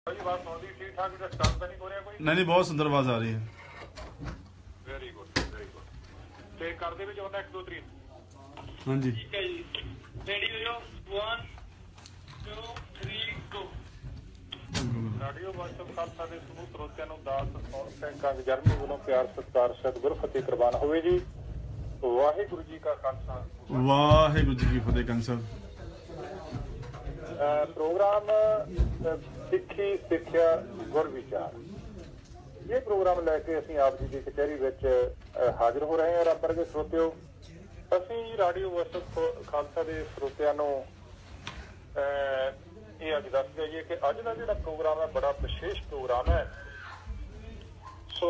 नहीं नहीं, बहुत सुंदर आवाज आ रही है। Very good very good. ते कर दे विच होना 1 2 3। हाँ जी ठीक है जी, रेडी हो जाओ। 1 2 3 गो। रेडियो WhatsApp खालसा ਦੇ ਸਮੂਹ ਸਰੋਤਿਆਂ ਨੂੰ ਦਾਸ ਸੋਹਣ ਸਿੰਘ ਕੰਗ ਜਰਮਨੀ ਵੱਲੋਂ ਪਿਆਰ ਸਤਿਕਾਰ ਸਤਿਗੁਰ ਫਤਿਹ ਕੁਰਬਾਨ ਹੋਵੇ ਜੀ। ਵਾਹਿਗੁਰੂ ਜੀ ਕਾ ਖਾਲਸਾ वाहेगुरु जी की फतेह। कंग साहब प्रोग्राम सिक्खी सिक्ख्या गुर विचार, ये प्रोग्राम लैके असीं आप जी की कचहरी विच हाजिर हो रहे हैं। रब वर्गे श्रोतिओ, असीं रेडियो WhatsApp खालसा के श्रोतिਆਂ ਨੂੰ ਇਹ ਅੱਜ ਦੱਸ ਜਾਈਏ कि ਅੱਜ ਦਾ ਜਿਹੜਾ प्रोग्राम है बड़ा विशेष प्रोग्राम है। सो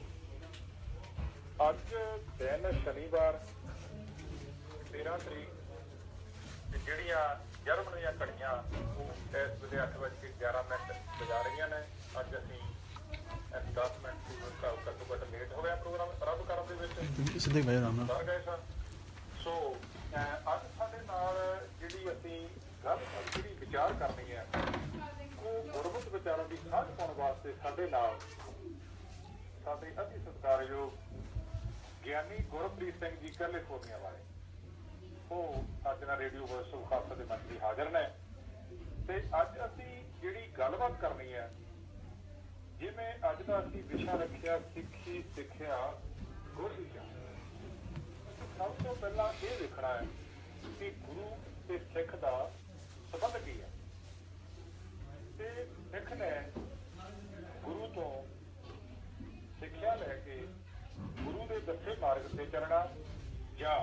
ਅੱਜ दिन शनिवार 13 तरीक ਜਿਹੜੀਆਂ ਜਰਮਨ ਦੀਆਂ ਘੜੀਆਂ ਉਹ ਇਸ ਵੇਲੇ 8:11 ਵਜਾ ਰਹੀਆਂ ਨੇ। ਅੱਜ ਅਸੀਂ 10 ਮਿੰਟ ਘੱਟੋ ਘੱਟ ਲੇਟ ਹੋ ਗਿਆ ਪ੍ਰੋਗਰਾਮ ਰੱਦ ਕਰਨ ਦੇ ਵਿੱਚ ਸਿੱਧੇ ਗਏ ਰਾਮ ਕਰ ਗਏ ਸਨ। ਸੋ ਅੱਜ ਸਾਡੇ ਨਾਲ ਜਿਹੜੀ ਅਸੀਂ ਗੱਲ ਜਿਹੜੀ ਵਿਚਾਰ ਕਰਨੀ ਹੈ ਉਹ ਗੁਰਮਤਿ ਵਿਚਾਰਾਂ ਦੀ ਸਾਂਝ ਪਾਉਣ ਵਾਸਤੇ ਸਾਡੇ ਨਾਲ ਸਾਡੇ ਅਤੀ ਸਤਿਕਾਰਯੋਗ ਗਿਆਨੀ ਗੁਰਪ੍ਰੀਤ ਸਿੰਘ ਜੀ ਕੈਲੀਫੋਰਨੀਆ ਵਾਲੇ ਉਹ ਅੱਜ ਨਾਲ ਰੇਡੀਓ WhatsApp ਖਾਲਸਾ ਦੇ ਮੰਚ ਲਈ ਹਾਜ਼ਰ ਨੇ। ਤੇ ਅੱਜ ਅਸੀਂ ਜਿਹੜੀ ਗੱਲਬਾਤ ਕਰਨੀ ਹੈ, ਜਿਵੇਂ ਅੱਜ ਦਾ ਅਸੀਂ ਵਿਸ਼ਾ ਰੱਖਿਆ ਸਿੱਖੀ ਸਿੱਖਿਆ ਗੁਰ ਵਿਚਾਰ। ਸਭ ਤੋਂ ਪਹਿਲਾਂ ਇਹ ਵੇਖਣਾ ਹੈ ਕਿ ਗੁਰੂ ਤੇ ਸਿੱਖ ਦਾ ਸੰਬੰਧ ਕੀ ਹੈ ਤੇ ਸਿੱਖ ਨੇ ਗੁਰੂ ਤੋਂ ਸਿੱਖਿਆ ਲੈ ਕੇ ਗੁਰੂ ਦੇ ਦੱਸੇ ਮਾਰਗ ਤੇ ਚੱਲਣਾ ਜਾਂ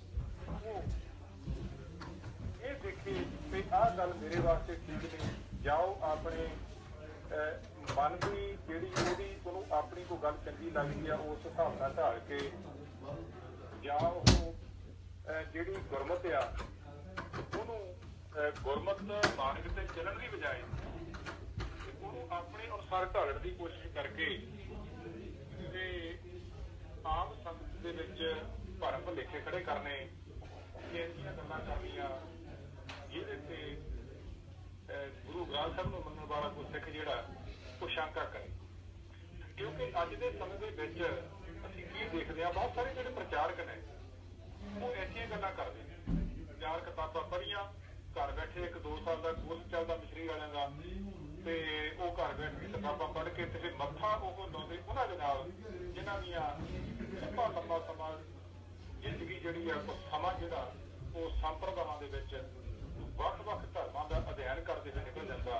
ਇਹ ਦੇਖੇ ਵੀ ਆਹ ਗੱਲ ਮੇਰੇ ਵਾਸਤੇ ਠੀਕ ਨਹੀਂ, ਜਾਓ ਆਪਣੇ ਮਨ ਦੀ ਜਿਹੜੀ ਉਹਨੂੰ ਆਪਣੀ ਕੋਈ ਗੱਲ ਚੰਗੀ ਲੱਗਦੀ ਆ ਉਸ ਹਿਸਾਬ ਨਾਲ ਢਾਲ ਕੇ ਜਾਂ ਉਹ ਜਿਹੜੀ ਗੁਰਮਤਿ ਆ ਉਹਨੂੰ ਗੁਰਮਤ ਮਾਰਗ ਤੇ ਚੱਲਣ ਦੀ ਬਜਾਏ ਉਹਨੂੰ ਆਪਣੇ ਅਨੁਸਾਰ ਢਾਲਣ ਦੀ ਕੋਸ਼ਿਸ਼ ਕਰਕੇ ਤੇ ਆਮ ਸੰਗਤ ਦੇ ਵਿੱਚ ਭਰਮ ਭੁਲੇਖੇ ਖੜੇ ਕਰਨੇ, ਇਹਦੀਆਂ ਗੱਲਾਂ ਕਰਨੀਆਂ ਜਿਹਦੇ ਤੇ ਗੁਰੂ ਗ੍ਰੰਥ ਸਾਹਿਬ ਨੂੰ ਮੰਨਣ ਵਾਲਾ ਕੋਈ ਸਿੱਖ ਜਿਹੜਾ ਉਹ ਸ਼ੰਕਾ ਕਰੇ। ਕਿਉਂਕਿ ਅੱਜ ਦੇ ਸਮੇਂ ਦੇ ਵਿੱਚ ਅਸੀਂ ਕੀ ਦੇਖਦੇ ਹਾਂ, ਬਹੁਤ ਸਾਰੇ ਜਿਹੜੇ ਪ੍ਰਚਾਰਕ ਨੇ ਉਹ ਐਸੀਆਂ ਗੱਲਾਂ ਕਰਦੇ ਨੇ। ਚਾਰ ਕਿਤਾਬਾਂ ਪੜ੍ਹੀਆਂ, ਘਰ ਬੈਠੇ 1-2 ਸਾਲ ਦਾ ਕੋਰਸ ਚੱਲਦਾ ਮਿਸ਼ਨਰੀ ਵਾਲਿਆਂ ਦਾ, ਤੇ ਉਹ ਘਰ ਬੈਠ ਕੇ ਕਿਤਾਬਾਂ ਪੜ੍ਹ ਕੇ ਤੇ ਫਿਰ ਮੱਥਾ ਉਹ ਲਾਉਂਦੇ ਉਹਨਾਂ ਦੇ ਨਾਲ ਜਿਨ੍ਹਾਂ ਦੀਆਂ ਲੰਬਾ ਸਮਾਂ ਜ਼ਿੰਦਗੀ ਜਿਹੜੀ ਆ ਸਮਾਂ ਜਿਹੜਾ ਉਹ ਸੰਪਰਦਾਵਾਂ ਦੇ ਵਿੱਚ ਵੱਖ-ਵੱਖ ਧਰਮਾਂ ਦਾ ਅਧਿਐਨ ਕਰਦੇ ਹੋਏ ਨਿਕਲ ਜਾਂਦਾ।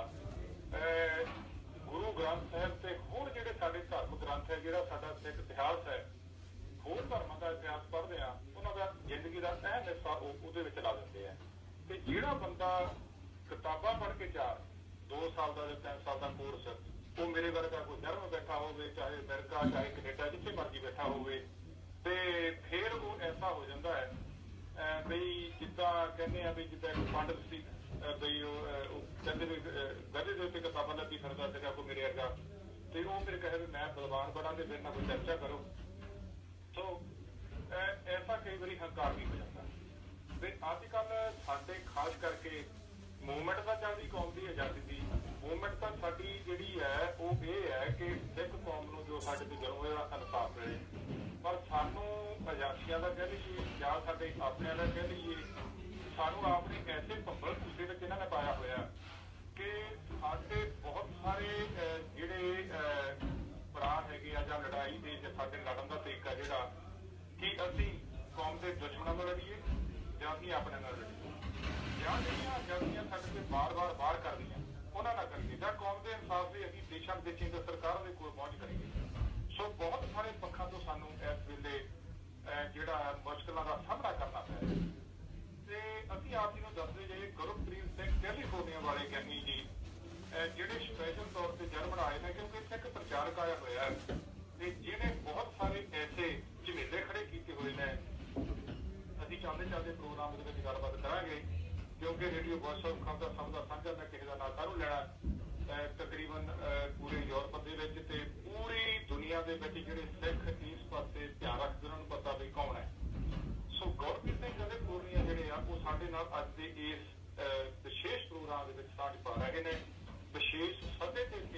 ਗੁਰੂ ਗ੍ਰੰਥ ਸਾਹਿਬ ਤੇ ਹੋਰ ਜਿਹੜੇ ਸਾਡੇ ਧਰਮ ਗ੍ਰੰਥ ਹੈ, ਜਿਹੜਾ ਸਾਡਾ ਸਿੱਖ ਇਤਿਹਾਸ ਹੈ, ਹੋਰ ਧਰਮਾਂ ਦਾ ਇਤਿਹਾਸ ਪੜ੍ਹਦੇ ਆ, ਉਹਨਾਂ ਦਾ ਜ਼ਿੰਦਗੀ ਦਾ ਅਹਿਮ ਹਿੱਸਾ ਉਹਦੇ ਵਿੱਚ ਲਾ ਦਿੰਦੇ ਆ। ਤੇ ਜਿਹੜਾ ਬੰਦਾ ਕਿਤਾਬਾਂ ਪੜ੍ਹ ਕੇ 2 ਸਾਲ ਦਾ ਜਾਂ 3 ਸਾਲ ਦਾ ਕੋਰਸ, ਉਹ ਮੇਰੇ ਵਰਗਾ ਕੋਈ ਜਰਮਨ ਬੈਠਾ ਹੋਵੇ, ਚਾਹੇ ਅਮਰੀਕਾ ਚਾਹੇ ਕੈਨੇਡਾ ਜਿੱਥੇ ਮਰਜ਼ੀ ਬੈਠਾ ਹੋਵੇ, ਤੇ ਫਿਰ ਉਹ ਐਸਾ ਹੋ ਜਾਂਦਾ ਹੈ ਬਈ ਜਿੱਦਾਂ ਕਹਿੰਦੇ ਆ ਵੀ ਜਿੱਦਾਂ ਇੱਕ ਪੰਡਤ ਸੀ ਬਈ ਉਹ ਕਹਿੰਦੇ ਵੀ ਗੱਦੇ ਦੇ ਉੱਤੇ ਕਿਤਾਬਾਂ ਲੱਗੀ ਫਿਰਦਾ ਸੀਗਾ ਕੋਈ ਮੇਰੇ ਵਰਗਾ, ਤੇ ਉਹ ਫਿਰ ਕਹੇ ਵੀ ਮੈਂ ਬਲਵਾਨ ਬਣਾ ਤੇ ਮੇਰੇ ਨਾਲ ਕੋਈ ਚਰਚਾ ਕਰੋ। ਸੋ ਐਸਾ ਕਈ ਵਾਰੀ ਹੰਕਾਰ ਵੀ ਹੋ ਜਾਂਦਾ। ਤੇ ਅੱਜ ਕੱਲ੍ਹ ਸਾਡੇ ਖਾਸ ਕਰਕੇ ਮੂਵਮੈਂਟ ਤਾਂ ਚੱਲਦੀ ਕੌਮ ਦੀ ਆਜ਼ਾਦੀ ਦੀ ਮੂਵਮੈਂਟ ਤਾਂ ਸਾਡੀ ਜਿਹੜੀ ਹੈ ਉਹ ਇਹ ਹੈ ਕਿ ਸਿੱਖ ਕੌਮ ਨੂੰ ਜੋ ਸਾਡੇ ਤੋਂ ਜਨਮ ਹੋਇਆ ਇਨਸਾਫ ਮਿਲੇ। ਪਰ ਸਾਨੂੰ ਆਜ਼ਾਦੀਆਂ ਦਾ ਕਹਿ ਲਈਏ ਜਾਂ ਸਾਡੇ ਆਪਣਿਆਂ ਦਾ ਕਹਿ ਲਈਏ, ਸਾਨੂੰ ਆਪਣੇ ਐਸੇ ਭੰਬਲ ਭੂਸੇ ਵਿੱਚ ਇਹਨਾਂ ਨੇ ਪਾਇਆ ਹੋਇਆ ਕਿ ਸਾਡੇ ਬਹੁਤ ਸਾਰੇ ਜਿਹੜੇ ਭਰਾ ਹੈਗੇ ਆ ਜਾਂ ਲੜਾਈ ਦੇ ਜਾਂ ਸਾਡੇ ਲੜਨ ਦਾ ਤਰੀਕਾ ਜਿਹੜਾ ਕਿ ਅਸੀਂ ਕੌਮ ਦੇ ਦੁਸ਼ਮਣਾਂ ਨਾਲ ਲੜੀਏ ਜਾਂ ਅਸੀਂ ਆਪਣੇ ਨਾਲ ਲੜੀਏ, ਜਾਂ ਜਿਹੜੀਆਂ ਆਜ਼ਾਦੀਆਂ ਸਾਡੇ ਤੇ ਵਾਰ-ਵਾਰ ਵਾਰ ਕਰਦੀਆਂ ਉਹਨਾਂ ਨਾਲ ਕਰੀਏ, ਜਾਂ ਕੌਮ ਦੇ ਇਨਸਾਫ ਲਈ ਅਸੀਂ ਦੇਸ਼ਾਂ ਵਿਦੇਸ਼ਾਂ ਦੇ ਸਰਕਾਰਾਂ ਦੇ ਕੋਲ ਪਹੁੰਚ ਕਰੀਏ। ਸੋ ਬਹੁਤ ਸਾਰੇ ਪੱਖਾਂ ਤੋਂ ਸਾਨੂੰ ਇਸ ਵੇਲੇ ਜਿਹੜਾ ਮੁਸ਼ਕਲਾਂ ਦਾ ਸਾਹਮਣਾ ਕਰਨਾ ਪਿਆ। ਤੇ ਅਸੀਂ ਆਪ ਜੀ ਨੂੰ ਦੱਸਦੇ ਜਾਈਏ, ਗੁਰਪ੍ਰੀਤ ਸਿੰਘ ਕੈਲੀਫੋਰਨੀਆ ਵਾਲੇ ਗਿਆਨੀ ਜੀ ਜਿਹੜੇ ਸਪੈਸ਼ਲ ਤੌਰ ਤੇ ਜਰਮਨ ਆਏ ਨੇ, ਕਿਉਂਕਿ ਇੱਥੇ ਇੱਕ ਪ੍ਰਚਾਰਕ ਆਇਆ ਹੋਇਆ ਹੈ ਤੇ ਜਿਹਨੇ ਬਹੁਤ ਸਾਰੇ ਐਸੇ ਝਮੇਲੇ ਖੜੇ ਕੀਤੇ ਹੋਏ ਨੇ। ਅਸੀਂ ਚਾਹੁੰਦੇ ਪ੍ਰੋਗਰਾਮ ਦੇ ਵਿੱਚ ਗੱਲਬਾਤ ਕਰਾਂਗੇ, ਕਿਉਂਕਿ ਰੇਡੀਓ WhatsApp ਖਾਲਸਾ ਸਭ ਦਾ ਸਾਂਝਾ, ਮੈਂ ਕਿਸੇ ਦਾ ਨਾਂ ਕਾਹਨੂੰ ਲੈਣਾ। ਤਕਰੀਬਨ ਪੂਰੇ ਯੂਰਪ ਦੇ ਵਿੱਚ ਤੇ ਪੂਰੀ ਦੁਨੀਆ ਦੇ ਵਿੱਚ ਜਿਹੜੇ ਸਿੱਖ ਇਸ ਪਾਸੇ ਧਿਆਨ ਰੱਖਦੇ ਉਹਨਾਂ ਨੂੰ ਪਤਾ ਵੀ ਕੌਣ ਹੈ। ਸੋ ਗੁਰਪ੍ਰੀਤ ਸਿੰਘ ਕੈਲੀਫੋਰਨੀਆ ਜਿਹੜੇ ਆ ਉਹ ਸਾਡੇ ਨਾਲ ਅੱਜ ਦੇ ਇਸ ਵਿਸ਼ੇਸ਼ ਪ੍ਰੋਗਰਾਮ ਦੇ ਵਿੱਚ ਸਾਂਝ ਪਾ ਰਹੇ ਨੇ। ਵਿਸ਼ੇਸ਼ ਸੱਦੇ ਤੇ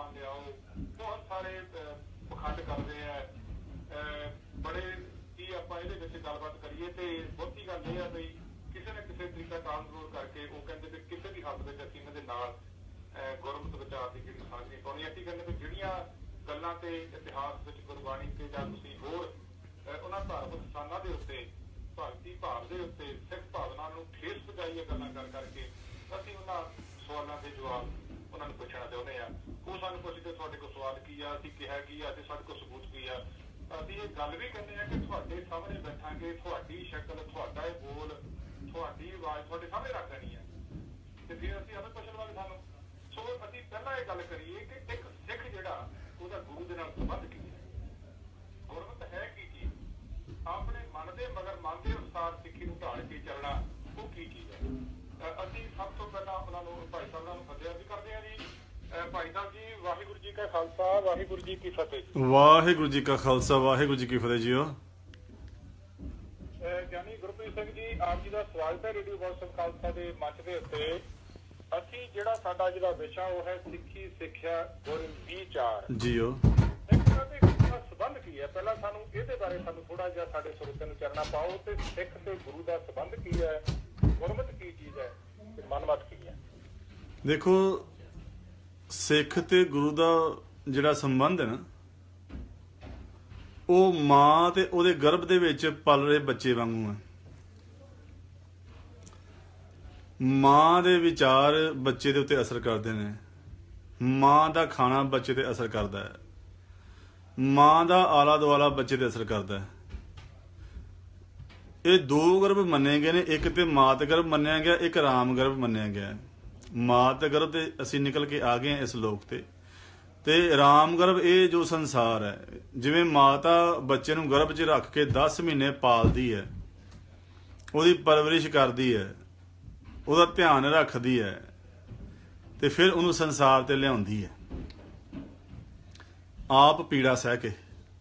ਸਮਾਨ ਲਿਆਓ, ਬਹੁਤ ਸਾਰੇ ਪਖੰਡ ਕਰਦੇ ਆ। ਬੜੇ ਕੀ ਆਪਾਂ ਇਹਦੇ ਵਿੱਚ ਗੱਲਬਾਤ ਕਰੀਏ ਤੇ ਬਹੁਤੀ ਗੱਲ ਇਹ ਆ ਬਈ ਕਿਸੇ ਨਾ ਕਿਸੇ ਤਰੀਕਾ ਟਾਲ ਮਟੋਲ ਕਰਕੇ ਉਹ ਕਹਿੰਦੇ ਵੀ ਕਿਸੇ ਵੀ ਹੱਦ ਵਿੱਚ ਅਸੀਂ ਇਹਨਾਂ ਦੇ ਨਾਲ ਗੁਰਮਤਿ ਵਿਚਾਰ ਦੀ ਜਿਹੜੀ ਸਾਂਝੀ ਪਾਉਣੀ। ਅਸੀਂ ਕਹਿੰਦੇ ਵੀ ਜਿਹੜੀਆਂ ਗੱਲਾਂ ਤੇ ਇਤਿਹਾਸ ਵਿੱਚ ਗੁਰਬਾਣੀ ਤੇ ਜਾਂ ਤੁਸੀਂ ਹੋਰ ਉਹਨਾਂ ਧਾਰਮਿਕ ਸਥਾਨਾਂ ਦੇ ਉੱਤੇ ਭਗਤੀ ਭਾਵ ਦੇ ਉੱਤੇ ਸਿੱਖ ਭਾਵਨਾ ਨੂੰ ਠੇਸ ਪਹੁੰਚਾਈ ਗੱਲਾਂ ਕਰ ਕਰਕੇ, ਅਸੀਂ ਉਹਨਾਂ ਸਵਾਲਾਂ ਦੇ ਜਵਾਬ ਉਹਨਾਂ ਨੂੰ ਪੁੱਛਣਾ ਚਾਹੁੰਦੇ ਆ। ਉਹ ਸਾਨੂੰ ਪੁੱਛਦੇ ਤੁਹਾਡੇ ਕੋਲ ਸਵਾਲ ਕੀ ਆ, ਅਸੀਂ ਕਿਹਾ ਕੀ ਆ ਤੇ ਸਾਡੇ ਕੋਲ ਸਬੂਤ ਕੀ ਆ। ਅਸੀਂ ਇਹ ਗੱਲ ਵੀ ਕਹਿੰਦੇ ਆ ਕਿ ਤੁਹਾਡੇ ਸਾਹਮਣੇ ਬੈਠਾਂਗੇ, ਤੁਹਾਡੀ ਸ਼ਕਲ, ਤੁਹਾਡਾ ਇਹ ਬੋਲ, ਤੁਹਾਡੀ ਆਵਾਜ਼ ਤੁਹਾਡੇ ਸਾਹਮਣੇ ਰੱਖ ਦੇਣੀ ਹੈ ਤੇ ਫਿਰ ਅਸੀਂ ਅਦਰ ਪੁੱਛਣ ਵਾਲੇ ਸਾਨੂੰ। ਸੋ ਅਸੀਂ ਪਹਿਲਾਂ ਇਹ ਗੱਲ ਕਰੀਏ ਕਿ ਇੱਕ ਸਿੱਖ ਜਿਹੜਾ ਉਹਦਾ ਗੁਰੂ ਦੇ ਨਾਲ ਸੰਬੰਧ ਕੀ ਹੈ, ਗੁਰਮਤਿ ਹੈ ਕੀ ਚੀਜ਼, ਆਪਣੇ ਮਨ ਦੇ ਮਗਰ ਮਨ ਦੇ ਅਨੁਸਾਰ ਸਿੱਖੀ ਨੂੰ ਢਾਲ ਕੇ ਚੱਲਣਾ ਉਹ ਕੀ ਚੀਜ਼ ਹੈ। ਅਸੀਂ ਸਭ ਤੋਂ ਪਹਿਲਾਂ ਉਹਨਾਂ ਨੂੰ ਭਾਈ ਸਾਹਿਬਾਂ ਨੂੰ ਫਤਿਹ ਵੀ ਕਰਦੇ ਹਾਂ ਜੀ। ਭਾਈ ਸਾਹਿਬ ਜੀ, ਵਾਹਿਗੁਰੂ ਜੀ ਕਾ ਖਾਲਸਾ, ਵਾਹਿਗੁਰੂ ਜੀ ਕੀ ਫਤਿਹ। ਵਾਹਿਗੁਰੂ ਜੀ ਕਾ ਖਾਲਸਾ, ਵਾਹਿਗੁਰੂ ਜੀ ਕੀ ਫਤਿਹ ਜੀਓ। ਗਿਆਨੀ ਗੁਰਪ੍ਰੀਤ ਸਿੰਘ ਜੀ, ਆਪ ਜੀ ਦਾ ਸਵਾਗਤ ਹੈ ਰੇਡੀਓ ਵੌਇਸ ਆਫ ਖਾਲਸਾ ਦੇ ਮੰਚ ਦੇ ਉੱਤੇ। ਅਸੀਂ ਜਿਹੜਾ ਸਾਡਾ ਜਿਹੜਾ ਵਿਸ਼ਾ ਉਹ ਹੈ ਸਿੱਖੀ, ਸਿੱਖਿਆ, ਗੁਰ ਵਿਚਾਰ ਜੀਓ। ਸਿੱਖ ਤੇ ਗੁਰੂ ਦਾ ਸੰਬੰਧ ਕੀ ਹੈ, ਪਹਿਲਾਂ ਸਾਨੂੰ ਇਹਦੇ ਬਾਰੇ ਸਾਨੂੰ ਥੋੜਾ ਜਿਹਾ ਸਾਡੇ ਸਰੋਤਿਆਂ ਨੂੰ ਚਾਨਣਾ ਪਾਓ ਤੇ ਸਿੱਖ ਤੇ ਗੁਰੂ ਦਾ ਸੰਬੰਧ ਕੀ ਹੈ, ਗੁਰਮਤਿ ਕੀ ਚੀਜ਼ ਹੈ ਤੇ ਮਨਮਤ ਕੀ ਹੈ। ਦੇਖੋ, ਸਿੱਖ ਤੇ ਗੁਰੂ ਦਾ ਜਿਹੜਾ ਸੰਬੰਧ ਹੈ ਨਾ, ਉਹ ਮਾਂ ਤੇ ਉਹਦੇ ਗਰਭ ਦੇ ਵਿੱਚ ਪਲ ਰਹੇ ਬੱਚੇ ਵਾਂਗੂ ਹੈ। ਮਾਂ ਦੇ ਵਿਚਾਰ ਬੱਚੇ ਦੇ ਉੱਤੇ ਅਸਰ ਕਰਦੇ ਨੇ, ਮਾਂ ਦਾ ਖਾਣਾ ਬੱਚੇ ਤੇ ਅਸਰ ਕਰਦਾ ਹੈ, ਮਾਂ ਦਾ ਆਲਾ ਦੁਆਲਾ ਬੱਚੇ ਤੇ ਅਸਰ ਕਰਦਾ ਹੈ। ਇਹ ਦੋ ਗਰਭ ਮੰਨੇ ਗਏ ਨੇ, ਇੱਕ ਤੇ ਮਾਤ ਗਰਭ ਮੰਨਿਆ ਗਿਆ, ਇੱਕ ਰਾਮ ਗਰਭ ਮੰਨਿਆ ਗਿਆ। ਮਾਤ ਗਰਭ ਤੇ ਅਸੀਂ ਨਿਕਲ ਕੇ ਆ ਗਏ ਇਸ ਲੋਕ ਤੇ ਰਾਮ ਗਰਭ ਇਹ ਜੋ ਸੰਸਾਰ ਹੈ, ਜਿਵੇਂ ਮਾਤਾ ਬੱਚੇ ਨੂੰ ਗਰਭ 'ਚ ਰੱਖ ਕੇ 10 ਮਹੀਨੇ ਪਾਲਦੀ ਹੈ, ਉਹਦੀ ਪਰਵਰਿਸ਼ ਕਰਦੀ ਹੈ, ਉਹਦਾ ਧਿਆਨ ਰੱਖਦੀ ਹੈ ਤੇ ਫਿਰ ਉਹਨੂੰ ਸੰਸਾਰ ਤੇ ਲਿਆਉਂਦੀ ਹੈ ਆਪ ਪੀੜਾ ਸਹਿ ਕੇ।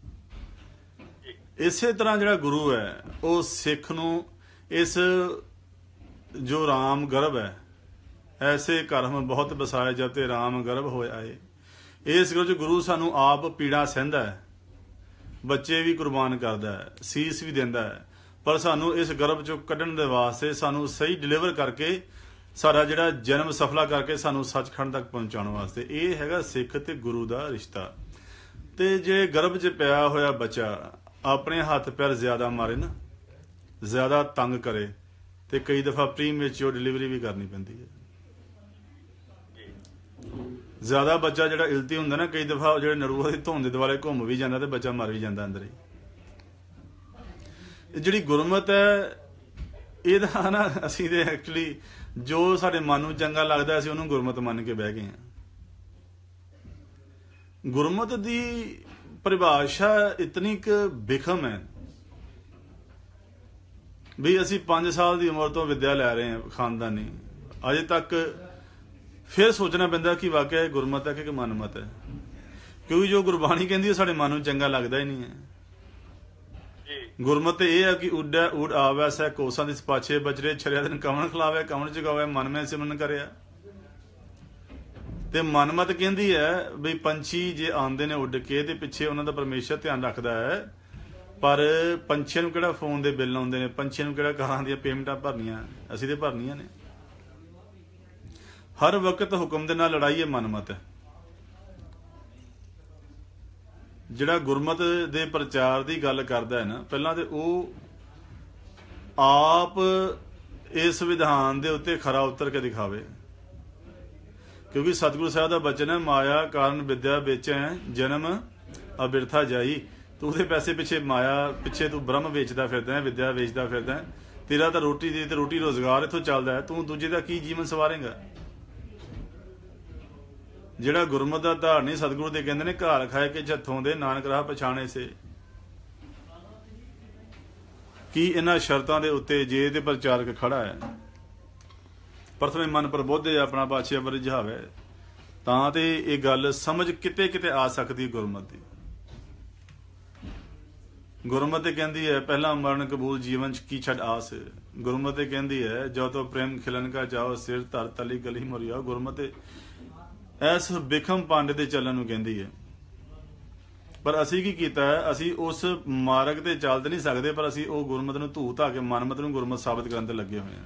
ਇਸੇ ਤਰ੍ਹਾਂ ਜਿਹੜਾ ਗੁਰੂ ਹੈ ਉਹ ਸਿੱਖ ਨੂੰ ਇਸ ਜੋ ਰਾਮ ਗਰਭ ਹੈ, ਐਸੇ ਕਰਮ ਬਹੁਤ ਬਸਾਏ ਜਬ ਤੇ ਰਾਮ ਗਰਭ ਹੋਇਆ ਏ, ਇਸ ਵਿੱਚ ਗੁਰੂ ਸਾਨੂੰ ਆਪ ਪੀੜਾ ਸਹਿੰਦਾ ਹੈ, ਬੱਚੇ ਵੀ ਕੁਰਬਾਨ ਕਰਦਾ ਹੈ, ਸੀਸ ਵੀ ਦਿੰਦਾ ਹੈ, ਪਰ ਸਾਨੂੰ ਇਸ ਗਰਭ ਚੋਂ ਕੱਢਣ ਦੇ ਵਾਸਤੇ ਸਾਨੂੰ ਸਹੀ ਡਿਲੀਵਰ ਕਰਕੇ ਸਾਡਾ ਜਿਹੜਾ ਜਨਮ ਸਫਲਾ ਕਰਕੇ ਸਾਨੂੰ ਸੱਚਖੰਡ ਤੱਕ ਪਹੁੰਚਾਉਣ ਵਾਸਤੇ। ਇਹ ਹੈਗਾ ਸਿੱਖ ਤੇ ਗੁਰੂ ਦਾ ਰਿਸ਼ਤਾ। ਤੇ ਜੇ ਗਰਭ 'ਚ ਪਿਆ ਹੋਇਆ ਬੱਚਾ ਆਪਣੇ ਹੱਥ ਪੈਰ ਜ਼ਿਆਦਾ ਮਾਰੇ ਨਾ, ਜ਼ਿਆਦਾ ਤੰਗ ਕਰੇ, ਤੇ ਕਈ ਦਫਾ ਪ੍ਰੀ ਮੈਚਿਓਰ ਡਿਲੀਵਰੀ ਵੀ ਕਰਨੀ ਪੈਂਦੀ ਹੈ। ਜ਼ਿਆਦਾ ਬੱਚਾ ਜਿਹੜਾ ਇਲਤੀ ਹੁੰਦਾ ਨਾ, ਕਈ ਦਫਾ ਜਿਹੜੇ ਨਰੂਆ ਦੀ ਧੁੰਦ ਦੇ ਦੁਆਲੇ ਘੁੰਮ ਵੀ ਜਾਂਦਾ ਤੇ ਬੱਚਾ ਮਰ ਵੀ ਜਾਂਦਾ ਅੰਦਰ ਹੀ। ਜਿਹੜੀ ਗੁਰਮਤ ਹੈ ਇਹਦਾ ਨਾ, ਅਸੀਂ ਤੇ ਐਕਚੁਅਲੀ ਜੋ ਸਾਡੇ ਮਨ ਨੂੰ ਚੰਗਾ ਲੱਗਦਾ ਅਸੀਂ ਉਹਨੂੰ ਗੁਰਮਤ ਮੰਨ ਕੇ ਬਹਿ ਗਏ ਹਾਂ। ਗੁਰਮਤ ਦੀ ਪਰਿਭਾਸ਼ਾ ਇਤਨੀ ਕੁ ਬਿਖਮ ਹੈ ਵੀ ਅਸੀਂ 5 ਸਾਲ ਦੀ ਉਮਰ ਤੋਂ ਵਿਦਿਆ ਲੈ ਰਹੇ ਹਾਂ ਖਾਨਦਾਨੀ, ਅਜੇ ਤੱਕ ਫਿਰ ਸੋਚਣਾ ਪੈਂਦਾ ਕਿ ਵਾਕਿਆ ਇਹ ਗੁਰਮਤ ਹੈ ਕਿ ਮਨਮਤ ਹੈ, ਕਿਉਂਕਿ ਜੋ ਗੁਰਬਾਣੀ ਕਹਿੰਦੀ ਹੈ ਸਾਡੇ ਮਨ ਨੂੰ ਚੰਗਾ ਲੱਗਦਾ ਹੀ ਨਹੀਂ ਹੈ। ਗੁਰਮਤ ਇਹ ਹੈ ਕਿ ਉੱਡੈ ਉਡ ਆਵੈ ਸਹਿ ਕੋਸਾਂ ਦੇ ਪਾਛੇ ਬਚਰੇ, ਛਰਿਆ ਦਿਨ ਕਵਣ ਖਿਲਾਵੇ ਕਵਣ ਚਗਾਵੇ, ਮਨ ਮੈਂ ਸਿਮਰਨ ਕਰਿਆ। ਤੇ ਮਨਮਤ ਕਹਿੰਦੀ ਹੈ ਵੀ ਪੰਛੀ ਜੇ ਆਉਂਦੇ ਨੇ ਉੱਡ ਕੇ ਤੇ ਪਿੱਛੇ ਉਹਨਾਂ ਦਾ ਪਰਮੇਸ਼ਰ ਧਿਆਨ ਰੱਖਦਾ ਹੈ, ਪਰ ਪੰਛੀਆਂ ਨੂੰ ਕਿਹੜਾ ਫੋਨ ਦੇ ਬਿੱਲ ਆਉਂਦੇ ਨੇ, ਪੰਛੀਆਂ ਨੂੰ ਕਿਹੜਾ ਕਾਰਾਂ ਦੀਆਂ ਪੇਮੈਂਟਾਂ ਭਰਨੀਆਂ, ਅਸੀਂ ਤੇ ਭਰਨੀਆਂ ਨੇ। ਹਰ ਵਕਤ ਹੁਕਮ ਦੇ ਨਾਲ ਲੜਾਈ ਹੈ ਮਨਮਤ। ਜਿਹੜਾ ਗੁਰਮਤ ਦੇ ਪ੍ਰਚਾਰ ਦੀ ਗੱਲ ਕਰਦਾ ਹੈ ਨਾ, ਪਹਿਲਾਂ ਤੇ ਉਹ ਆਪ ਇਸ ਵਿਧਾਨ ਦੇ ਉੱਤੇ ਖਰਾ ਉਤਰ ਕੇ ਦਿਖਾਵੇ, ਕਿਉਂਕਿ ਸਤਿਗੁਰੂ ਸਾਹਿਬ ਦਾ ਬਚਨ ਹੈ, ਮਾਇਆ ਕਾਰਨ ਵਿਦਿਆ ਵੇਚੈ ਜਨਮ ਅਬਿਰਥਾ ਜਾਈ। ਤੂੰ ਉਹਦੇ ਪੈਸੇ ਪਿੱਛੇ, ਮਾਇਆ ਪਿੱਛੇ ਤੂੰ ਬ੍ਰਹਮ ਵੇਚਦਾ ਫਿਰਦਾ ਹੈ, ਵਿਦਿਆ ਵੇਚਦਾ ਫਿਰਦਾ ਹੈ, ਤੇਰਾ ਤਾਂ ਰੋਟੀ ਦੀ ਤੇ ਰੋਟੀ ਰੋਜ਼ਗਾਰ ਇੱਥੋਂ ਚੱਲਦਾ ਹੈ, ਤੂੰ ਦੂਜੇ ਦਾ ਕੀ ਜੀਵਨ ਸਵਾਰੇਂਗਾ। ਜਿਹੜਾ ਗੁਰਮਤ ਦਾ ਧਾਰਨੀ, ਸਤਿਗੁਰੂ ਦੇ ਕਹਿੰਦੇ ਨੇ ਘਾਲ ਖਾਏ ਕੇ ਝੱਥੋਂ ਦੇ, ਨਾਨਕ ਰਾਹ ਪਛਾਣੇ ਸੇ। ਕੀ ਇਹਨਾਂ ਸ਼ਰਤਾਂ ਦੇ ਉੱਤੇ ਜੇ ਇਹਦੇ ਪ੍ਰਚਾਰਕ ਖੜਾ ਹੈ, ਪ੍ਰਥਮੇ ਮਨ ਪ੍ਰਬੋਧੇ ਆਪਣਾ ਪਾਛੇ ਰਿਝਾਵੇ, ਤਾਂ ਤੇ ਇਹ ਗੱਲ ਸਮਝ ਕਿਤੇ ਕਿਤੇ ਆ ਸਕਦੀ ਗੁਰਮਤ ਦੀ। ਗੁਰਮਤ ਕਹਿੰਦੀ ਹੈ ਪਹਿਲਾ ਮਰਨ ਕਬੂਲ ਜੀਵਨ ਚ ਕੀ ਛੱਡ ਆਸ। ਗੁਰਮਤ ਕਹਿੰਦੀ ਹੈ ਜੋ ਤੋ ਪ੍ਰੇਮ ਖਿਲਨ ਕਾ ਜਾਓ, ਸਿਰ ਧਰ ਤਲੀ ਗਲੀ ਮੁਰਿਆ। ਗੁਰਮਤ ਇਸ ਬਿਖਮ ਪੰਡ ਦੇ ਚੱਲਣ ਨੂੰ ਕਹਿੰਦੀ ਹੈ। ਪਰ ਅਸੀਂ ਕੀ ਕੀਤਾ ਹੈ, ਅਸੀਂ ਉਸ ਮਾਰਗ ਤੇ ਚੱਲ ਨਹੀਂ ਸਕਦੇ, ਪਰ ਅਸੀਂ ਉਹ ਗੁਰਮਤ ਨੂੰ ਧੂ ਧਾ ਕੇ ਮਨਮਤ ਨੂੰ ਗੁਰਮਤ ਸਾਬਤ ਕਰਨ ਤੇ ਲੱਗੇ ਹੋਏ ਹਾਂ।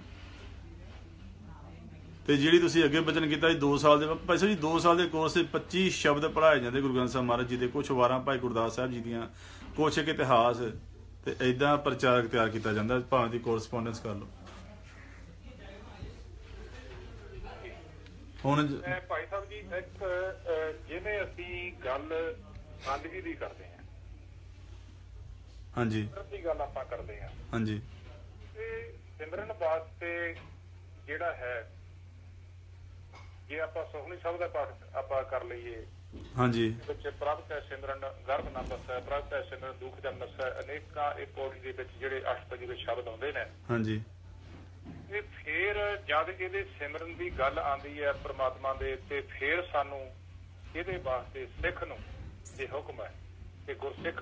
ਤੇ ਜਿਹੜੀ ਤੁਸੀਂ ਅੱਗੇ ਬਚਨ ਕੀਤਾ ਜੀ 2 ਸਾਲ ਦੇ ਪੈਸੇ ਜੀ 2 ਸਾਲ ਦੇ ਕੋਰਸ 25 ਸ਼ਬਦ ਪੜ੍ਹਾਏ ਜਾਂਦੇ ਗੁਰੂ ਗ੍ਰੰਥ ਸਾਹਿਬ ਮਹਾਰਾਜ ਜੀ ਦੇ, ਕੁਛ ਵਾਰਾਂ ਭਾਈ ਗੁਰਦਾਸ ਸਾਹਿਬ ਜੀ ਦੀਆਂ, ਕੁਛ ਇੱਕ ਇਤਿਹਾਸ, ਤੇ ਏਦਾਂ ਪ੍ਰਚਾਰਕ ਤਿਆਰ ਕੀਤਾ ਜਾਂਦਾ, ਭਾਵੇਂ ਦੀ ਕੋਰਸਪੋਂਡੈਂਸ ਕਰ ਲਓ। ਹੁਣ ਭਾਈ ਸਾਹਿਬ ਜੀ ਇੱਕ ਜਿਵੇਂ ਅਸੀਂ ਗੱਲ ਬੰਦਗੀ ਦੀ ਕਰਦੇ ਹਾਂ, ਹਾਂਜੀ ਦੀ ਗੱਲ ਆਪਾਂ ਕਰਦੇ ਹਾਂ, ਹਾਂਜੀ, ਤੇ ਸਿਮਰਨ ਵਾਸਤੇ ਜਿਹੜਾ ਹੈ, ਜੇ ਆਪਾਂ ਸੁਖਮਨੀ ਸਾਹਿਬ ਦਾ ਪਾਠ ਆਪਾਂ ਕਰ ਲਈਏ, ਹਾਂਜੀ, ਵਿੱਚ ਪ੍ਰਭ ਕੈ ਸਿਮਰਨ ਗਰਭ ਨਾ ਬਸੈ, ਪ੍ਰਭ ਕੈ ਸਿਮਰਨ ਦੁੱਖ ਜਨ ਨਸੈ, ਅਨੇਕਾਂ ਇਹ ਪੌੜੀ ਦੇ ਵਿੱਚ ਜਿਹੜੇ ਅਸ਼ਟਪਦੀ ਦੇ ਸ਼ਬਦ ਆਉਂਦੇ ਨੇ, ਹਾਂਜੀ, ਤੇ ਫਿਰ ਜਦ ਇਹਦੇ ਸਿਮਰਨ ਦੀ ਗੱਲ ਆਉਂਦੀ ਹੈ ਪ੍ਰਮਾਤਮਾ ਦੇ, ਤੇ ਫਿਰ ਸਾਨੂੰ ਇਹਦੇ ਵਾਸਤੇ ਸਿੱਖ ਨੂੰ ਇਹ ਹੁਕਮ ਹੈ ਕਿ ਗੁਰਸਿੱਖ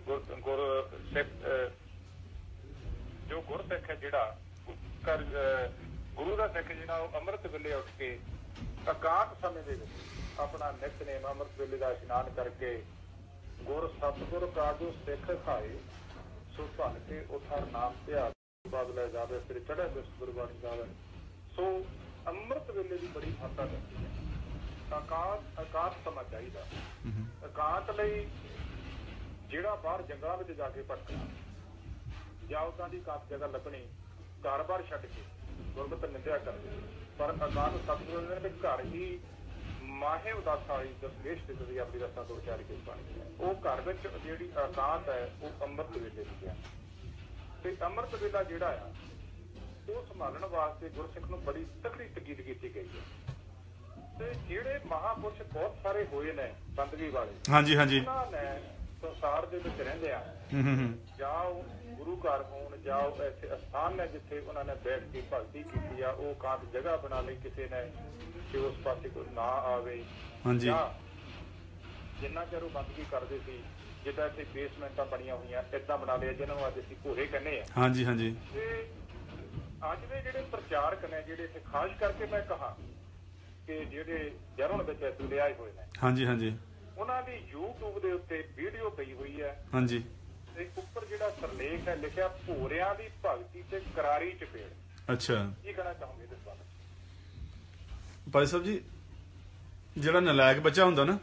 ਜੋ ਗੁਰਸਿੱਖ ਹੈ ਜਿਹੜਾ ਗੁਰੂ ਦਾ ਸਿੱਖ ਜਿਹੜਾ ਉਹ ਅੰਮ੍ਰਿਤ ਵੇਲੇ ਉੱਠ ਕੇ ਇਕਾਂਤ ਸਮੇਂ ਦੇ ਵਿੱਚ ਆਪਣਾ ਨਿਤਨੇਮ ਅੰਮ੍ਰਿਤ ਵੇਲੇ ਦਾ ਇਸ਼ਨਾਨ ਕਰਕੇ ਗੁਰ ਸਤਿਗੁਰ ਕਾ ਜੋ ਸਿੱਖ ਖਾਏ ਸੋ ਭਲ ਕੇ ਉਠਾਰ ਨਾਮ ਧਿਆਨ ਬਾਦ ਲੈ ਜਾਵੇ, ਫਿਰ ਚੜ੍ਹੇ ਬਿਸਤ ਗੁਰਬਾਣੀ ਗਾਵੇ। ਸੋ ਅੰਮ੍ਰਿਤ ਵੇਲੇ ਦੀ ਬੜੀ ਮਹੱਤਤਾ ਹੁੰਦੀ ਹੈ। ਇਕਾਂਤ ਸਮਾਂ ਚਾਹੀਦਾ। ਇਕਾਂਤ ਲਈ ਜਿਹੜਾ ਬਾਹਰ ਜੰਗਲਾਂ ਵਿੱਚ ਜਾ ਕੇ ਭਟਕਣਾ ਜਾਂ ਉਦਾਂ ਦੀ ਇਕਾਂਤ ਜਗ੍ਹਾ ਲੱਭਣੀ, ਘਰ-ਬਾਰ ਛੱਡ ਕੇ ਗੁਰਮਤਿ ਨਿੰਦਿਆ ਕਰਦੇ, ਪਰ ਇਕਾਂਤ ਸਤਿਗੁਰੂ ਨੇ ਘਰ ਹੀ ਮਾਹੇ ਉਦਾਸਾ ਵਾਲੀ ਦਸਮੇਸ਼ ਤੇ ਤੁਸੀਂ ਆਪਣੀ ਰਸਤਾ ਤੋਂ ਵਿਚਾਰ ਕੇ ਪਾਣੀ, ਉਹ ਘਰ ਵਿੱਚ ਜਿਹੜੀ ਇਕਾਂਤ ਹੈ ਉਹ ਅੰਮ੍ਰਿਤ ਵੇਲੇ ਦੀ ਹੈ। ਤੇ ਅੰਮ੍ਰਿਤ ਵੇਲਾ ਜਿਹੜਾ ਆ ਉਹ ਸੰਭਾਲਣ ਵਾਸਤੇ ਗੁਰਸਿੱਖ ਨੂੰ ਬੜੀ ਤਕੜੀ ਤਕੀਦ ਕੀਤੀ ਗਈ ਹੈ। ਤੇ ਜਿਹੜੇ ਮਹਾਂਪੁਰਸ਼ ਬਹੁਤ ਸਾਰੇ ਹੋਏ ਨੇ ਬੰਦਗੀ ਵਾਲੇ, ਹਾਂਜੀ ਹਾਂਜੀ, ਉਹਨਾਂ ਨੇ ਸੰਸਾਰ ਦੇ ਵਿੱਚ ਰਹਿੰਦੇ ਆ, ਜਾਂ ਉਹ ਗੁਰੂ ਘਰ ਹੋਣ ਜਾਂ ਉਹ ਐਸੇ ਅਸਥਾਨ ਨੇ ਜਿੱਥੇ ਉਹਨਾਂ ਨੇ ਬੈਠ ਕੇ ਭਗਤੀ ਕੀਤੀ ਆ, ਉਹ ਕਾਂਤ ਜਗ੍ਹਾ ਬਣਾ ਲਈ ਕਿਸੇ ਨੇ ਕਿ ਉਸ ਪਾਸੇ ਕੋਈ ਨਾ ਆਵੇ, ਜਾਂ ਜਿੰਨਾ ਚਿਰ ਉਹ ਬੰਦਗੀ ਕਰਦੇ ਸੀ ਜਿੱਦਾਂ ਇੱਥੇ ਬੇਸਮੈਂਟਾਂ ਬਣੀਆਂ ਹੋਈਆਂ ਏਦਾਂ ਬਣਾ ਲਿਆ ਜਿਹਨਾਂ ਨੂੰ ਅੱਜ ਅਸੀਂ ਭੋਰੇ ਕਹਿੰਦੇ ਆ। ਹਾਂਜੀ ਹਾਂਜੀ। ਤੇ ਅੱਜ ਦੇ ਜਿਹੜੇ ਪ੍ਰਚਾਰਕ ਨੇ ਜਿਹੜੇ ਇੱਥੇ ਖਾਸ ਕਰਕੇ ਮੈਂ ਕਹਾਂ ਕਿ ਜਿਹੜੇ ਜਰਮਨ ਵਿੱਚ ਐਸੂਲੇ ਆਏ ਹੋਏ ਨੇ, ਹਾਂਜੀ ਹਾਂਜੀ, ਉਹਨਾਂ ਦੀ YouTube ਦੇ ਉੱਤੇ ਵੀਡੀਓ ਪਈ ਹੋਈ ਹੈ, ਹਾਂਜੀ, ਤੇ ਉੱਪਰ ਜਿਹੜਾ ਸਰਲੇਖ ਹੈ ਲਿਖਿਆ ਭੋਰਿਆਂ ਦੀ ਭਗਤੀ ਤੇ ਕਰਾਰੀ ਚਪੇੜ। ਅੱਛਾ, ਕੀ ਕਹਿਣਾ ਚਾਹੋਗੇ ਇਸ ਬਾਰੇ? ਭਾਈ ਸਾਹਿਬ ਜੀ, ਜਿਹੜਾ ਨਲਾਇਕ ਬੱਚਾ ਹੁੰਦਾ ਨਾ,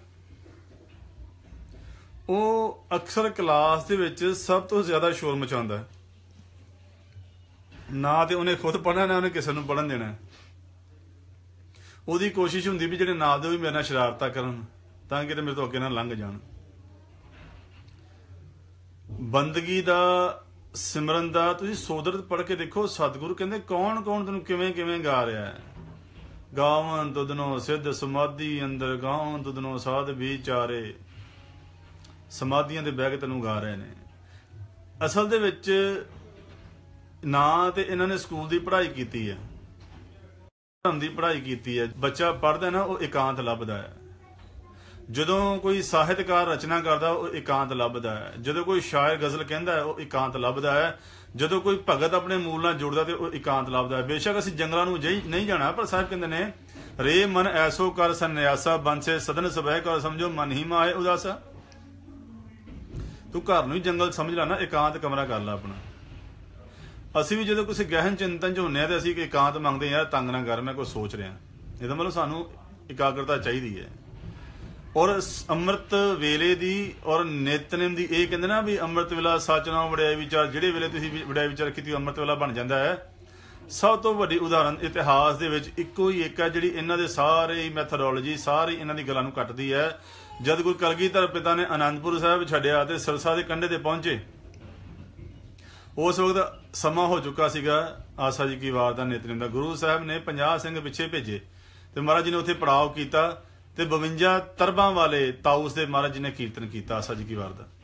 ਉਹ ਅਕਸਰ ਕਲਾਸ ਦੇ ਵਿੱਚ ਸਭ ਤੋਂ ਜ਼ਿਆਦਾ ਸ਼ੋਰ ਮਚਾਉਂਦਾ, ਨਾ ਤੇ ਉਹਨੇ ਖੁਦ ਪੜ੍ਹਨਾ ਨਾ ਉਹਨੇ ਕਿਸੇ ਨੂੰ ਪੜ੍ਹਨ ਦੇਣਾ। ਉਹਦੀ ਕੋਸ਼ਿਸ਼ ਹੁੰਦੀ ਵੀ ਜਿਹੜੇ ਨਾਲ ਦੇ ਉਹ ਵੀ ਮੇਰੇ ਨਾਲ ਸ਼ਰਾਰਤਾਂ ਕਰਨ ਤਾਂ ਕਿਤੇ ਮੇਰੇ ਤੋਂ ਅੱਗੇ ਨਾ ਲੰਘ ਜਾਣ। ਬੰਦਗੀ ਦਾ, ਸਿਮਰਨ ਦਾ ਤੁਸੀਂ ਸੋਦਰਤ ਪੜ੍ਹ ਕੇ ਦੇਖੋ, ਸਤਿਗੁਰੂ ਕਹਿੰਦੇ ਕੌਣ ਕੌਣ ਤੈਨੂੰ ਕਿਵੇਂ ਕਿਵੇਂ ਗਾ ਰਿਹਾ ਹੈ। ਗਾਵਨ ਤੁਧਨੋ ਸਿੱਧ ਸਮਾਧੀ ਅੰਦਰ, ਗਾਵਨ ਤੁਧਨੋ ਸਾਧ ਵਿਚਾਰੇ, ਸਮਾਧੀਆਂ ਦੇ ਬਹਿ ਕੇ ਤੈਨੂੰ ਗਾ ਰਹੇ ਨੇ। ਅਸਲ ਦੇ ਵਿੱਚ ਨਾ ਤੇ ਇਹਨਾਂ ਨੇ ਸਕੂਲ ਦੀ ਪੜ੍ਹਾਈ ਕੀਤੀ ਹੈ, ਧਰਮ ਦੀ ਪੜ੍ਹਾਈ ਕੀਤੀ ਹੈ। ਬੱਚਾ ਪੜ੍ਹਦਾ ਨਾ ਉਹ ਇਕਾਂਤ ਲੱਭਦਾ ਹੈ। ਜਦੋਂ ਕੋਈ ਸਾਹਿਤਕਾਰ ਰਚਨਾ ਕਰਦਾ ਉਹ ਇਕਾਂਤ ਲੱਭਦਾ ਹੈ। ਜਦੋਂ ਕੋਈ ਸ਼ਾਇਰ ਗਜ਼ਲ ਕਹਿੰਦਾ ਉਹ ਇਕਾਂਤ ਲੱਭਦਾ ਹੈ। ਜਦੋਂ ਕੋਈ ਭਗਤ ਆਪਣੇ ਮੂਲ ਨਾਲ ਜੁੜਦਾ ਤੇ ਉਹ ਇਕਾਂਤ ਲੱਭਦਾ ਹੈ। ਬੇਸ਼ੱਕ ਅਸੀਂ ਜੰਗਲਾਂ ਨੂੰ ਨਹੀਂ ਜਾਣਾ, ਪਰ ਸਾਹਿਬ ਕਹਿੰਦੇ ਨੇ ਰੇ ਮਨ ਐਸੋ ਕਰ ਸੰਨਿਆਸਾ, ਬੰਸੇ ਸਦਨ ਸਬਹਿ ਕਰ ਸਮਝੋ ਮਨ ਹੀ ਮਾਏ ਉਦਾਸਾ। ਤੂੰ ਘਰ ਨੂੰ ਹੀ ਜੰਗਲ ਸਮਝ ਲਾ ਨਾ, ਇਕਾਂਤ ਕਮਰਾ ਕਰ ਲਾ ਆਪਣਾ। ਅਸੀਂ ਵੀ ਜਦੋਂ ਕਿਸੇ ਗਹਿਨ ਚਿੰਤਨ ਚ ਹੁੰਦੇ ਹਾਂ ਤੇ ਅਸੀਂ ਇਕਾਂਤ ਮੰਗਦੇ, ਯਾਰ ਤੰਗ ਨਾ ਕਰ, ਮੈਂ ਕੁਝ ਸੋਚ ਰਿਹਾ। ਇਹਦਾ ਮਤਲਬ ਸਾਨੂੰ ਇਕਾਗਰਤਾ ਚਾਹੀਦੀ ਹੈ। ਔਰ ਅੰਮ੍ਰਿਤ ਵੇਲੇ ਦੀ ਔਰ ਨਿਤਨੇਮ ਦੀ, ਇਹ ਕਹਿੰਦੇ ਨਾ ਵੀ ਅੰਮ੍ਰਿਤ ਵੇਲਾ ਸੱਚ ਨਾਮ ਵਡਿਆਈ ਵਿਚਾਰ, ਜਿਹੜੇ ਵੇਲੇ ਤੁਸੀਂ ਵਡਿਆਈ ਵਿਚਾਰ ਕੀਤੀ ਅੰਮ੍ਰਿਤ ਵੇਲਾ ਬਣ ਜਾਂਦਾ ਹੈ। ਸਭ ਤੋਂ ਵੱਡੀ ਉਦਾਹਰਨ ਇਤਿਹਾਸ ਦੇ ਵਿੱਚ ਇੱਕੋ ਹੀ ਇੱਕ ਹੈ ਜਿਹੜੀ ਇਹਨਾਂ ਦੇ ਸਾਰੇ ਮੈਥਡੋਲੋਜੀ, ਸਾਰੀ ਇਹਨਾਂ ਦੀ ਗੱਲਾਂ ਨੂੰ ਕੱਟਦੀ ਹੈ। ਜਦ ਕੋਈ ਕਲਗੀਧਰ ਪਿਤਾ ਨੇ ਅਨੰਦਪੁਰ ਸਾਹਿਬ ਛੱਡਿਆ ਤੇ ਸਿਰਸਾ ਦੇ ਕੰਢੇ ਤੇ ਪਹੁੰਚੇ, ਉਸ ਵਕਤ ਸਮਾਂ ਹੋ ਚੁੱਕਾ ਸੀਗਾ ਆਸਾ ਜੀ ਕੀ ਵਾਰ ਦਾ ਨਿਤਨੇਮ ਦਾ। ਗੁਰੂ ਸਾਹਿਬ ਨੇ 50 ਸਿੰਘ ਪਿੱਛੇ ਭੇਜੇ ਤੇ ਮਹਾਰਾਜ ਜੀ ਨੇ ਉੱਥੇ ਪੜਾਅ ਕੀਤਾ ਤੇ 52 ਤਰਬਾਂ ਵਾਲੇ ਤਾਊਸ ਦੇ ਮਹਾਰਾਜ ਜੀ ਨੇ ਕੀਰਤਨ ਕੀਤਾ ਆਸਾ ਜੀ ਕੀ ਵਾਰ ਦਾ।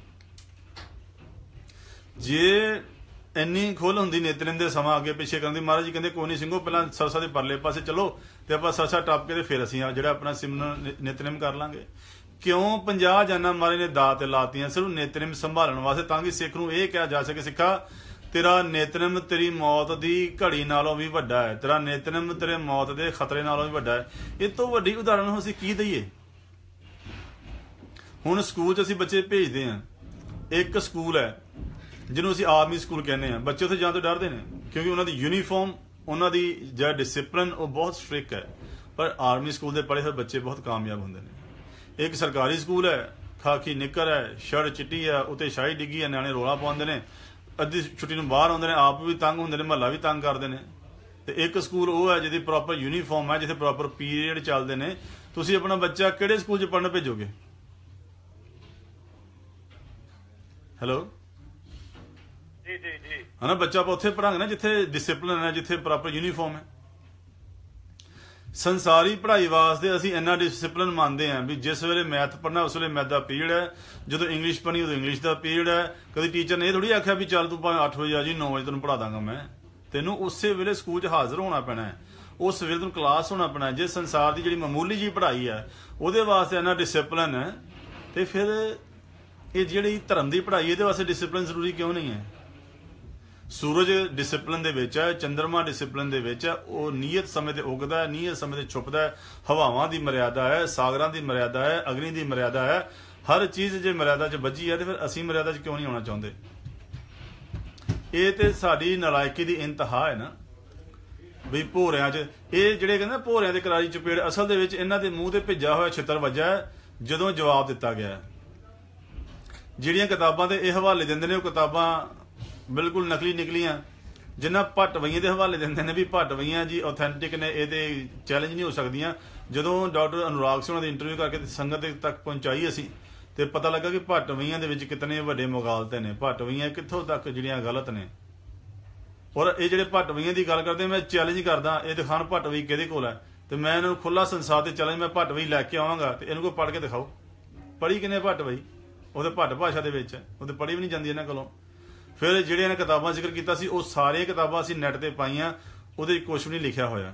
ਜੇ ਇੰਨੀ ਖੁੱਲ ਹੁੰਦੀ ਨਿਤਨੇਮ ਦੇ ਸਮਾਂ ਅੱਗੇ ਪਿੱਛੇ ਕਰਨ ਦੀ, ਮਹਾਰਾਜ ਜੀ ਕਹਿੰਦੇ ਕੋਈ ਨਹੀਂ ਸਿੰਘੋ, ਪਹਿਲਾਂ ਸਰਸਾ ਦੇ ਪਰਲੇ ਪਾਸੇ ਚਲੋ ਤੇ ਆਪਾਂ ਸਰਸਾ ਟੱਪ ਕੇ ਤੇ ਫਿਰ ਅਸੀਂ ਜਿਹੜਾ ਆਪਣਾ ਸਿਮਰਨ ਨਿਤਨੇਮ ਕਰ ਲਾਂਗੇ। ਕਿਉਂ 50 ਜਾਨਾਂ ਮਹਾਰਾਜ ਨੇ ਦਾਅ ਤੇ ਲਾਤੀਆਂ ਸਿਰਫ ਨਿਤਨੇਮ ਸੰਭਾਲਣ ਵਾਸਤੇ, ਤਾਂ ਕਿ ਸਿੱਖ ਨੂੰ ਇਹ ਕਿਹਾ ਜਾ ਸਕੇ, ਸਿੱਖਾ ਤੇਰਾ ਨਿਤਨੇਮ ਤੇਰੀ ਮੌਤ ਦੀ ਘੜੀ ਨਾਲੋਂ ਵੀ ਵੱਡਾ ਹੈ, ਤੇਰਾ ਨਿਤਨੇਮ ਤੇਰੇ ਮੌਤ ਦੇ ਖਤਰੇ ਨਾਲੋਂ ਵੀ ਵੱਡਾ ਹੈ। ਇਹ ਤੋਂ ਵੱਡੀ ਉਦਾਹਰਨ ਅਸੀਂ ਕੀ ਦਈਏ? ਹੁਣ ਸਕੂਲ 'ਚ ਅਸੀਂ ਬੱਚੇ ਭੇਜਦੇ ਹਾਂ, ਇੱਕ ਸਕੂਲ ਹੈ ਜਿਹਨੂੰ ਅਸੀਂ ਆਰਮੀ ਸਕੂਲ ਕਹਿੰਦੇ ਹਾਂ, ਬੱਚੇ ਉੱਥੇ ਜਾਣ ਤੋਂ ਡਰਦੇ ਨੇ ਕਿਉਂਕਿ ਉਹਨਾਂ ਦੀ ਯੂਨੀਫਾਰਮ, ਉਹਨਾਂ ਦੀ ਜਿਹੜਾ ਡਿਸਿਪਲਿਨ ਉਹ ਬਹੁਤ ਸਟ੍ਰਿਕਟ ਹੈ। ਪਰ ਆਰਮੀ ਸਕੂਲ ਦੇ ਪੜ੍ਹੇ ਹੋਏ ਬੱਚੇ ਬਹੁਤ ਕਾਮਯਾਬ ਹੁੰਦੇ ਨੇ। ਇੱਕ ਸਰਕਾਰੀ ਸਕੂਲ ਹੈ, ਖਾਕੀ ਨਿੱਕਰ ਹੈ, ਸ਼ਰਟ ਚਿੱਟੀ ਹੈ, ਉੱਤੇ ਸ਼ਾਹੀ ਡਿੱਗੀ ਹੈ, ਨਿਆਣੇ ਰੋਲਾ ਪਾਉਂਦੇ ਨੇ, ਅੱਧੀ ਛੁੱਟੀ ਨੂੰ ਬਾਹਰ ਆਉਂਦੇ ਨੇ, ਆਪ ਵੀ ਤੰਗ ਹੁੰਦੇ ਨੇ, ਮਹੱਲਾ ਵੀ ਤੰਗ ਕਰਦੇ ਨੇ। ਤੇ ਇੱਕ ਸਕੂਲ ਉਹ ਹੈ ਜਿਹਦੀ ਪ੍ਰੋਪਰ ਯੂਨੀਫਾਰਮ ਹੈ, ਜਿੱਥੇ ਪ੍ਰੋਪਰ ਪੀਰੀਅਡ ਚੱਲਦੇ ਨੇ। ਤੁਸੀਂ ਆਪਣਾ ਬੱਚਾ ਕਿਹੜੇ ਸਕੂਲ 'ਚ ਪੜ੍ਹਨ ਭੇਜੋਗੇ? ਹੈਲੋ ਜੀ ਜੀ ਜੀ ਹਨਾ, ਬੱਚਾ ਆਪਾਂ ਉੱਥੇ ਪੜਾਂਗੇ ਨਾ ਜਿੱਥੇ ਡਿਸਿਪਲਿਨ ਹੈ, ਜਿੱਥੇ ਪ੍ਰੋਪਰ ਯੂਨੀਫਾਰਮ ਹੈ। ਸੰਸਾਰੀ ਪੜ੍ਹਾਈ ਵਾਸਤੇ ਅਸੀਂ ਇੰਨਾ ਡਿਸਿਪਲਿਨ ਮੰਨਦੇ ਹਾਂ ਵੀ ਜਿਸ ਵੇਲੇ ਮੈਥ ਪੜ੍ਹਨਾ ਉਸ ਵੇਲੇ ਮੈਥ ਦਾ ਪੀਰੀਅਡ ਹੈ, ਜਦੋਂ ਇੰਗਲਿਸ਼ ਪੜ੍ਹਨੀ ਉਦੋਂ ਇੰਗਲਿਸ਼ ਦਾ ਪੀਰੀਅਡ ਹੈ। ਕਦੀ ਟੀਚਰ ਨੇ ਇਹ ਥੋੜੀ ਆਖਿਆ ਵੀ ਚੱਲ ਤੂੰ ਭਾਵੇਂ 8 ਵਜੇ ਆ ਜੀ, 9 ਵਜੇ ਤੈਨੂੰ ਪੜ੍ਹਾ ਦਾਂਗਾ ਮੈਂ। ਤੈਨੂੰ ਉਸੇ ਵੇਲੇ ਸਕੂਲ 'ਚ ਹਾਜ਼ਰ ਹੋਣਾ ਪੈਣਾ ਹੈ, ਉਸ ਵੇਲੇ ਤੈਨੂੰ ਕਲਾਸ ਹੋਣਾ ਪੈਣਾ। ਜੇ ਸੰਸਾਰ ਦੀ ਜਿਹੜੀ ਮਾਮੂਲੀ ਜਿਹੀ ਪੜ੍ਹਾਈ ਹੈ ਉਹਦੇ ਵਾਸਤੇ ਇੰਨਾ ਡਿਸਿਪਲਿਨ ਹੈ, ਤੇ ਫਿਰ ਇਹ ਜਿਹੜੀ ਧਰਮ ਦੀ ਪੜ੍ਹਾਈ ਇਹਦੇ ਵਾਸਤੇ ਡਿਸਿਪਲਿਨ ਜ਼ਰੂਰੀ ਕਿਉਂ ਨਹੀਂ ਹੈ? ਸੂਰਜ ਡਿਸਿਪਲਿਨ ਦੇ ਵਿੱਚ ਹੈ, ਚੰਦਰਮਾ ਡਿਸਿਪਲਿਨ ਦੇ ਵਿੱਚ ਹੈ, ਉਹ ਨਿਯਤ ਸਮੇਂ ਤੇ ਉੱਗਦਾ ਹੈ, ਨਿਯਤ ਸਮੇਂ ਤੇ ਛੁਪਦਾ ਹੈ। ਹਵਾਵਾਂ ਦੀ ਮਰਿਆਦਾ ਹੈ, ਸਾਗਰਾਂ ਦੀ ਮਰਿਆਦਾ ਹੈ, ਅਗਨੀ ਦੀ ਮਰਿਆਦਾ ਹੈ। ਹਰ ਚੀਜ਼ ਜੇ ਮਰਿਆਦਾ 'ਚ ਬੱਝੀ ਹੈ ਤੇ ਫਿਰ ਅਸੀਂ ਮਰਿਆਦਾ 'ਚ ਕਿਉਂ ਨਹੀਂ ਆਉਣਾ ਚਾਹੁੰਦੇ? ਇਹ ਤੇ ਸਾਡੀ ਨਲਾਇਕੀ ਦੀ ਇੰਤਹਾ ਹੈ ਨਾ ਵੀ ਭੋਰਿਆਂ 'ਚ ਇਹ ਜਿਹੜੇ ਕਹਿੰਦੇ ਭੋਰਿਆਂ ਦੇ ਕਰਾਰੀ ਚਪੇੜ, ਅਸਲ ਦੇ ਵਿੱਚ ਇਹਨਾਂ ਦੇ ਮੂੰਹ ਤੇ ਭਿੱਜਾ ਹੋਇਆ ਛਿੱਤਰ ਵੱਜਾ ਜਦੋਂ ਜਵਾਬ ਦਿੱਤਾ ਗਿਆ। ਜਿਹੜੀਆਂ ਕਿਤਾਬਾਂ ਤੇ ਇਹ ਹਵਾਲੇ ਦਿੰਦੇ ਨੇ ਉਹ ਕਿਤਾਬਾਂ ਬਿਲਕੁਲ ਨਕਲੀ ਨਿਕਲੀਆਂ। ਜਿੰਨਾ ਭੱਟਵਈਆਂ ਦੇ ਹਵਾਲੇ ਦਿੰਦੇ ਨੇ ਵੀ ਭੱਟਵਈਆਂ ਜੀ ਆਥੈਂਟਿਕ ਨੇ, ਇਹਦੇ ਚੈਲੰਜ ਨਹੀਂ ਹੋ ਸਕਦੀਆਂ। ਜਦੋਂ ਡਾਕਟਰ ਅਨੁਰਾਗ ਸਿੰਘ ਉਹਨਾਂ ਦੀ ਇੰਟਰਵਿਊ ਕਰਕੇ ਸੰਗਤ ਤੱਕ ਪਹੁੰਚਾਈ ਅਸੀਂ, ਤੇ ਪਤਾ ਲੱਗਾ ਕਿ ਭੱਟਵਈਆਂ ਦੇ ਵਿੱਚ ਕਿਤਨੇ ਵੱਡੇ ਮੁਗਾਲਤੇ ਨੇ, ਭੱਟਵਈਆਂ ਕਿੱਥੋਂ ਤੱਕ ਜਿਹੜੀਆਂ ਗਲਤ ਨੇ। ਔਰ ਇਹ ਜਿਹੜੇ ਭੱਟਵਈਆਂ ਦੀ ਗੱਲ ਕਰਦੇ, ਮੈਂ ਚੈਲੰਜ ਕਰਦਾ ਇਹ ਦਿਖਾਣ ਭੱਟਵਈ ਕਿਹਦੇ ਕੋਲ ਹੈ, ਤੇ ਮੈਂ ਇਹਨਾਂ ਨੂੰ ਖੁੱਲਾ ਸੰਸਾਰ ਤੇ ਚੈਲੰਜ, ਮੈਂ ਭੱਟਵਈ ਲੈ ਕੇ ਆਵਾਂਗਾ ਤੇ ਇਹਨੂੰ ਕੋਈ ਪੜ੍ਹ ਕੇ ਦਿਖਾਓ। ਪੜ੍ਹੀ ਕਿਨੇ ਭੱਟਵਈ? ਉਹਦੇ ਭੱਟ ਭਾਸ਼ਾ ਦੇ ਵਿੱਚ ਹੈ, ਉਹਦੇ ਪੜ੍ਹੀ ਵੀ ਨਹੀਂ ਜਾਂਦੀ ਇਹਨਾਂ ਕੋਲੋਂ। ਫਿਰ ਜਿਹੜੀਆਂ ਨੇ ਕਿਤਾਬਾਂ ਜ਼ਿਕਰ ਕੀਤਾ ਸੀ ਉਹ ਸਾਰੀਆਂ ਕਿਤਾਬਾਂ ਅਸੀਂ ਨੈਟ ਤੇ ਪਾਈਆਂ, ਉਹਦੇ 'ਚ ਕੁਛ ਵੀ ਨਹੀਂ ਲਿਖਿਆ ਹੋਇਆ।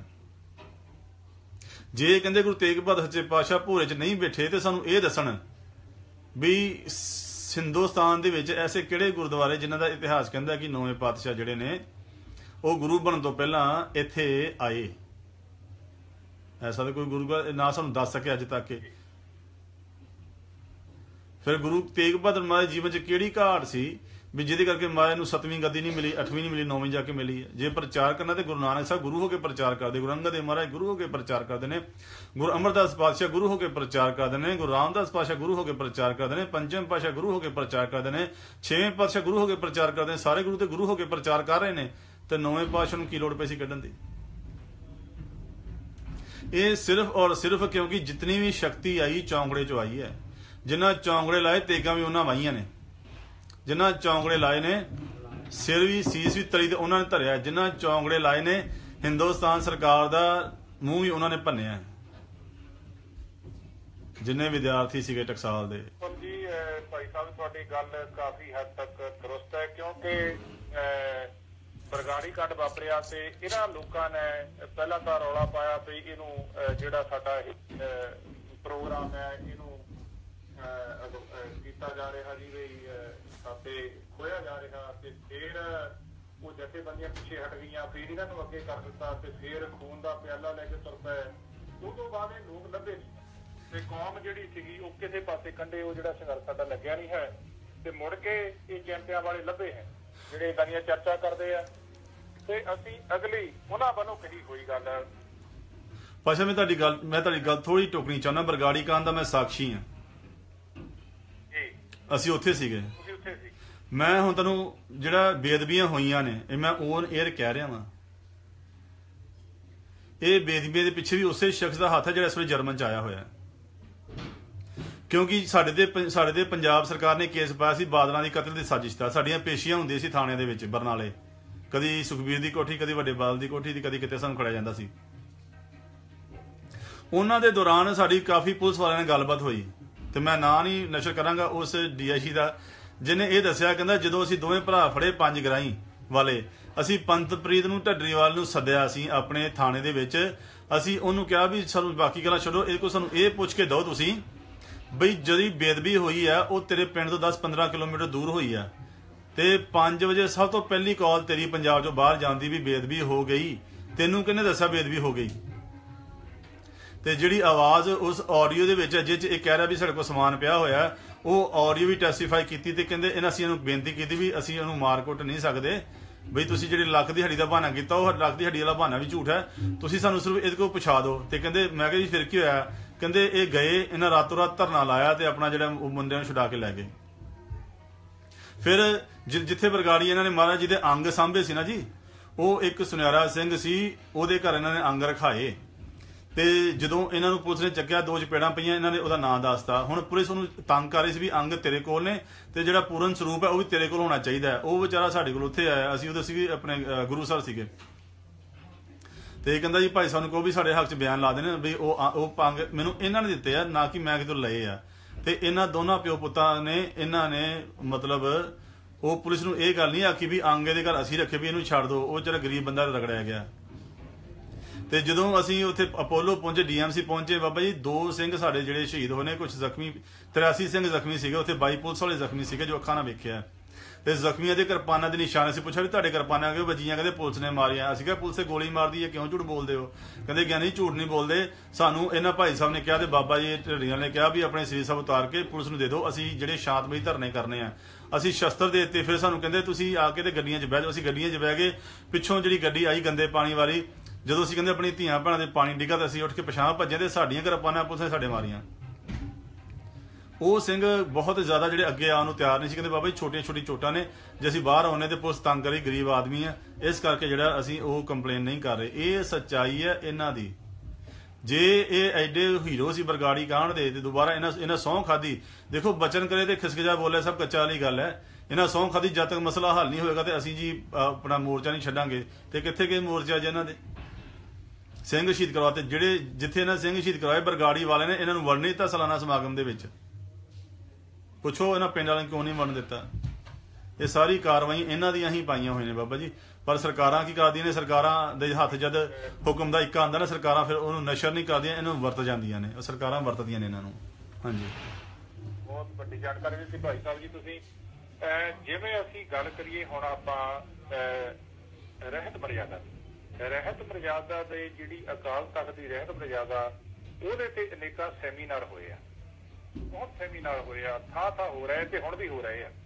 ਜੇ ਕਹਿੰਦੇ ਗੁਰੂ ਤੇਗ ਬਹਾਦਰ ਸੱਚੇ ਪਾਤਸ਼ਾਹ ਭੋਰੇ 'ਚ ਨਹੀਂ ਬੈਠੇ ਤੇ ਸਾਨੂੰ ਇਹ ਦੱਸਣ ਵੀ ਹਿੰਦੁਸਤਾਨ ਦੇ ਵਿੱਚ ਐਸੇ ਕਿਹੜੇ ਗੁਰਦੁਆਰੇ ਜਿਨ੍ਹਾਂ ਦਾ ਇਤਿਹਾਸ ਕਹਿੰਦਾ ਕਿ 9ਵੇਂ ਪਾਤਸ਼ਾਹ ਜਿਹੜੇ ਨੇ ਉਹ ਗੁਰੂ ਬਣਨ ਤੋਂ ਪਹਿਲਾਂ ਇੱਥੇ ਆਏ। ਐਸਾ ਤਾਂ ਕੋਈ ਗੁਰੂ ਨਾ ਸਾਨੂੰ ਦੱਸ ਸਕਿਆ ਅੱਜ ਤੱਕ। ਫਿਰ ਗੁਰੂ ਤੇਗ ਬਹਾਦਰ ਮਹਾਰਾਜ ਜੀਵਨ 'ਚ ਕਿਹੜੀ ਘਾਟ ਸੀ ਵੀ ਜਿਹਦੇ ਕਰਕੇ ਮਹਾਰਾਜ ਨੂੰ 7ਵੀਂ ਗੱਦੀ ਨਹੀਂ ਮਿਲੀ, 8ਵੀਂ ਨਹੀਂ ਮਿਲੀ, 9ਵੀਂ ਜਾ ਕੇ ਮਿਲੀ ਹੈ? ਜੇ ਪ੍ਰਚਾਰ ਕਰਨਾ ਤੇ ਗੁਰੂ ਨਾਨਕ ਸਾਹਿਬ ਗੁਰੂ ਹੋ ਕੇ ਪ੍ਰਚਾਰ ਕਰਦੇ, ਗੁਰੂ ਅੰਗਦ ਦੇਵ ਮਹਾਰਾਜ ਗੁਰੂ ਹੋ ਕੇ ਪ੍ਰਚਾਰ ਕਰਦੇ ਨੇ, ਗੁਰੂ ਅਮਰਦਾਸ ਪਾਤਸ਼ਾਹ ਗੁਰੂ ਹੋ ਕੇ ਪ੍ਰਚਾਰ ਕਰਦੇ ਨੇ, ਗੁਰੂ ਰਾਮਦਾਸ ਪਾਤਸ਼ਾਹ ਗੁਰੂ ਹੋ ਕੇ ਪ੍ਰਚਾਰ ਕਰਦੇ ਨੇ, ਪੰਜਮ ਪਾਤਸ਼ਾਹ ਗੁਰੂ ਹੋ ਕੇ ਪ੍ਰਚਾਰ ਕਰਦੇ ਨੇ, ਛੇਵੇਂ ਪਾਤਸ਼ਾਹ ਗੁਰੂ ਹੋ ਕੇ ਪ੍ਰਚਾਰ ਕਰਦੇ ਨੇ। ਸਾਰੇ ਗੁਰੂ ਤੇ ਗੁਰੂ ਹੋ ਕੇ ਪ੍ਰਚਾਰ ਕਰ ਰਹੇ ਨੇ, ਤੇ 9ਵੇਂ ਪਾਤਸ਼ਾਹ ਨੂੰ ਕੀ ਲੋੜ ਪਈ ਸੀ ਕੱਢਣ ਦੀ? ਇਹ ਸਿਰਫ ਔਰ ਸਿਰਫ ਕਿਉਂਕਿ ਜਿਤਨੀ ਵੀ ਸ਼ਕਤੀ ਆਈ ਚੌਂਕੜੇ 'ਚੋਂ ਆਈ ਹੈ। ਜਿਨ੍ਹਾਂ ਚੌਂਕੜੇ ਲਾਏ ਤੇਗਾਂ ਵੀ ਉਹਨਾਂ ਵਾਹੀਆਂ ਨੇ, ਜਿਨ੍ਹਾਂ ਚੌਂਕੜੇ ਲਾਏ ਨੇ ਸਿਰ ਵੀ ਸੀਸ ਵੀ ਤਲੀ ਤੇ ਉਹਨਾਂ ਨੇ ਧਰਿਆ, ਜਿਨ੍ਹਾਂ ਚੌਂਕੜੇ ਲਾਏ ਨੇ ਹਿੰਦੁਸਤਾਨ ਸਰਕਾਰ ਦਾ ਮੂੰਹ ਵੀ ਉਹਨਾਂ ਨੇ ਭੰਨਿਆ। ਜਿੰਨੇ ਵਿਦਿਆਰਥੀ ਸੀਗੇ ਟਕਸਾਲ ਦੇ। ਜੀ ਭਾਈ ਸਾਹਿਬ ਤੁਹਾਡੀ ਗੱਲ ਕਾਫੀ ਹੱਦ ਤੱਕ ਦਰੁਸਤ ਹੈ, ਕਿਉਂਕਿ ਬਰਗਾੜੀ ਕਾਂਡ ਵਾਪਰਿਆ ਤੇ ਇਹਨਾਂ ਲੋਕਾਂ ਨੇ ਪਹਿਲਾਂ ਤਾਂ ਰੌਲਾ ਪਾਇਆ ਵੀ ਇਹਨੂੰ ਜਿਹੜਾ ਸਾਡਾ ਪ੍ਰੋਗਰਾਮ ਹੈ ਇਹਨੂੰ ਕੀਤਾ ਜਾ ਰਿਹਾ ਜੀ ਵੀ ਤੇ ਖੋਇਆ ਜਾ ਰਿਹਾ, ਤੇ ਫਿਰ ਉਹ ਜਥੇਬੰਦੀਆਂ ਪਿੱਛੇ ਹਟ ਗਈਆਂ, ਫਿਰ ਇਹਨਾਂ ਨੂੰ ਅੱਗੇ ਕਰ ਦਿੱਤਾ, ਤੇ ਫਿਰ ਖੂਨ ਦਾ ਪਿਆਲਾ ਲੈ ਕੇ ਤੁਰ ਪਏ। ਉਹ ਤੋਂ ਬਾਅਦ ਇਹ ਲੋਕ ਲੱਭੇ ਤੇ ਕੌਮ ਜਿਹੜੀ ਸੀਗੀ ਉਹ ਕਿਸੇ ਪਾਸੇ ਕੰਢੇ, ਉਹ ਜਿਹੜਾ ਸੰਘਰਸ਼ ਸਾਡਾ ਲੱਗਿਆ ਨਹੀਂ ਹੈ, ਤੇ ਮੁੜ ਕੇ ਇਹ ਚੈਂਪੀਆਂ ਵਾਲੇ ਲੱਭੇ ਹੈ ਜਿਹੜੇ ਇਦਾਂ ਦੀਆਂ ਚਰਚਾ ਕਰਦੇ ਆ, ਤੇ ਅਸੀਂ ਅਗਲੀ ਉਹਨਾਂ ਵੱਲੋਂ ਕਹੀ ਹੋਈ ਗੱਲ। ਪਾਸ਼ਾ ਮੈਂ ਤੁਹਾਡੀ ਗੱਲ ਥੋੜੀ ਟੋਕਣੀ ਚਾਹੁੰਦਾ। ਬਰਗਾੜੀ ਕਾਂਡ ਦਾ ਮੈਂ ਸਾਖੀ ਹਾਂ, ਅਸੀਂ ਉੱਥੇ ਸੀਗੇ। ਮੈਂ ਹੁਣ ਤੁਹਾਨੂੰ ਜਿਹੜਾ ਬੇਅਦਬੀਆਂ ਹੋਈਆਂ ਨੇ ਇਹ ਮੈਂ ਔਨ 에ਅਰ ਕਹਿ ਰਿਹਾ ਵਾਂ, ਇਹ ਬੇਅਦਬੀਆਂ ਦੇ ਪਿੱਛੇ ਵੀ ਉਸੇ ਸ਼ਖਸ ਦਾ ਹੱਥ ਹੈ ਜਿਹੜਾ ਇਸ ਵੇਲੇ ਜਰਮਨ 'ਚ ਆਇਆ ਹੋਇਆ। ਕਿਉਂਕਿ ਸਾਡੇ ਦੇ ਪੰਜਾਬ ਸਰਕਾਰ ਨੇ ਕੇਸ ਪਾਇਆ ਸੀ ਬਾਦਲਾਂ ਦੀ ਕਤਲ ਦੀ ਸਾਜ਼ਿਸ਼ ਦਾ। ਸਾਡੀਆਂ ਪੇਸ਼ੀਆਂ ਹੁੰਦੀਆਂ ਸੀ ਥਾਣਿਆਂ ਦੇ ਵਿੱਚ ਬਰਨਾਲੇ, ਕਦੀ ਸੁਖਬੀਰ ਦੀ ਕੋਠੀ, ਕਦੀ ਵੱਡੇ ਬਾਦਲ ਦੀ ਕੋਠੀ ਦੀ, ਕਦੀ ਕਿਤੇ ਸਾਨੂੰ ਖੜਿਆ ਜਾਂਦਾ ਸੀ। ਉਹਨਾਂ ਦੇ ਦੌਰਾਨ ਸਾਡੀ ਕਾਫੀ ਪੁਲਿਸ ਵਾਲਿਆਂ ਨਾਲ ਗੱਲਬਾਤ ਹੋਈ, ਤੇ ਮੈਂ ਨਾਂ ਨਹੀਂ ਨਸ਼ਰ ਕਰਾਂਗਾ ਉਸ DIC ਦਾ, ਜਿਹਨੇ ਇਹ ਦੱਸਿਆ ਕਹਿੰਦਾ ਜਦੋਂ ਅਸੀਂ ਦੋਵੇਂ ਭਰਾ ਫੜੇ 5 ਗਰਾਈ ਵਾਲੇ, ਅਸੀਂ ਪੰਤਪ੍ਰੀਤ ਨੂੰ ਢੱਡਰੀਵਾਲ ਨੂੰ ਸੱਦਿਆ ਸੀ ਆਪਣੇ ਥਾਣੇ ਦੇ ਵਿੱਚ। ਅਸੀਂ ਉਹਨੂੰ ਕਿਹਾ ਵੀ ਸਾਨੂੰ ਬਾਕੀ ਗੱਲਾਂ ਛੱਡੋ, ਇਹ ਕੋਲ ਸਾਨੂੰ ਇਹ ਪੁੱਛ ਕੇ ਦਿਓ ਤੁਸੀਂ ਬਈ ਜਿਹੜੀ ਬੇਅਦਬੀ ਹੋਈ ਆ ਉਹ ਤੇਰੇ ਪਿੰਡ ਤੋਂ 10-15 ਕਿਲੋਮੀਟਰ ਦੂਰ ਹੋਈ ਆ, ਤੇ 5 ਵਜੇ ਸਭ ਤੋਂ ਪਹਿਲੀ ਕਾਲ ਤੇਰੀ ਪੰਜਾਬ ਚੋਂ ਬਾਹਰ ਜਾਂਦੀ ਵੀ ਬੇਅਦਬੀ ਹੋ ਗਈ, ਤੈਨੂੰ ਕਿਹਨੇ ਦੱਸਿਆ ਬੇਅਦਬੀ ਹੋ ਗਈ? ਤੇ ਜਿਹੜੀ ਆਵਾਜ਼ ਉਸ ਆਡੀਓ ਦੇ ਵਿੱਚ ਜਿਹ 'ਚ ਇਹ ਕਹਿ ਰਿਹਾ ਵੀ ਸਾਡੇ ਕੋਲ ਸਮਾਨ ਪਿਆ ਹੋਇਆ, ਉਹ ਆਡੀਓ ਵੀ ਟੈਸਟੀਫਾਈ ਕੀਤੀ ਤੇ ਕਹਿੰਦੇ ਅਸੀਂ ਇਹਨੂੰ ਬੇਨਤੀ ਕੀਤੀ ਵੀ ਅਸੀਂ ਇਹਨੂੰ ਮਾਰ ਕੁੱਟ ਨਹੀਂ ਸਕਦੇ, ਬਈ ਤੁਸੀਂ ਜਿਹੜੇ ਲੱਖ ਦੀ ਹੱਡੀ ਦਾ ਬਹਾਨਾ ਕੀਤਾ ਉਹ ਲੱਖ ਦੀ ਹੱਡੀ ਵਾਲਾ ਬਹਾਨਾ ਵੀ ਝੂਠ ਹੈ, ਤੁਸੀਂ ਸਾਨੂੰ ਸਿਰਫ ਇਹਦੇ ਕੋਲ ਪੁਛਾ ਦਿਓ। ਤੇ ਕਹਿੰਦੇ ਮੈਂ ਕਿਹਾ ਜੀ ਫਿਰ ਕੀ ਹੋਇਆ? ਕਹਿੰਦੇ ਇਹ ਗਏ, ਇਹਨਾਂ ਰਾਤੋਂ ਰਾਤ ਧਰਨਾ ਲਾਇਆ ਤੇ ਆਪਣਾ ਜਿਹੜਾ ਉਹ ਮੁੰਡਿਆਂ ਨੂੰ ਛੁਡਾ ਕੇ ਲੈ ਗਏ। ਫਿਰ ਜਿੱਥੇ ਬਰਗਾੜੀ ਇਹਨਾਂ ਨੇ ਮਹਾਰਾਜ ਜੀ ਦੇ ਅੰਗ ਸਾਂਭੇ ਸੀ ਨਾ ਜੀ, ਉਹ ਇੱਕ ਸੁਨਿਆਰਾ ਸਿੰਘ ਸੀ, ਉਹਦੇ ਘਰ ਇਹਨਾਂ ਨੇ ਅੰਗ ਰਖਾਏ। ਤੇ ਜਦੋਂ ਇਹਨਾਂ ਨੂੰ ਪੁਲਿਸ ਨੇ ਚੱਕਿਆ, 2 ਚਪੇੜਾਂ ਪਈਆਂ, ਇਹਨਾਂ ਨੇ ਉਹਦਾ ਨਾਂ ਦੱਸਤਾ। ਹੁਣ ਪੁਲਿਸ ਉਹਨੂੰ ਤੰਗ ਕਰ ਰਹੀ ਸੀ ਵੀ ਅੰਗ ਤੇਰੇ ਕੋਲ ਨੇ ਤੇ ਜਿਹੜਾ ਪੂਰਨ ਸਰੂਪ ਹੈ ਉਹ ਵੀ ਤੇਰੇ ਕੋਲ ਹੋਣਾ ਚਾਹੀਦਾ ਹੈ। ਉਹ ਵਿਚਾਰਾ ਸਾਡੇ ਕੋਲ ਉੱਥੇ ਆਇਆ, ਅਸੀਂ ਉਹਦੇ ਸੀ ਆਪਣੇ ਗੁਰੂ ਸਾਹਿਬ ਸੀਗੇ, ਤੇ ਇਹ ਕਹਿੰਦਾ ਜੀ ਭਾਈ ਸਾਨੂੰ ਕਹੋ ਵੀ ਸਾਡੇ ਹੱਕ 'ਚ ਬਿਆਨ ਲਾ ਦੇਣ ਵੀ ਉਹ ਪੰਗ ਮੈਨੂੰ ਇਹਨਾਂ ਨੇ ਦਿੱਤੇ ਆ, ਨਾ ਕਿ ਮੈਂ ਕਿਤੋਂ ਲਏ ਆ। ਤੇ ਇਹਨਾਂ ਦੋਨਾਂ ਪਿਓ ਪੁੱਤਾਂ ਨੇ ਇਹਨਾਂ ਨੇ ਮਤਲਬ ਉਹ ਪੁਲਿਸ ਨੂੰ ਇਹ ਗੱਲ ਨਹੀਂ ਆਖੀ ਵੀ ਅੰਗ ਇਹਦੇ ਘਰ ਅਸੀਂ ਰੱਖੇ ਵੀ ਇਹਨੂੰ ਛੱਡ ਦਿਓ। ਉਹ ਜਿਹੜਾ ਗਰੀਬ ਬੰਦਾ ਰਗੜਿਆ ਗਿਆ। ਤੇ ਜਦੋਂ ਅਸੀਂ ਉੱਥੇ ਅਪੋਲੋ ਪਹੁੰਚੇ, ਡੀਐਮਸੀ ਪਹੁੰਚੇ, ਬਾਬਾ ਜੀ 2 ਸਿੰਘ ਸਾਡੇ ਜਿਹੜੇ ਸ਼ਹੀਦ ਹੋਏ ਨੇ, ਕੁਝ ਜ਼ਖਮੀ 83 ਸਿੰਘ ਜ਼ਖਮੀ ਸੀਗੇ ਉੱਥੇ, 22 ਪੁਲਿਸ ਵਾਲੇ ਜ਼ਖਮੀ ਸੀਗੇ ਜੋ ਅੱਖਾਂ ਨਾਲ ਵੇਖਿਆ। ਤੇ ਜ਼ਖਮੀਆਂ ਦੇ ਕਿਰਪਾਨਾਂ ਦੇ ਨਿਸ਼ਾਨ ਅਸੀਂ ਪੁੱਛਿਆ ਵੀ ਤੁਹਾਡੇ ਕਿਰਪਾਨਾਂ ਕਿਉਂ ਵੱਜੀਆਂ? ਕਹਿੰਦੇ ਪੁਲਿਸ ਨੇ ਮਾਰੀਆਂ। ਅਸੀਂ ਕਿਹਾ ਪੁਲਿਸ ਗੋਲੀ ਮਾਰਦੀ ਹੈ, ਕਿਉਂ ਝੂਠ ਬੋਲਦੇ ਹੋ? ਕਹਿੰਦੇ ਗਿਆਨੀ ਝੂਠ ਨਹੀਂ ਬੋਲਦੇ, ਸਾਨੂੰ ਇਹਨਾਂ ਭਾਈ ਸਾਹਿਬ ਨੇ ਕਿਹਾ ਤੇ ਬਾਬਾ ਜੀ ਢਿੱਡੀਆਂ ਨੇ ਕਿਹਾ ਵੀ ਆਪਣੇ ਸਰੀਰ ਸਾਹਿਬ ਉਤਾਰ ਕੇ ਪੁਲਿਸ ਨੂੰ ਦੇ ਦਿਓ, ਅਸੀਂ ਜਿਹੜੇ ਸ਼ਾਂਤਮਈ ਧਰਨੇ ਕਰਨੇ ਆ। ਅਸੀਂ ਸ਼ਸਤਰ ਦੇ ਦਿੱਤੇ। ਫਿਰ ਸਾਨੂੰ ਕਹਿੰਦੇ ਤੁਸੀਂ ਆ ਕੇ ਤੇ ਗੱਡੀਆਂ 'ਚ ਬਹਿ ਜਾਓ। ਅਸੀਂ ਗੱਡੀਆਂ 'ਚ ਬਹਿ ਗਏ। ਪਿੱਛੋਂ ਜਿਹੜੀ ਗੱਡੀ ਆਈ ਗੰਦੇ ਪਾਣੀ ਵਾਲੀ, ਜਦੋਂ ਅਸੀਂ ਕਹਿੰਦੇ ਆਪਣੀ ਧੀਆਂ ਭੈਣਾਂ ਦੇ ਪਾਣੀ ਡਿੱਗਾ ਤਾਂ ਅਸੀਂ ਉੱਠ ਕੇ ਪਛਾਣ ਭੱਜੇ ਤੇ ਸਾਡੀਆਂ ਕਿਰਪਾਨਾਂ ਪੁਲਿਸ ਨੇ ਸਾਡੇ ਮਾਰੀਆਂ। ਉਹ ਸਿੰਘ ਬਹੁਤ ਜ਼ਿਆਦਾ ਜਿਹੜੇ ਅੱਗੇ ਆਉਣ ਨੂੰ ਤਿਆਰ ਨਹੀਂ ਸੀ। ਕਹਿੰਦੇ ਬਾਬਾ ਜੀ ਛੋਟੀਆਂ ਛੋਟੀਆਂ ਚੋਟਾਂ ਨੇ, ਜੇ ਅਸੀਂ ਬਾਹਰ ਆਉਣੇ ਤੇ ਪੁਲਿਸ ਤੰਗ ਕਰੀ, ਗਰੀਬ ਆਦਮੀ ਆ, ਇਸ ਕਰਕੇ ਜਿਹੜਾ ਅਸੀਂ ਉਹ ਕੰਪਲੇਨ ਨਹੀਂ ਕਰ ਰਹੇ। ਇਹ ਸੱਚਾਈ ਹੈ ਇਹਨਾਂ ਦੀ। ਜੇ ਇਹ ਐਡੇ ਹੀਰੋ ਸੀ ਬਰਗਾੜੀ ਕਾਂਡ ਦੇ ਤੇ ਦੁਬਾਰਾ ਇਹਨਾਂ ਸਹੁੰ ਖਾਦੀ, ਦੇਖੋ ਬਚਨ ਕਰੇ ਤੇ ਖਿਸਕਜਾ ਬੋਲੇ, ਸਭ ਕੱਚਾ ਵਾਲੀ ਗੱਲ ਹੈ। ਇਹਨਾਂ ਸਹੁੰ ਖਾਦੀ ਜਦ ਤੱਕ ਮਸਲਾ ਹੱਲ ਨਹੀਂ ਹੋਏਗਾ ਤੇ ਅਸੀਂ ਜੀ ਆਪਣਾ ਮੋਰਚਾ ਨਹੀਂ ਛੱਡਾਂਗੇ। ਤੇ ਕਿੱਥੇ ਗਏ ਮੋਰਚਾ ਜਿਹਨਾਂ ਦੇ ਸਿੰਘ ਸ਼ਹੀਦ ਕਰਵਾਤੇ, ਜਿਹੜੇ ਜਿੱਥੇ ਇਹਨਾਂ ਸਿੰਘ ਸ਼ਹੀਦ ਕਰਵਾਏ ਬਰਗਾੜੀ ਵਾਲਿਆਂ ਨੇ ਇਹਨਾਂ ਨੂੰ ਵੜਨ ਨਹੀਂ ਦਿੱਤਾ ਸਾਲਾਨਾ ਸਮਾਗਮ ਦੇ ਵਿੱਚ। ਪੁੱਛੋ ਇਹਨਾਂ ਪਿੰਡ ਵਾਲਿਆਂ ਨੂੰ ਕਿਉਂ ਨਹੀਂ ਵੜਨ ਦਿੱਤਾ? ਇਹ ਸਾਰੀ ਕਾਰਵਾਈ ਇਹਨਾਂ ਦੀਆਂ ਹੀ ਪਾਈਆਂ ਹੋਈਆਂ ਨੇ ਬਾਬਾ ਜੀ। ਪਰ ਸਰਕਾਰਾਂ ਕੀ ਕਰਦੀਆਂ ਨੇ? ਸਰਕਾਰਾਂ ਦੇ ਹੱਥ ਜਦ ਹੁਕਮ ਦਾ ਇੱਕਾ ਆਉਂਦਾ ਨਾ, ਸਰਕਾਰਾਂ ਫਿਰ ਉਹਨੂੰ ਨਸ਼ਰ ਨਹੀਂ ਕਰਦੀਆਂ, ਇਹਨੂੰ ਵਰਤ ਜਾਂਦੀਆਂ ਨੇ। ਸਰਕਾਰਾਂ ਵਰਤਦੀਆਂ ਨੇ ਇਹਨਾਂ ਨੂੰ। ਹਾਂਜੀ, ਬਹੁਤ ਵੱਡੀ ਜਾਣਕਾਰੀ ਦਿੱਤੀ ਭਾਈ ਸਾਹਿਬ ਜੀ ਤੁਸੀਂ। ਜਿਵੇਂ ਅਸੀਂ ਗੱਲ ਕਰੀਏ ਹੁਣ ਆਪਾਂ ਰਹਿਤ ਮਰਜ਼ਾਦਾ ਦੇ ਜਿਹੜੀ ਅਕਾਲ ਤਖਤ ਦੀ ਰਹਿਤ ਮਰਜ਼ਾਦਾ, ਉਹਦੇ ਤੇ ਅਨੇਕਾਂ ਸੈਮੀਨਾਰ ਹੋਏ ਆ, ਬਹੁਤ ਸੈਮੀਨਾਰ ਹੋਏ ਆ, ਥਾਂ ਹੋ ਰਹੇ ਤੇ ਹੁਣ ਵੀ ਹੋ ਰਹੇ ਆ।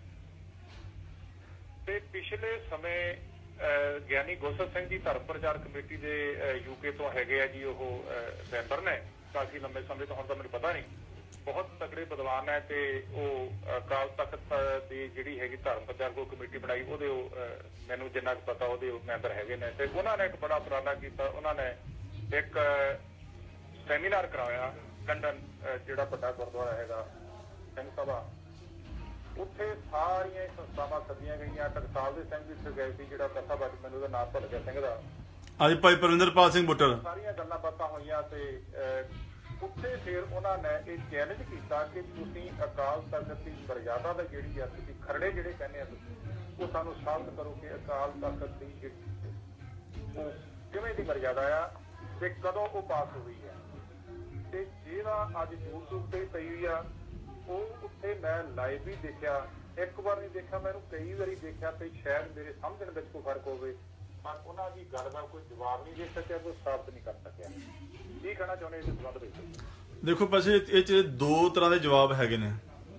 ਤੇ ਪਿਛਲੇ ਸਮੇਂ ਗਿਆਨੀ ਗੋਸਲ ਸਿੰਘ ਜੀ ਧਰਮ ਪ੍ਰਚਾਰ ਕਮੇਟੀ ਦੇ ਯੂਕੇ ਤੋਂ ਹੈਗੇ ਆ ਜੀ, ਉਹ ਮੈਂਬਰ ਨੇ ਕਾਫੀ ਲੰਬੇ ਸਮੇਂ ਤੋਂ, ਹੁਣ ਤਾਂ ਮੈਨੂੰ ਪਤਾ ਨਹੀਂ, ਬਹੁਤ ਤਕੜੇ ਵਿਦਵਾਨ ਹੈ। ਤੇ ਉਹ ਅਕਾਲ ਤਖਤ ਦੀ ਜਿਹੜੀ ਹੈਗੀ ਧਰਮ ਪ੍ਰਚਾਰ ਕਮੇਟੀ ਬਣਾਈ, ਉਹਦੇ ਮੈਨੂੰ ਜਿੰਨਾ ਕੁ ਪਤਾ ਉਹਦੇ ਮੈਂਬਰ ਹੈਗੇ ਨੇ। ਤੇ ਉਹਨਾਂ ਨੇ ਇੱਕ ਬੜਾ ਉਪਰਾਲਾ ਕੀਤਾ, ਉਹਨਾਂ ਨੇ ਇੱਕ ਸੈਮੀਨਾਰ ਕਰਾਇਆ ਲੰਡਨ, ਜਿਹੜਾ ਵੱਡਾ ਗੁਰਦੁਆਰਾ ਹੈਗਾ ਸਿੰਘ ਸਭਾ, ਉੱਥੇ ਸਾਰੀਆਂ ਸੰਸਥਾਵਾਂ ਸੱਦੀਆਂ ਗਈਆਂ। ਟਕਸਾਲ ਦੇ ਸਿੰਘ ਵੀ ਉੱਥੇ ਗਏ ਸੀ, ਜਿਹੜਾ ਕਥਾ ਬਾਜ ਮੈਨੂੰ ਉਹਦਾ ਨਾਮ ਭੁੱਲ ਗਿਆ ਸਿੰਘ ਦਾ, ਅੱਜ ਭਾਈ ਪਰਵਿੰਦਰਪਾਲ ਸਿੰਘ ਬੁੱਟਰ। ਸਾਰੀਆਂ ਗੱਲਾਂ ਬਾਤਾਂ ਹੋਈਆਂ ਤੇ ਉੱਥੇ ਫਿਰ ਉਹਨਾਂ ਨੇ ਇਹ ਚੈਲੰਜ ਕੀਤਾ ਕਿ ਤੁਸੀਂ ਅਕਾਲ ਤਖਤ ਦੀ ਮਰਜ਼ਾਦਾ ਦਾ ਜਿਹੜੀ ਆ, ਤੁਸੀਂ ਖਰੜੇ ਜਿਹੜੇ ਕਹਿੰਦੇ ਆ ਤੁਸੀਂ, ਉਹ ਸਾਨੂੰ ਸਾਬਤ ਕਰੋ ਕਿ ਅਕਾਲ ਤਖਤ ਦੀ ਉਹ ਕਿਵੇਂ ਦੀ ਮਰਜ਼ਾਦਾ ਆ ਤੇ ਕਦੋਂ ਉਹ ਪਾਸ ਹੋਈ ਹੈ। ਤੇ ਜਿਹੜਾ ਅੱਜ YouTube ਤੇ ਪਈ ਹੋਈ ਆ, ਉਹ ਉੱਥੇ ਮੈਂ ਲਾਈਵ ਵੀ ਦੇਖਿਆ, ਇੱਕ ਵਾਰ ਨਹੀਂ ਦੇਖਿਆ, ਮੈਨੂੰ ਕਈ ਵਾਰੀ ਦੇਖਿਆ ਤੇ ਸ਼ਾਇਦ ਮੇਰੇ ਸਮਝਣ ਵਿੱਚ ਕੋਈ ਫਰਕ ਹੋਵੇ, ਪਰ ਉਹਨਾਂ ਦੀ ਗੱਲ ਦਾ ਕੋਈ ਜਵਾਬ ਨਹੀਂ ਦੇ ਸਕਿਆ, ਕੋਈ ਸਾਬਤ ਨਹੀਂ ਕਰ ਸਕਿਆ। ਕੀ ਕਹਿਣਾ ਚਾਹੁੰਦੇ ਇਸ ਸੰਬੰਧ ਵਿੱਚ? ਦੇਖੋ ਪਾਸੇ ਇਹ 'ਚ 2 ਤਰ੍ਹਾਂ ਦੇ ਜਵਾਬ ਹੈਗੇ ਨੇ।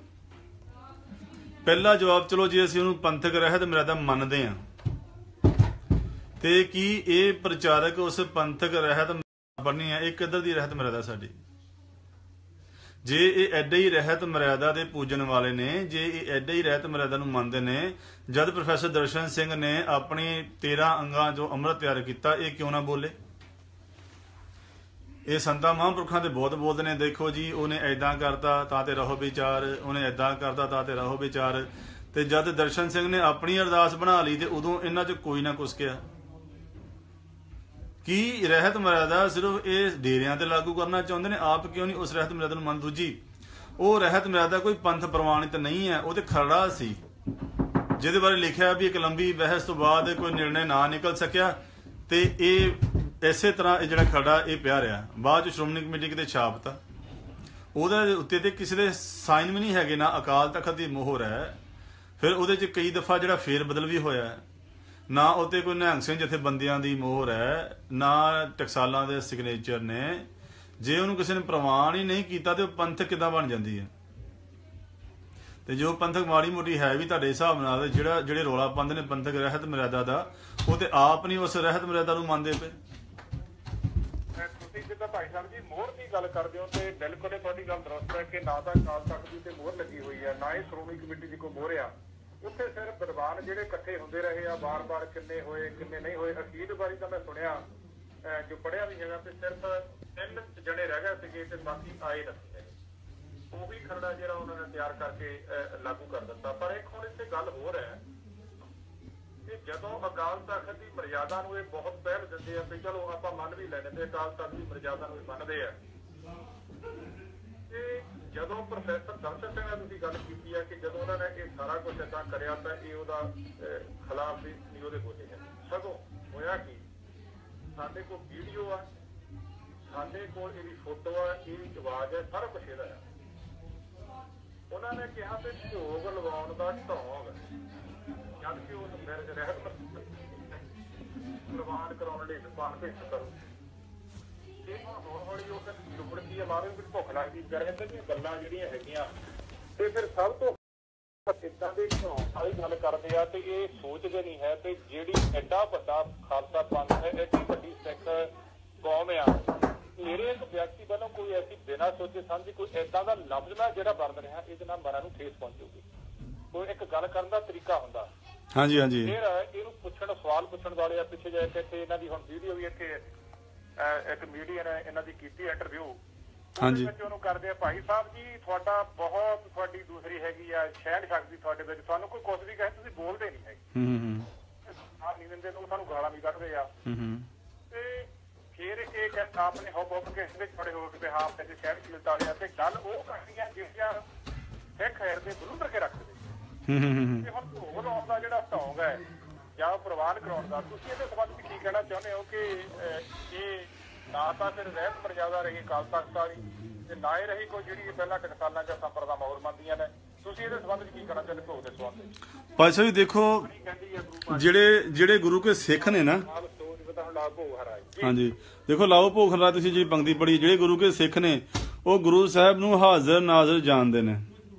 ਪਹਿਲਾ ਜਵਾਬ, ਚਲੋ ਜੇ ਅਸੀਂ ਉਹਨੂੰ ਪੰਥਕ ਰਹਿਤ ਮਰਜ਼ਾਦਾ ਮੰਨਦੇ ਹਾਂ ਤੇ ਕੀ ਇਹ ਪ੍ਰਚਾਰਕ ਉਸ ਪੰਥਕ ਰਹਿਤ ਬਣੀ ਹੈ? ਇਹ ਕਿੱਧਰ ਦੀ ਰਹਿਤ ਮਰਜ਼ਾਦਾ ਸਾਡੀ? ਜੇ ਇਹ ਐਡਾ ਹੀ ਰਹਿਤ ਮਰਜ਼ਾਦਾ ਦੇ ਪੂਜਣ ਵਾਲੇ ਨੇ, ਜੇ ਇਹ ਐਡਾ ਹੀ ਰਹਿਤ ਮਰਜ਼ਾਦਾ ਨੂੰ ਮੰਨਦੇ ਨੇ, ਜਦ ਪ੍ਰੋਫੈਸਰ ਦਰਸ਼ਨ ਸਿੰਘ ਨੇ ਆਪਣੀ 13 ਅੰਗਾਂ ਜੋ ਅੰਮ੍ਰਿਤ ਤਿਆਰ ਕੀਤਾ, ਇਹ ਕਿਉਂ ਨਾ ਬੋਲੇ? ਇਹ ਸੰਤਾਂ ਮਹਾਂਪੁਰਖਾਂ ਦੇ ਬਹੁਤ ਬੋਲਦੇ ਨੇ, ਦੇਖੋ ਜੀ ਉਹਨੇ ਐਦਾਂ ਕਰਤਾ ਤਾਂ ਤੇ ਰਹੋ ਵਿਚਾਰ, ਉਹਨੇ ਐਦਾਂ ਕਰਤਾ ਤਾਂ ਤੇ ਰਹੋ ਵਿਚਾਰ। ਤੇ ਜਦ ਦਰਸ਼ਨ ਸਿੰਘ ਨੇ ਆਪਣੀ ਅਰਦਾਸ ਬਣਾ ਲਈ ਤੇ ਉਦੋਂ ਇਹਨਾਂ 'ਚ ਕੋਈ ਨਾ ਕੁਛ ਕਿਹਾ। ਕੀ ਰਹਿਤ ਮਰਜ਼ਾਦਾ ਸਿਰਫ ਇਹ ਡੇਰਿਆਂ ਤੇ ਲਾਗੂ ਕਰਨਾ ਚਾਹੁੰਦੇ ਨੇ? ਆਪ ਕਿਉਂ ਨਹੀਂ ਉਸ ਰਹਿਤ ਮਰਜ਼ਾਦਾ ਨੂੰ ਮੰਨ? ਦੂਜੀ, ਉਹ ਰਹਿਤ ਮਰਜ਼ਾਦਾ ਕੋਈ ਪੰਥ ਪ੍ਰਵਾਨਿਤ ਨਹੀਂ ਹੈ, ਉਹ ਤੇ ਖਰੜਾ ਸੀ ਜਿਹਦੇ ਬਾਰੇ ਲਿਖਿਆ ਵੀ ਇੱਕ ਲੰਬੀ ਬਹਿਸ ਤੋਂ ਬਾਅਦ ਕੋਈ ਨਿਰਣੇ ਨਾ ਨਿਕਲ ਸਕਿਆ ਤੇ ਇਹ ਇਸੇ ਤਰ੍ਹਾਂ ਇਹ ਜਿਹੜਾ ਖਰੜਾ ਇਹ ਪਿਆ ਰਿਹਾ। ਬਾਅਦ ਚ ਸ਼੍ਰੋਮਣੀ ਕਮੇਟੀ ਕਿਤੇ ਛਾਪਤਾ, ਉਹਦੇ ਉੱਤੇ ਤੇ ਕਿਸੇ ਦੇ ਸਾਈਨ ਵੀ ਨਹੀਂ ਹੈਗੇ, ਨਾ ਅਕਾਲ ਤਖਤ ਦੀ ਮੋਹਰ ਹੈ। ਫਿਰ ਉਹਦੇ 'ਚ ਕਈ ਦਫਾ ਜਿਹੜਾ ਫੇਰ ਬਦਲ ਵੀ ਹੋਇਆ ਹੈ। ਨਾ ਉੱਤੇ ਕੋਈ ਨਿਹੰਗ ਸਿੰਘ ਜਥੇਬੰਦੀਆਂ ਦੀ ਮੋਹਰ ਹੈ, ਨਾ ਟਕਸਾਲਾਂ ਦੇ ਸਿਗਨੇਚਰ ਨੇ। ਜੇ ਉਹਨੂੰ ਕਿਸੇ ਨੇ ਪ੍ਰਵਾਨ ਹੀ ਨਹੀਂ ਕੀਤਾ ਤੇ ਉਹ ਪੰਥਕ ਕਿੱਦਾਂ ਬਣ ਜਾਂਦੀ ਹੈ? ਤੇ ਜੋ ਪੰਥਕ ਮਾੜੀ ਮੋਟੀ ਹੈ ਵੀ ਤੁਹਾਡੇ ਹਿਸਾਬ ਨਾਲ ਜਿਹੜੇ ਰੌਲਾ ਪਾਉਂਦੇ ਨੇ ਪੰਥਕ ਰਹਿਤ ਮਰਿਆਦਾ ਦਾ, ਉਹ ਤੇ ਆਪ ਨਹੀਂ ਉਸ ਰਹਿਤ ਮਰਿਆਦਾ ਨੂੰ ਮੰਨਦੇ ਪਏ। ਤੁਸੀਂ ਜਿੱਦਾਂ ਭਾਈ ਸਾਹਿਬ ਜੀ ਮੋਹਰ ਦੀ ਗੱਲ ਕਰਦੇ ਹੋ ਤੇ ਬਿਲਕੁਲ ਤੁਹਾਡੀ ਗੱਲ ਦਰੁਸਤ ਹੈ ਕਿ ਨਾ ਤਾਂ ਅਕਾਲ ਤਖ਼ਤ ਦੀ ਤੇ ਮੋਹਰ ਲੱਗੀ ਹੋਈ ਹੈ, ਨਾ ਹੀ ਸ਼੍ਰੋਮਣੀ ਕਮੇਟੀ ਦੀ ਕੋਈ ਮੋਹਰ ਆ। ਉੱਥੇ ਸਿਰਫ ਵਿਦਵਾਨ ਜਿਹੜੇ ਇਕੱਠੇ ਹੁੰਦੇ ਰਹੇ ਆ, ਬਾਰ-ਬਾਰ ਕਿੰਨੇ ਹੋਏ ਕਿੰਨੇ ਨਹੀਂ ਹੋਏ। ਅਖੀਰ ਵਾਰੀ ਤਾਂ ਮੈਂ ਸੁਣਿਆ ਜੋ ਪੜ੍ਹਿਆ ਵੀ ਹੈਗਾ ਤੇ ਸਿਰਫ 3 ਜਣੇ ਰਹਿ ਗਏ ਸੀਗੇ ਤੇ ਬਾਕੀ ਆਏ ਨਹੀਂ ਹੈਗੇ। ਉਹ ਵੀ ਖਰੜਾ ਜਿਹੜਾ ਉਹਨਾਂ ਨੇ ਤਿਆਰ ਕਰਕੇ ਲਾਗੂ ਕਰ ਦਿੱਤਾ। ਪਰ ਇੱਕ ਹੁਣ ਇੱਥੇ ਗੱਲ ਹੋਰ ਹੈ ਕਿ ਜਦੋਂ ਅਕਾਲ ਤਖ਼ਤ ਦੀ ਮਰਿਆਦਾ ਨੂੰ ਇਹ ਬਹੁਤ ਪਹਿਲ ਦਿੰਦੇ ਆ, ਤੇ ਚਲੋ ਆਪਾਂ ਮੰਨ ਵੀ ਲੈਣੇ ਤੇ ਅਕਾਲ ਤਖ਼ਤ ਦੀ ਮਰਿਆਦਾ ਨੂੰ ਇਹ ਮੰਨਦੇ ਆ, ਤੇ ਜਦੋਂ ਪ੍ਰੋਫੈਸਰ ਦਰਸ਼ਨ ਸਿੰਘ ਨਾਲ ਤੁਸੀਂ ਗੱਲ ਕੀਤੀ ਹੈ ਕਿ ਜਦੋਂ ਉਹਨਾਂ ਨੇ ਇਹ ਸਾਰਾ ਕੁਝ ਏਦਾਂ ਕਰਿਆ ਤਾਂ ਇਹ ਉਹਦਾ ਖਿਲਾਫ ਵੀ ਨਹੀਂ ਉਹਦੇ ਬੋਲੇ ਹੈ। ਸਗੋਂ ਹੋਇਆ ਕੀ, ਸਾਡੇ ਕੋਲ ਵੀਡੀਓ ਆ, ਸਾਡੇ ਕੋਲ ਇਹਦੀ ਫੋਟੋ ਆ, ਇਹਦੀ ਆਵਾਜ਼ ਹੈ, ਸਾਰਾ ਕੁਛ ਇਹਦਾ ਆ। ਉਹਨਾਂ ਨੇ ਕਿਹਾ ਤੇ ਭੋਗ ਲਵਾਉਣ ਦਾ ਢੋਂਗ, ਜਦ ਕਿ ਉਹ ਰਹਿਤ ਪ੍ਰਵਾਨ ਕਰਾਉਣ ਲਈ ਜ਼ਬਾਨ ਭੇਜ ਕਰੋ। ਇਹ ਹੌਲੀ ਹੌਲੀ ਉਹ ਲੁਕੜਦੀ ਆ, ਮਾਰੂ ਵੀ ਭੁੱਖ ਲੱਗਦੀ ਗਰਮ ਦੀਆਂ ਗੱਲਾਂ ਜਿਹੜੀਆਂ ਹੈਗੀਆਂ ਤੇ ਫਿਰ ਸਭ ਤੋਂ ਇੱਦਾਂ ਦੇ ਢੋਂਗ ਵਾਲੀ ਗੱਲ ਕਰਦੇ ਆ ਤੇ ਇਹ ਸੋਚਦੇ ਨਹੀਂ ਹੈ ਤੇ ਜਿਹੜੀ ਐਡਾ ਵੱਡਾ ਖਾਲਸਾ ਪੰਥ ਹੈ, ਐਡੀ ਵੱਡੀ ਸਿੱਖ ਕੌਮ ਆ, ਮੇਰੇ ਇੱਕ ਵਿਅਕਤੀ ਵੱਲੋਂ ਕੋਈ ਐਸੀ ਬਿਨਾਂ ਸੋਚੇ ਸਮਝੇ ਕੋਈ ਏਦਾਂ ਦਾ ਲਫ਼ਜ਼ ਨਾ ਜਿਹੜਾ ਵਰਤ ਰਿਹਾ, ਇਹਦੇ ਨਾਲ ਮਨਾਂ ਨੂੰ ਠੇਸ ਪਹੁੰਚੂਗੀ। ਕੋਈ ਇੱਕ ਗੱਲ ਕਰਨ ਦਾ ਤਰੀਕਾ ਹੁੰਦਾ। ਹਾਂਜੀ ਹਾਂਜੀ। ਫਿਰ ਇਹਨੂੰ ਪੁੱਛਣ, ਸਵਾਲ ਪੁੱਛਣ ਵਾਲੇ ਆ। ਪਿੱਛੇ ਜਾ ਕੇ ਇੱਥੇ ਇਹਨਾਂ ਦੀ ਹੁਣ ਵੀਡੀਓ ਵੀ ਇੱਥੇ ਇੱਕ ਮੀਡੀਆ ਨੇ ਇਹਨਾਂ ਦੀ ਕੀਤੀ ਇੰਟਰਵਿਊ, ਉਹਦੇ ਵਿੱਚ ਉਹਨੂੰ ਕਰਦੇ ਆ, ਭਾਈ ਸਾਹਿਬ ਜੀ ਤੁਹਾਡਾ ਬਹੁਤ, ਤੁਹਾਡੀ ਦੂਸਰੀ ਹੈਗੀ ਆ ਸ਼ਹਿਣ ਸ਼ਕਤੀ ਤੁਹਾਡੇ ਵਿੱਚ, ਤੁਹਾਨੂੰ ਕੋਈ ਕੁਛ ਵੀ ਕਹੇ ਤੁਸੀਂ ਬੋਲਦੇ ਨਹੀਂ ਹੈਗੇ, ਸਾਥ ਨਹੀਂ ਦਿੰਦੇ, ਤੁਹਾਨੂੰ ਗਾਲਾਂ ਵੀ ਕੱਢਦੇ ਆ। ਤੇ ਫਿਰ ਇਹ ਕਹਿੰਦੇ ਆਪਨੇ ਹੁੱਬ ਕੇ ਇਸ ਵਿੱਚ ਖੜੇ ਹੋ ਕੇ ਹਾਂ ਤੇ ਸਹਿਣਸ਼ੀਲਤਾ ਵਾਲਿਆ ਤੇ ਗੱਲ ਉਹ ਕਰਦੀਆਂ ਜਿਹੜੀਆਂ ਸਿੱਖ ਹੈਰ ਦੇ ਵਿਰੁੱਧ ਕੇ ਰੱਖਦੇ। ਤੇ ਹੁਣ ਭੋਗ ਲਾਉਣ ਦਾ ਜਿਹੜਾ ਢੋਂਗ ਹੈ ਜਾਂ ਪ੍ਰਵਾਨ ਕਰਾਉਣ ਦਾ, ਤੁਸੀਂ ਇਹਦੇ ਸੰਬੰਧ ਵਿੱਚ ਕੀ ਕਹਿਣਾ ਚਾਹੁੰਦੇ ਹੋ ਕਿ ਇਹ ਨਾ ਤਾਂ ਫਿਰ ਰਹਿਤ ਮਰਿਆਦਾ ਰਹੀ ਅਕਾਲ ਤਖ਼ਤ ਵਾਲੀ ਤੇ ਨਾ ਹੀ ਰਹੀ ਕੋਈ ਜਿਹੜੀ ਪਹਿਲਾਂ ਟਕਸਾਲਾਂ ਜਾਂ ਸੰਪਰਦਾ ਮੌਰ ਮੰਨਦੀਆਂ ਨੇ, ਤੁਸੀਂ ਇਹਦੇ ਸੰਬੰਧ ਵਿੱਚ ਕੀ ਕਹਿਣਾ ਚਾਹੁੰਦੇ ਭੋਗ ਦੇ ਸੰਬੰਧ ਵਿੱਚ? ਭਾਈ ਸਾਹਿਬ ਦੇਖੋ, ਜਿਹੜੇ ਗੁਰੂ ਕੇ ਸਿੱਖ ਨੇ ਨਾ, ਹਾਂਜੀ ਦੇਖੋ ਲਾਓ ਭੋਗ ਹਰਾ, ਤੁਸੀਂ ਜਿਹੜੀ ਪੰਕਤੀ ਪੜ੍ਹੀ, ਜਿਹੜੇ ਗੁਰੂ ਕੇ ਸਿੱਖ ਨੇ ਉਹ ਗੁਰੂ ਸਾਹਿਬ ਨੂੰ ਹਾਜ਼ਰ ਨਾਜ਼ਰ ਜਾਣਦੇ ਨੇ।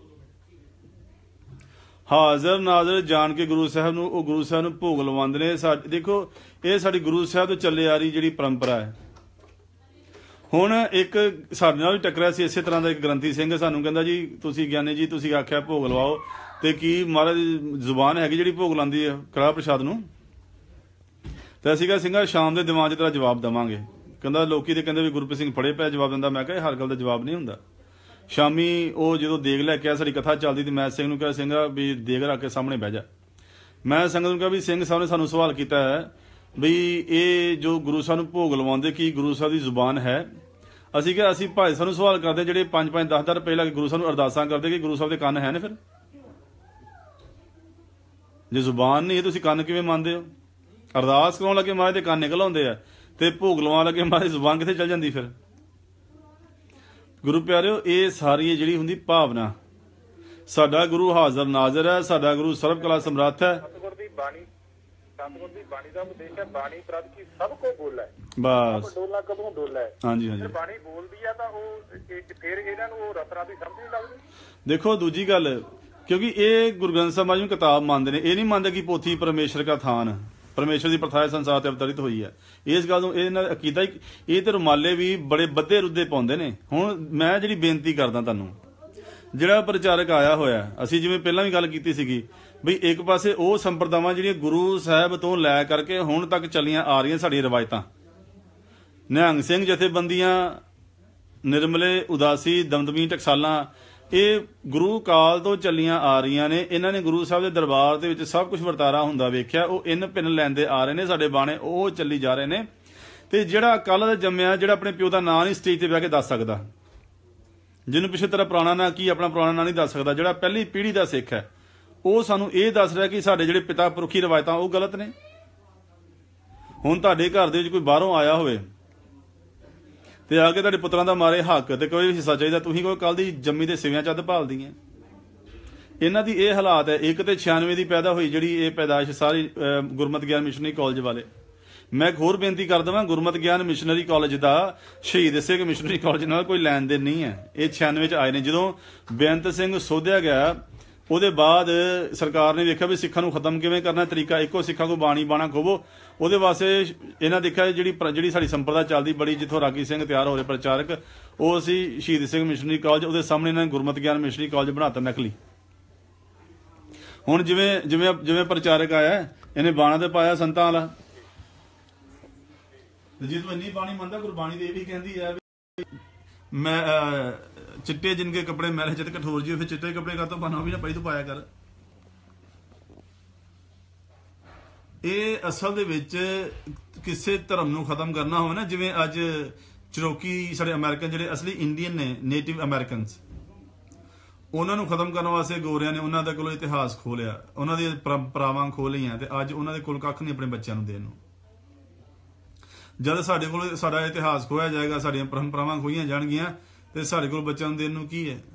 ਹਾਜ਼ਰ ਨਾਜ਼ਰ ਜਾਣ ਕੇ ਗੁਰੂ ਸਾਹਿਬ ਨੂੰ, ਉਹ ਗੁਰੂ ਸਾਹਿਬ ਨੂੰ ਭੋਗ ਲਵਾਉਂਦੇ ਨੇ। ਦੇਖੋ ਇਹ ਸਾਡੀ ਗੁਰੂ ਸਾਹਿਬ ਤੋਂ ਚੱਲੇ ਆ ਰਹੀ ਜਿਹੜੀ ਪਰੰਪਰਾ ਹੈ। ਹੁਣ ਇੱਕ ਸਾਡੇ ਨਾਲ ਵੀ ਟੱਕਰਿਆ ਸੀ ਇਸੇ ਤਰ੍ਹਾਂ ਦਾ ਇੱਕ ਗ੍ਰੰਥੀ ਸਿੰਘ, ਸਾਨੂੰ ਕਹਿੰਦਾ ਜੀ ਤੁਸੀਂ ਗਿਆਨੀ ਜੀ ਤੁਸੀਂ ਆਖਿਆ ਭੋਗ ਲਵਾਓ, ਤੇ ਕੀ ਮਹਾਰਾਜ ਦੀ ਜ਼ੁਬਾਨ ਹੈਗੀ ਜਿਹੜੀ ਭੋਗ ਲਾਉਂਦੀ ਹੈ ਕੜਾਹ ਪ੍ਰਸ਼ਾਦ ਨੂੰ? ਤੇ ਅਸੀਂ ਕਿਹਾ ਸਿੰਘਾ ਸ਼ਾਮ ਦੇ ਦੀਵਾਨ 'ਚ ਤੇਰਾ ਜਵਾਬ ਦੇਵਾਂਗੇ। ਕਹਿੰਦਾ ਲੋਕੀ ਤੇ ਕਹਿੰਦੇ ਵੀ ਗੁਰਪ੍ਰੀਤ ਸਿੰਘ ਫੜੇ ਪਿਆ ਜਵਾਬ ਦਿੰਦਾ। ਮੈਂ ਕਿਹਾ ਹਰ ਗੱਲ ਦਾ ਜਵਾਬ ਨਹੀਂ ਹੁੰਦਾ। ਸ਼ਾਮੀ ਉਹ ਜਦੋਂ ਦੇਗ ਲੈ ਕੇ ਆਇਆ, ਸਾਡੀ ਕਥਾ ਚੱਲਦੀ, ਤੇ ਮੈਂ ਸਿੰਘ ਨੂੰ ਕਿਹਾ ਸਿੰਘਾ ਵੀ ਦੇਗ ਰੱਖ ਕੇ ਸਾਹਮਣੇ ਬਹਿ ਜਾ। ਮੈਂ ਸੰਗਤ ਨੂੰ ਕਿਹਾ ਵੀ ਸਿੰਘ ਸਾਹਿਬ ਨੇ ਸਾਨੂੰ ਸਵਾਲ ਕੀਤਾ ਹੈ ਵੀ ਇਹ ਜੋ ਗੁਰੂ ਸਾਹਿਬ ਨੂੰ ਭੋਗ ਲਵਾਉਂਦੇ ਕੀ ਗੁਰੂ ਸਾਹਿਬ ਦੀ ਜ਼ੁਬਾਨ ਹੈ? ਅਸੀਂ ਕਿਹਾ ਅਸੀਂ ਭਾਈ ਸਾਹਿਬ ਨੂੰ ਸਵਾਲ ਕਰਦੇ ਜਿਹੜੇ 5-5 10 ਰੁਪਏ ਲਾ ਕੇ ਗੁਰੂ ਸਾਹਿਬ ਨੂੰ ਅਰਦਾਸਾਂ ਕਰਦੇ ਕਿ ਗੁਰੂ ਸਾਹਿਬ ਦੇ ਕੰਨ ਹੈ ਨੇ? ਫਿਰ ਜੇ ਜ਼ੁਬਾਨ ਨਹੀਂ ਹੈ ਤੁਸੀਂ ਕੰਨ ਕਿਵੇਂ ਮੰਨਦੇ ਹੋ? ਅਰਦਾਸ ਕਰਾਉਣ ਲੱਗੇ ਮਹਾਰਾਜ ਦੇ ਕੰਨ ਨਿਕਲ ਆਉਂਦੇ ਆ ਤੇ ਭੋਗ ਲਵਾਉਣ ਲੱਗੇ ਮਹਾਰਾਜ ਜ਼ੁਬਾਨ ਕਿੱਥੇ ਚੱਲ ਜਾਂਦੀ? ਫਿਰ ਗੁਰੂ ਪਿਆਰਿਓ, ਇਹ ਸਾਰੀ ਜਿਹੜੀ ਹੁੰਦੀ ਭਾਵਨਾ, ਸਾਡਾ ਗੁਰੂ ਹਾਜ਼ਰ ਨਾਜ਼ਰ ਹੈ, ਸਾਡਾ ਗੁਰੂ ਸਰਬ ਕਲਾ ਸਮਰੱਥ ਹੈ। ਸਤਿਗੁਰ ਦੀ ਬਾਣੀ ਦਾ ਉਪਦੇਸ਼ ਹੈ, ਬਾਣੀ ਪ੍ਰਭ ਕੀ ਸਭ ਕੋ ਬੋਲਾ ਹੈ, ਬਸ ਡੋਲਾ ਕਦੋਂ ਡੋਲਾ ਹੈ। ਹਾਂਜੀ ਹਾਂਜੀ। ਬਾਣੀ ਬੋਲਦੀ ਆ ਤਾਂ ਉਹ ਫਿਰ ਇਹਨਾਂ ਨੂੰ ਉਹ ਰਤਨਾ ਦੀ ਸਮਝ ਨਹੀਂ ਲੱਗਦੀ। ਦੇਖੋ ਦੂਜੀ ਗੱਲ, ਕਿਉਂਕਿ ਇਹ ਗੁਰੂ ਗ੍ਰੰਥ ਸਾਹਿਬ ਨੂੰ ਕਿਤਾਬ ਮੰਨਦੇ ਨੇ, ਇਹ ਨਹੀਂ ਮੰਨਦੇ ਕਿ ਪੋਥੀ ਪਰਮੇਸ਼ਰ ਦਾ ਥਾਨ, ਪਰਮੇਸ਼ਰ ਦੀ ਪ੍ਰਥਾ ਸੰਸਾਰ ਤੇ ਅਵਤਰਿਤ ਹੋਈ ਹੈ। ਇਸ ਗੱਲ ਨੂੰ ਇਹਨਾਂ ਦਾ ਅਕੀਦਾ ਹੀ, ਇਹ ਤੇ ਰੁਮਾਲੇ ਵੀ ਬੜੇ ਬੱਧੇ ਰੁੱਦੇ ਪਾਉਂਦੇ ਨੇ। ਹੁਣ ਮੈਂ ਜਿਹੜੀ ਬੇਨਤੀ ਕਰਦਾ ਤੁਹਾਨੂੰ, ਜਿਹੜਾ ਪ੍ਰਚਾਰਕ ਆਇਆ ਹੋਇਆ, ਅਸੀਂ ਜਿਵੇਂ ਪਹਿਲਾਂ ਵੀ ਗੱਲ ਕੀਤੀ ਸੀਗੀ ਬਈ ਇੱਕ ਪਾਸੇ ਉਹ ਸੰਪਰਦਾਵਾਂ ਜਿਹੜੀਆਂ ਗੁਰੂ ਸਾਹਿਬ ਤੋਂ ਲੈ ਕਰਕੇ ਹੁਣ ਤੱਕ ਚੱਲੀਆਂ ਆ ਰਹੀਆਂ ਸਾਡੀਆਂ ਰਵਾਇਤਾਂ, ਨਿਹੰਗ ਸਿੰਘ ਜਥੇਬੰਦੀਆਂ, ਨਿਰਮਲੇ ਉਦਾਸੀ, ਦਮਦਮੀ ਟਕਸਾਲਾਂ, ਇਹ ਗੁਰੂ ਕਾਲ ਤੋਂ ਚੱਲੀਆਂ ਆ ਰਹੀਆਂ ਨੇ। ਇਹਨਾਂ ਨੇ ਗੁਰੂ ਸਾਹਿਬ ਦੇ ਦਰਬਾਰ ਦੇ ਵਿੱਚ ਸਭ ਕੁਝ ਵਰਤਾਰਾ ਹੁੰਦਾ ਵੇਖਿਆ, ਉਹ ਇੰਨ ਪਿੰਨ ਲੈਂਦੇ ਆ ਰਹੇ ਨੇ, ਸਾਡੇ ਬਾਣੇ ਉਹ ਚੱਲੀ ਜਾ ਰਹੇ ਨੇ। ਤੇ ਜਿਹੜਾ ਕੱਲ ਦਾ ਜੰਮਿਆ, ਜਿਹੜਾ ਆਪਣੇ ਪਿਓ ਦਾ ਨਾਂ ਨਹੀਂ ਸਟੇਜ ਤੇ ਬਹਿ ਕੇ ਦੱਸ ਸਕਦਾ, ਜਿਹਨੂੰ ਪਿੱਛੇ ਤੇਰਾ ਪੁਰਾਣਾ ਨਾਂ ਕੀ, ਆਪਣਾ ਪੁਰਾਣਾ ਨਾਂ ਨਹੀਂ ਦੱਸ ਸਕਦਾ, ਜਿਹੜਾ ਪਹਿਲੀ ਪੀੜ੍ਹੀ ਦਾ ਸਿੱਖ ਹੈ, ਉਹ ਸਾਨੂੰ ਇਹ ਦੱਸ ਰਿਹਾ ਕਿ ਸਾਡੇ ਜਿਹੜੇ ਪਿਤਾ ਪੁਰਖੀ ਰਵਾਇਤਾਂ ਉਹ ਗਲਤ ਨੇ। ਹੁਣ ਤੁਹਾਡੇ ਘਰ ਦੇ ਵਿੱਚ ਕੋਈ ਬਾਹਰੋਂ ਆਇਆ ਹੋਵੇ ਤੇ ਆ ਕੇ ਤੁਹਾਡੇ ਪੁੱਤਰਾਂ ਦਾ ਮਾਰੇ ਹੱਕ ਤੇ ਕੋਈ ਹਿੱਸਾ ਚਾਹੀਦਾ, ਤੁਸੀਂ ਕੋਈ ਕੱਲ ਦੀ ਜੰਮੀ ਦੇ ਸਿਵਿਆਂ ਚੱਦ ਭਾਲਦੀਆਂ। ਇਹਨਾਂ ਦੀ ਇਹ ਹਾਲਾਤ ਹੈ। ਇੱਕ ਤੇ 96 ਦੀ ਪੈਦਾ ਹੋਈ ਜਿਹੜੀ ਇਹ ਪੈਦਾਇਸ਼ ਸਾਰੀ ਗੁਰਮਤਿ ਗਿਆਨ ਮਿਸ਼ਨਰੀ ਕਾਲਜ ਵਾਲੇ। ਮੈਂ ਇੱਕ ਹੋਰ ਬੇਨਤੀ ਕਰ ਦੇਵਾਂ, ਗੁਰਮਤਿ ਗਿਆਨ ਮਿਸ਼ਨਰੀ ਕਾਲਜ ਦਾ ਸ਼ਹੀਦ ਸਿੰਘ ਮਿਸ਼ਨਰੀ ਕਾਲਜ ਨਾਲ ਕੋਈ ਲੈਣ ਦੇਣ ਨਹੀਂ ਹੈ। ਇਹ 96 ਚ ਆਏ ਨੇ। ਜਦੋਂ ਬੇਅੰਤ ਸਿੰਘ ਸੋਧਿਆ ਗਿਆ ਉਹਦੇ ਬਾਅਦ ਸਰਕਾਰ ਨੇ ਵੇਖਿਆ ਵੀ ਸਿੱਖਾਂ ਨੂੰ ਖਤਮ ਕਿਵੇਂ ਕਰਨਾ, ਤਰੀਕਾ ਇੱਕੋ, ਸਿੱਖਾਂ ਕੋ ਬਾਣੀ ਬਾਣਾ ਖੋਵੋ। ਉਹਦੇ ਵਾਸਤੇ ਇਹਨਾਂ ਦੇਖਿਆ ਜਿਹੜੀ ਸਾਡੀ ਸੰਪਰਦਾ ਚੱਲਦੀ ਬੜੀ, ਜਿੱਥੋਂ ਰਾਗੀ ਸਿੰਘ ਤਿਆਰ ਹੋ ਰਹੇ ਪ੍ਰਚਾਰਕ, ਉਹ ਅਸੀਂ ਸ਼ਹੀਦ ਸਿੰਘ ਮਿਸ਼ਨਰੀ ਕਾਲਜ, ਉਹਦੇ ਸਾਹਮਣੇ ਇਹਨਾਂ ਨੇ ਗੁਰਮਤਿ ਗਿਆਨ ਮਿਸ਼ਨਰੀ ਕਾਲਜ ਬਣਾਤਾ ਨਕਲੀ। ਹੁਣ ਜਿਵੇਂ ਪ੍ਰਚਾਰਕ ਆਇਆ ਇਹਨੇ ਬਾਣਾ ਤੇ ਪਾਇਆ ਸੰਤਾਂ ਵਾਲਾ। ਜੇ ਤੂੰ ਇੰਨੀ ਬਾਣੀ ਮੰਨਦਾ, ਗੁਰਬਾਣੀ ਤੇ ਇਹ ਵੀ ਕਹਿੰਦੀ ਹੈ ਵੀ ਮੈਂ ਚਿੱਟੇ ਜਿਨਕੇ ਕੱਪੜੇ ਮੈਲੇ ਚਿੱਤ ਕਠੋਰ ਜੀ, ਫਿਰ ਚਿੱਟੇ ਕੱਪੜੇ ਕਾਤੋਂ ਪਾਣਾ, ਵੀ ਨਾ ਪਈ ਤੂੰ ਪਾਇਆ ਕਰ। ਇਹ ਅਸਲ ਦੇ ਵਿੱਚ ਕਿਸੇ ਧਰਮ ਨੂੰ ਖਤਮ ਕਰਨਾ ਹੋਵੇ ਨਾ, ਜਿਵੇਂ ਅੱਜ ਚਰੋਕੀ ਸਾਡੇ ਅਮਰੀਕਨ ਜਿਹੜੇ ਅਸਲੀ ਇੰਡੀਅਨ ਨੇ, ਨੇਟਿਵ ਅਮਰੀਕਨਸ, ਉਹਨਾਂ ਨੂੰ ਖਤਮ ਕਰਨ ਵਾਸਤੇ ਗੋਰਿਆਂ ਨੇ ਉਹਨਾਂ ਦੇ ਕੋਲੋਂ ਇਤਿਹਾਸ ਖੋਹ ਲਿਆ, ਉਹਨਾਂ ਦੀਆਂ ਪਰੰਪਰਾਵਾਂ ਖੋਹ ਲਈਆਂ, ਤੇ ਅੱਜ ਉਹਨਾਂ ਦੇ ਕੋਲ ਕੱਖ ਨਹੀਂ ਆਪਣੇ ਬੱਚਿਆਂ ਨੂੰ ਦੇਣ ਨੂੰ। ਜਦ ਸਾਡੇ ਕੋਲ ਸਾਡਾ ਇਤਿਹਾਸ ਖੋਇਆ ਜਾਏਗਾ, ਸਾਡੀਆਂ ਪਰੰਪਰਾਵਾਂ ਖੋਈਆਂ ਜਾਣਗੀਆਂ, ਤੇ ਸਾਡੇ ਕੋਲ ਬੱਚਿਆਂ ਨੂੰ ਦੇਣ ਨੂੰ ਕੀ ਹੈ?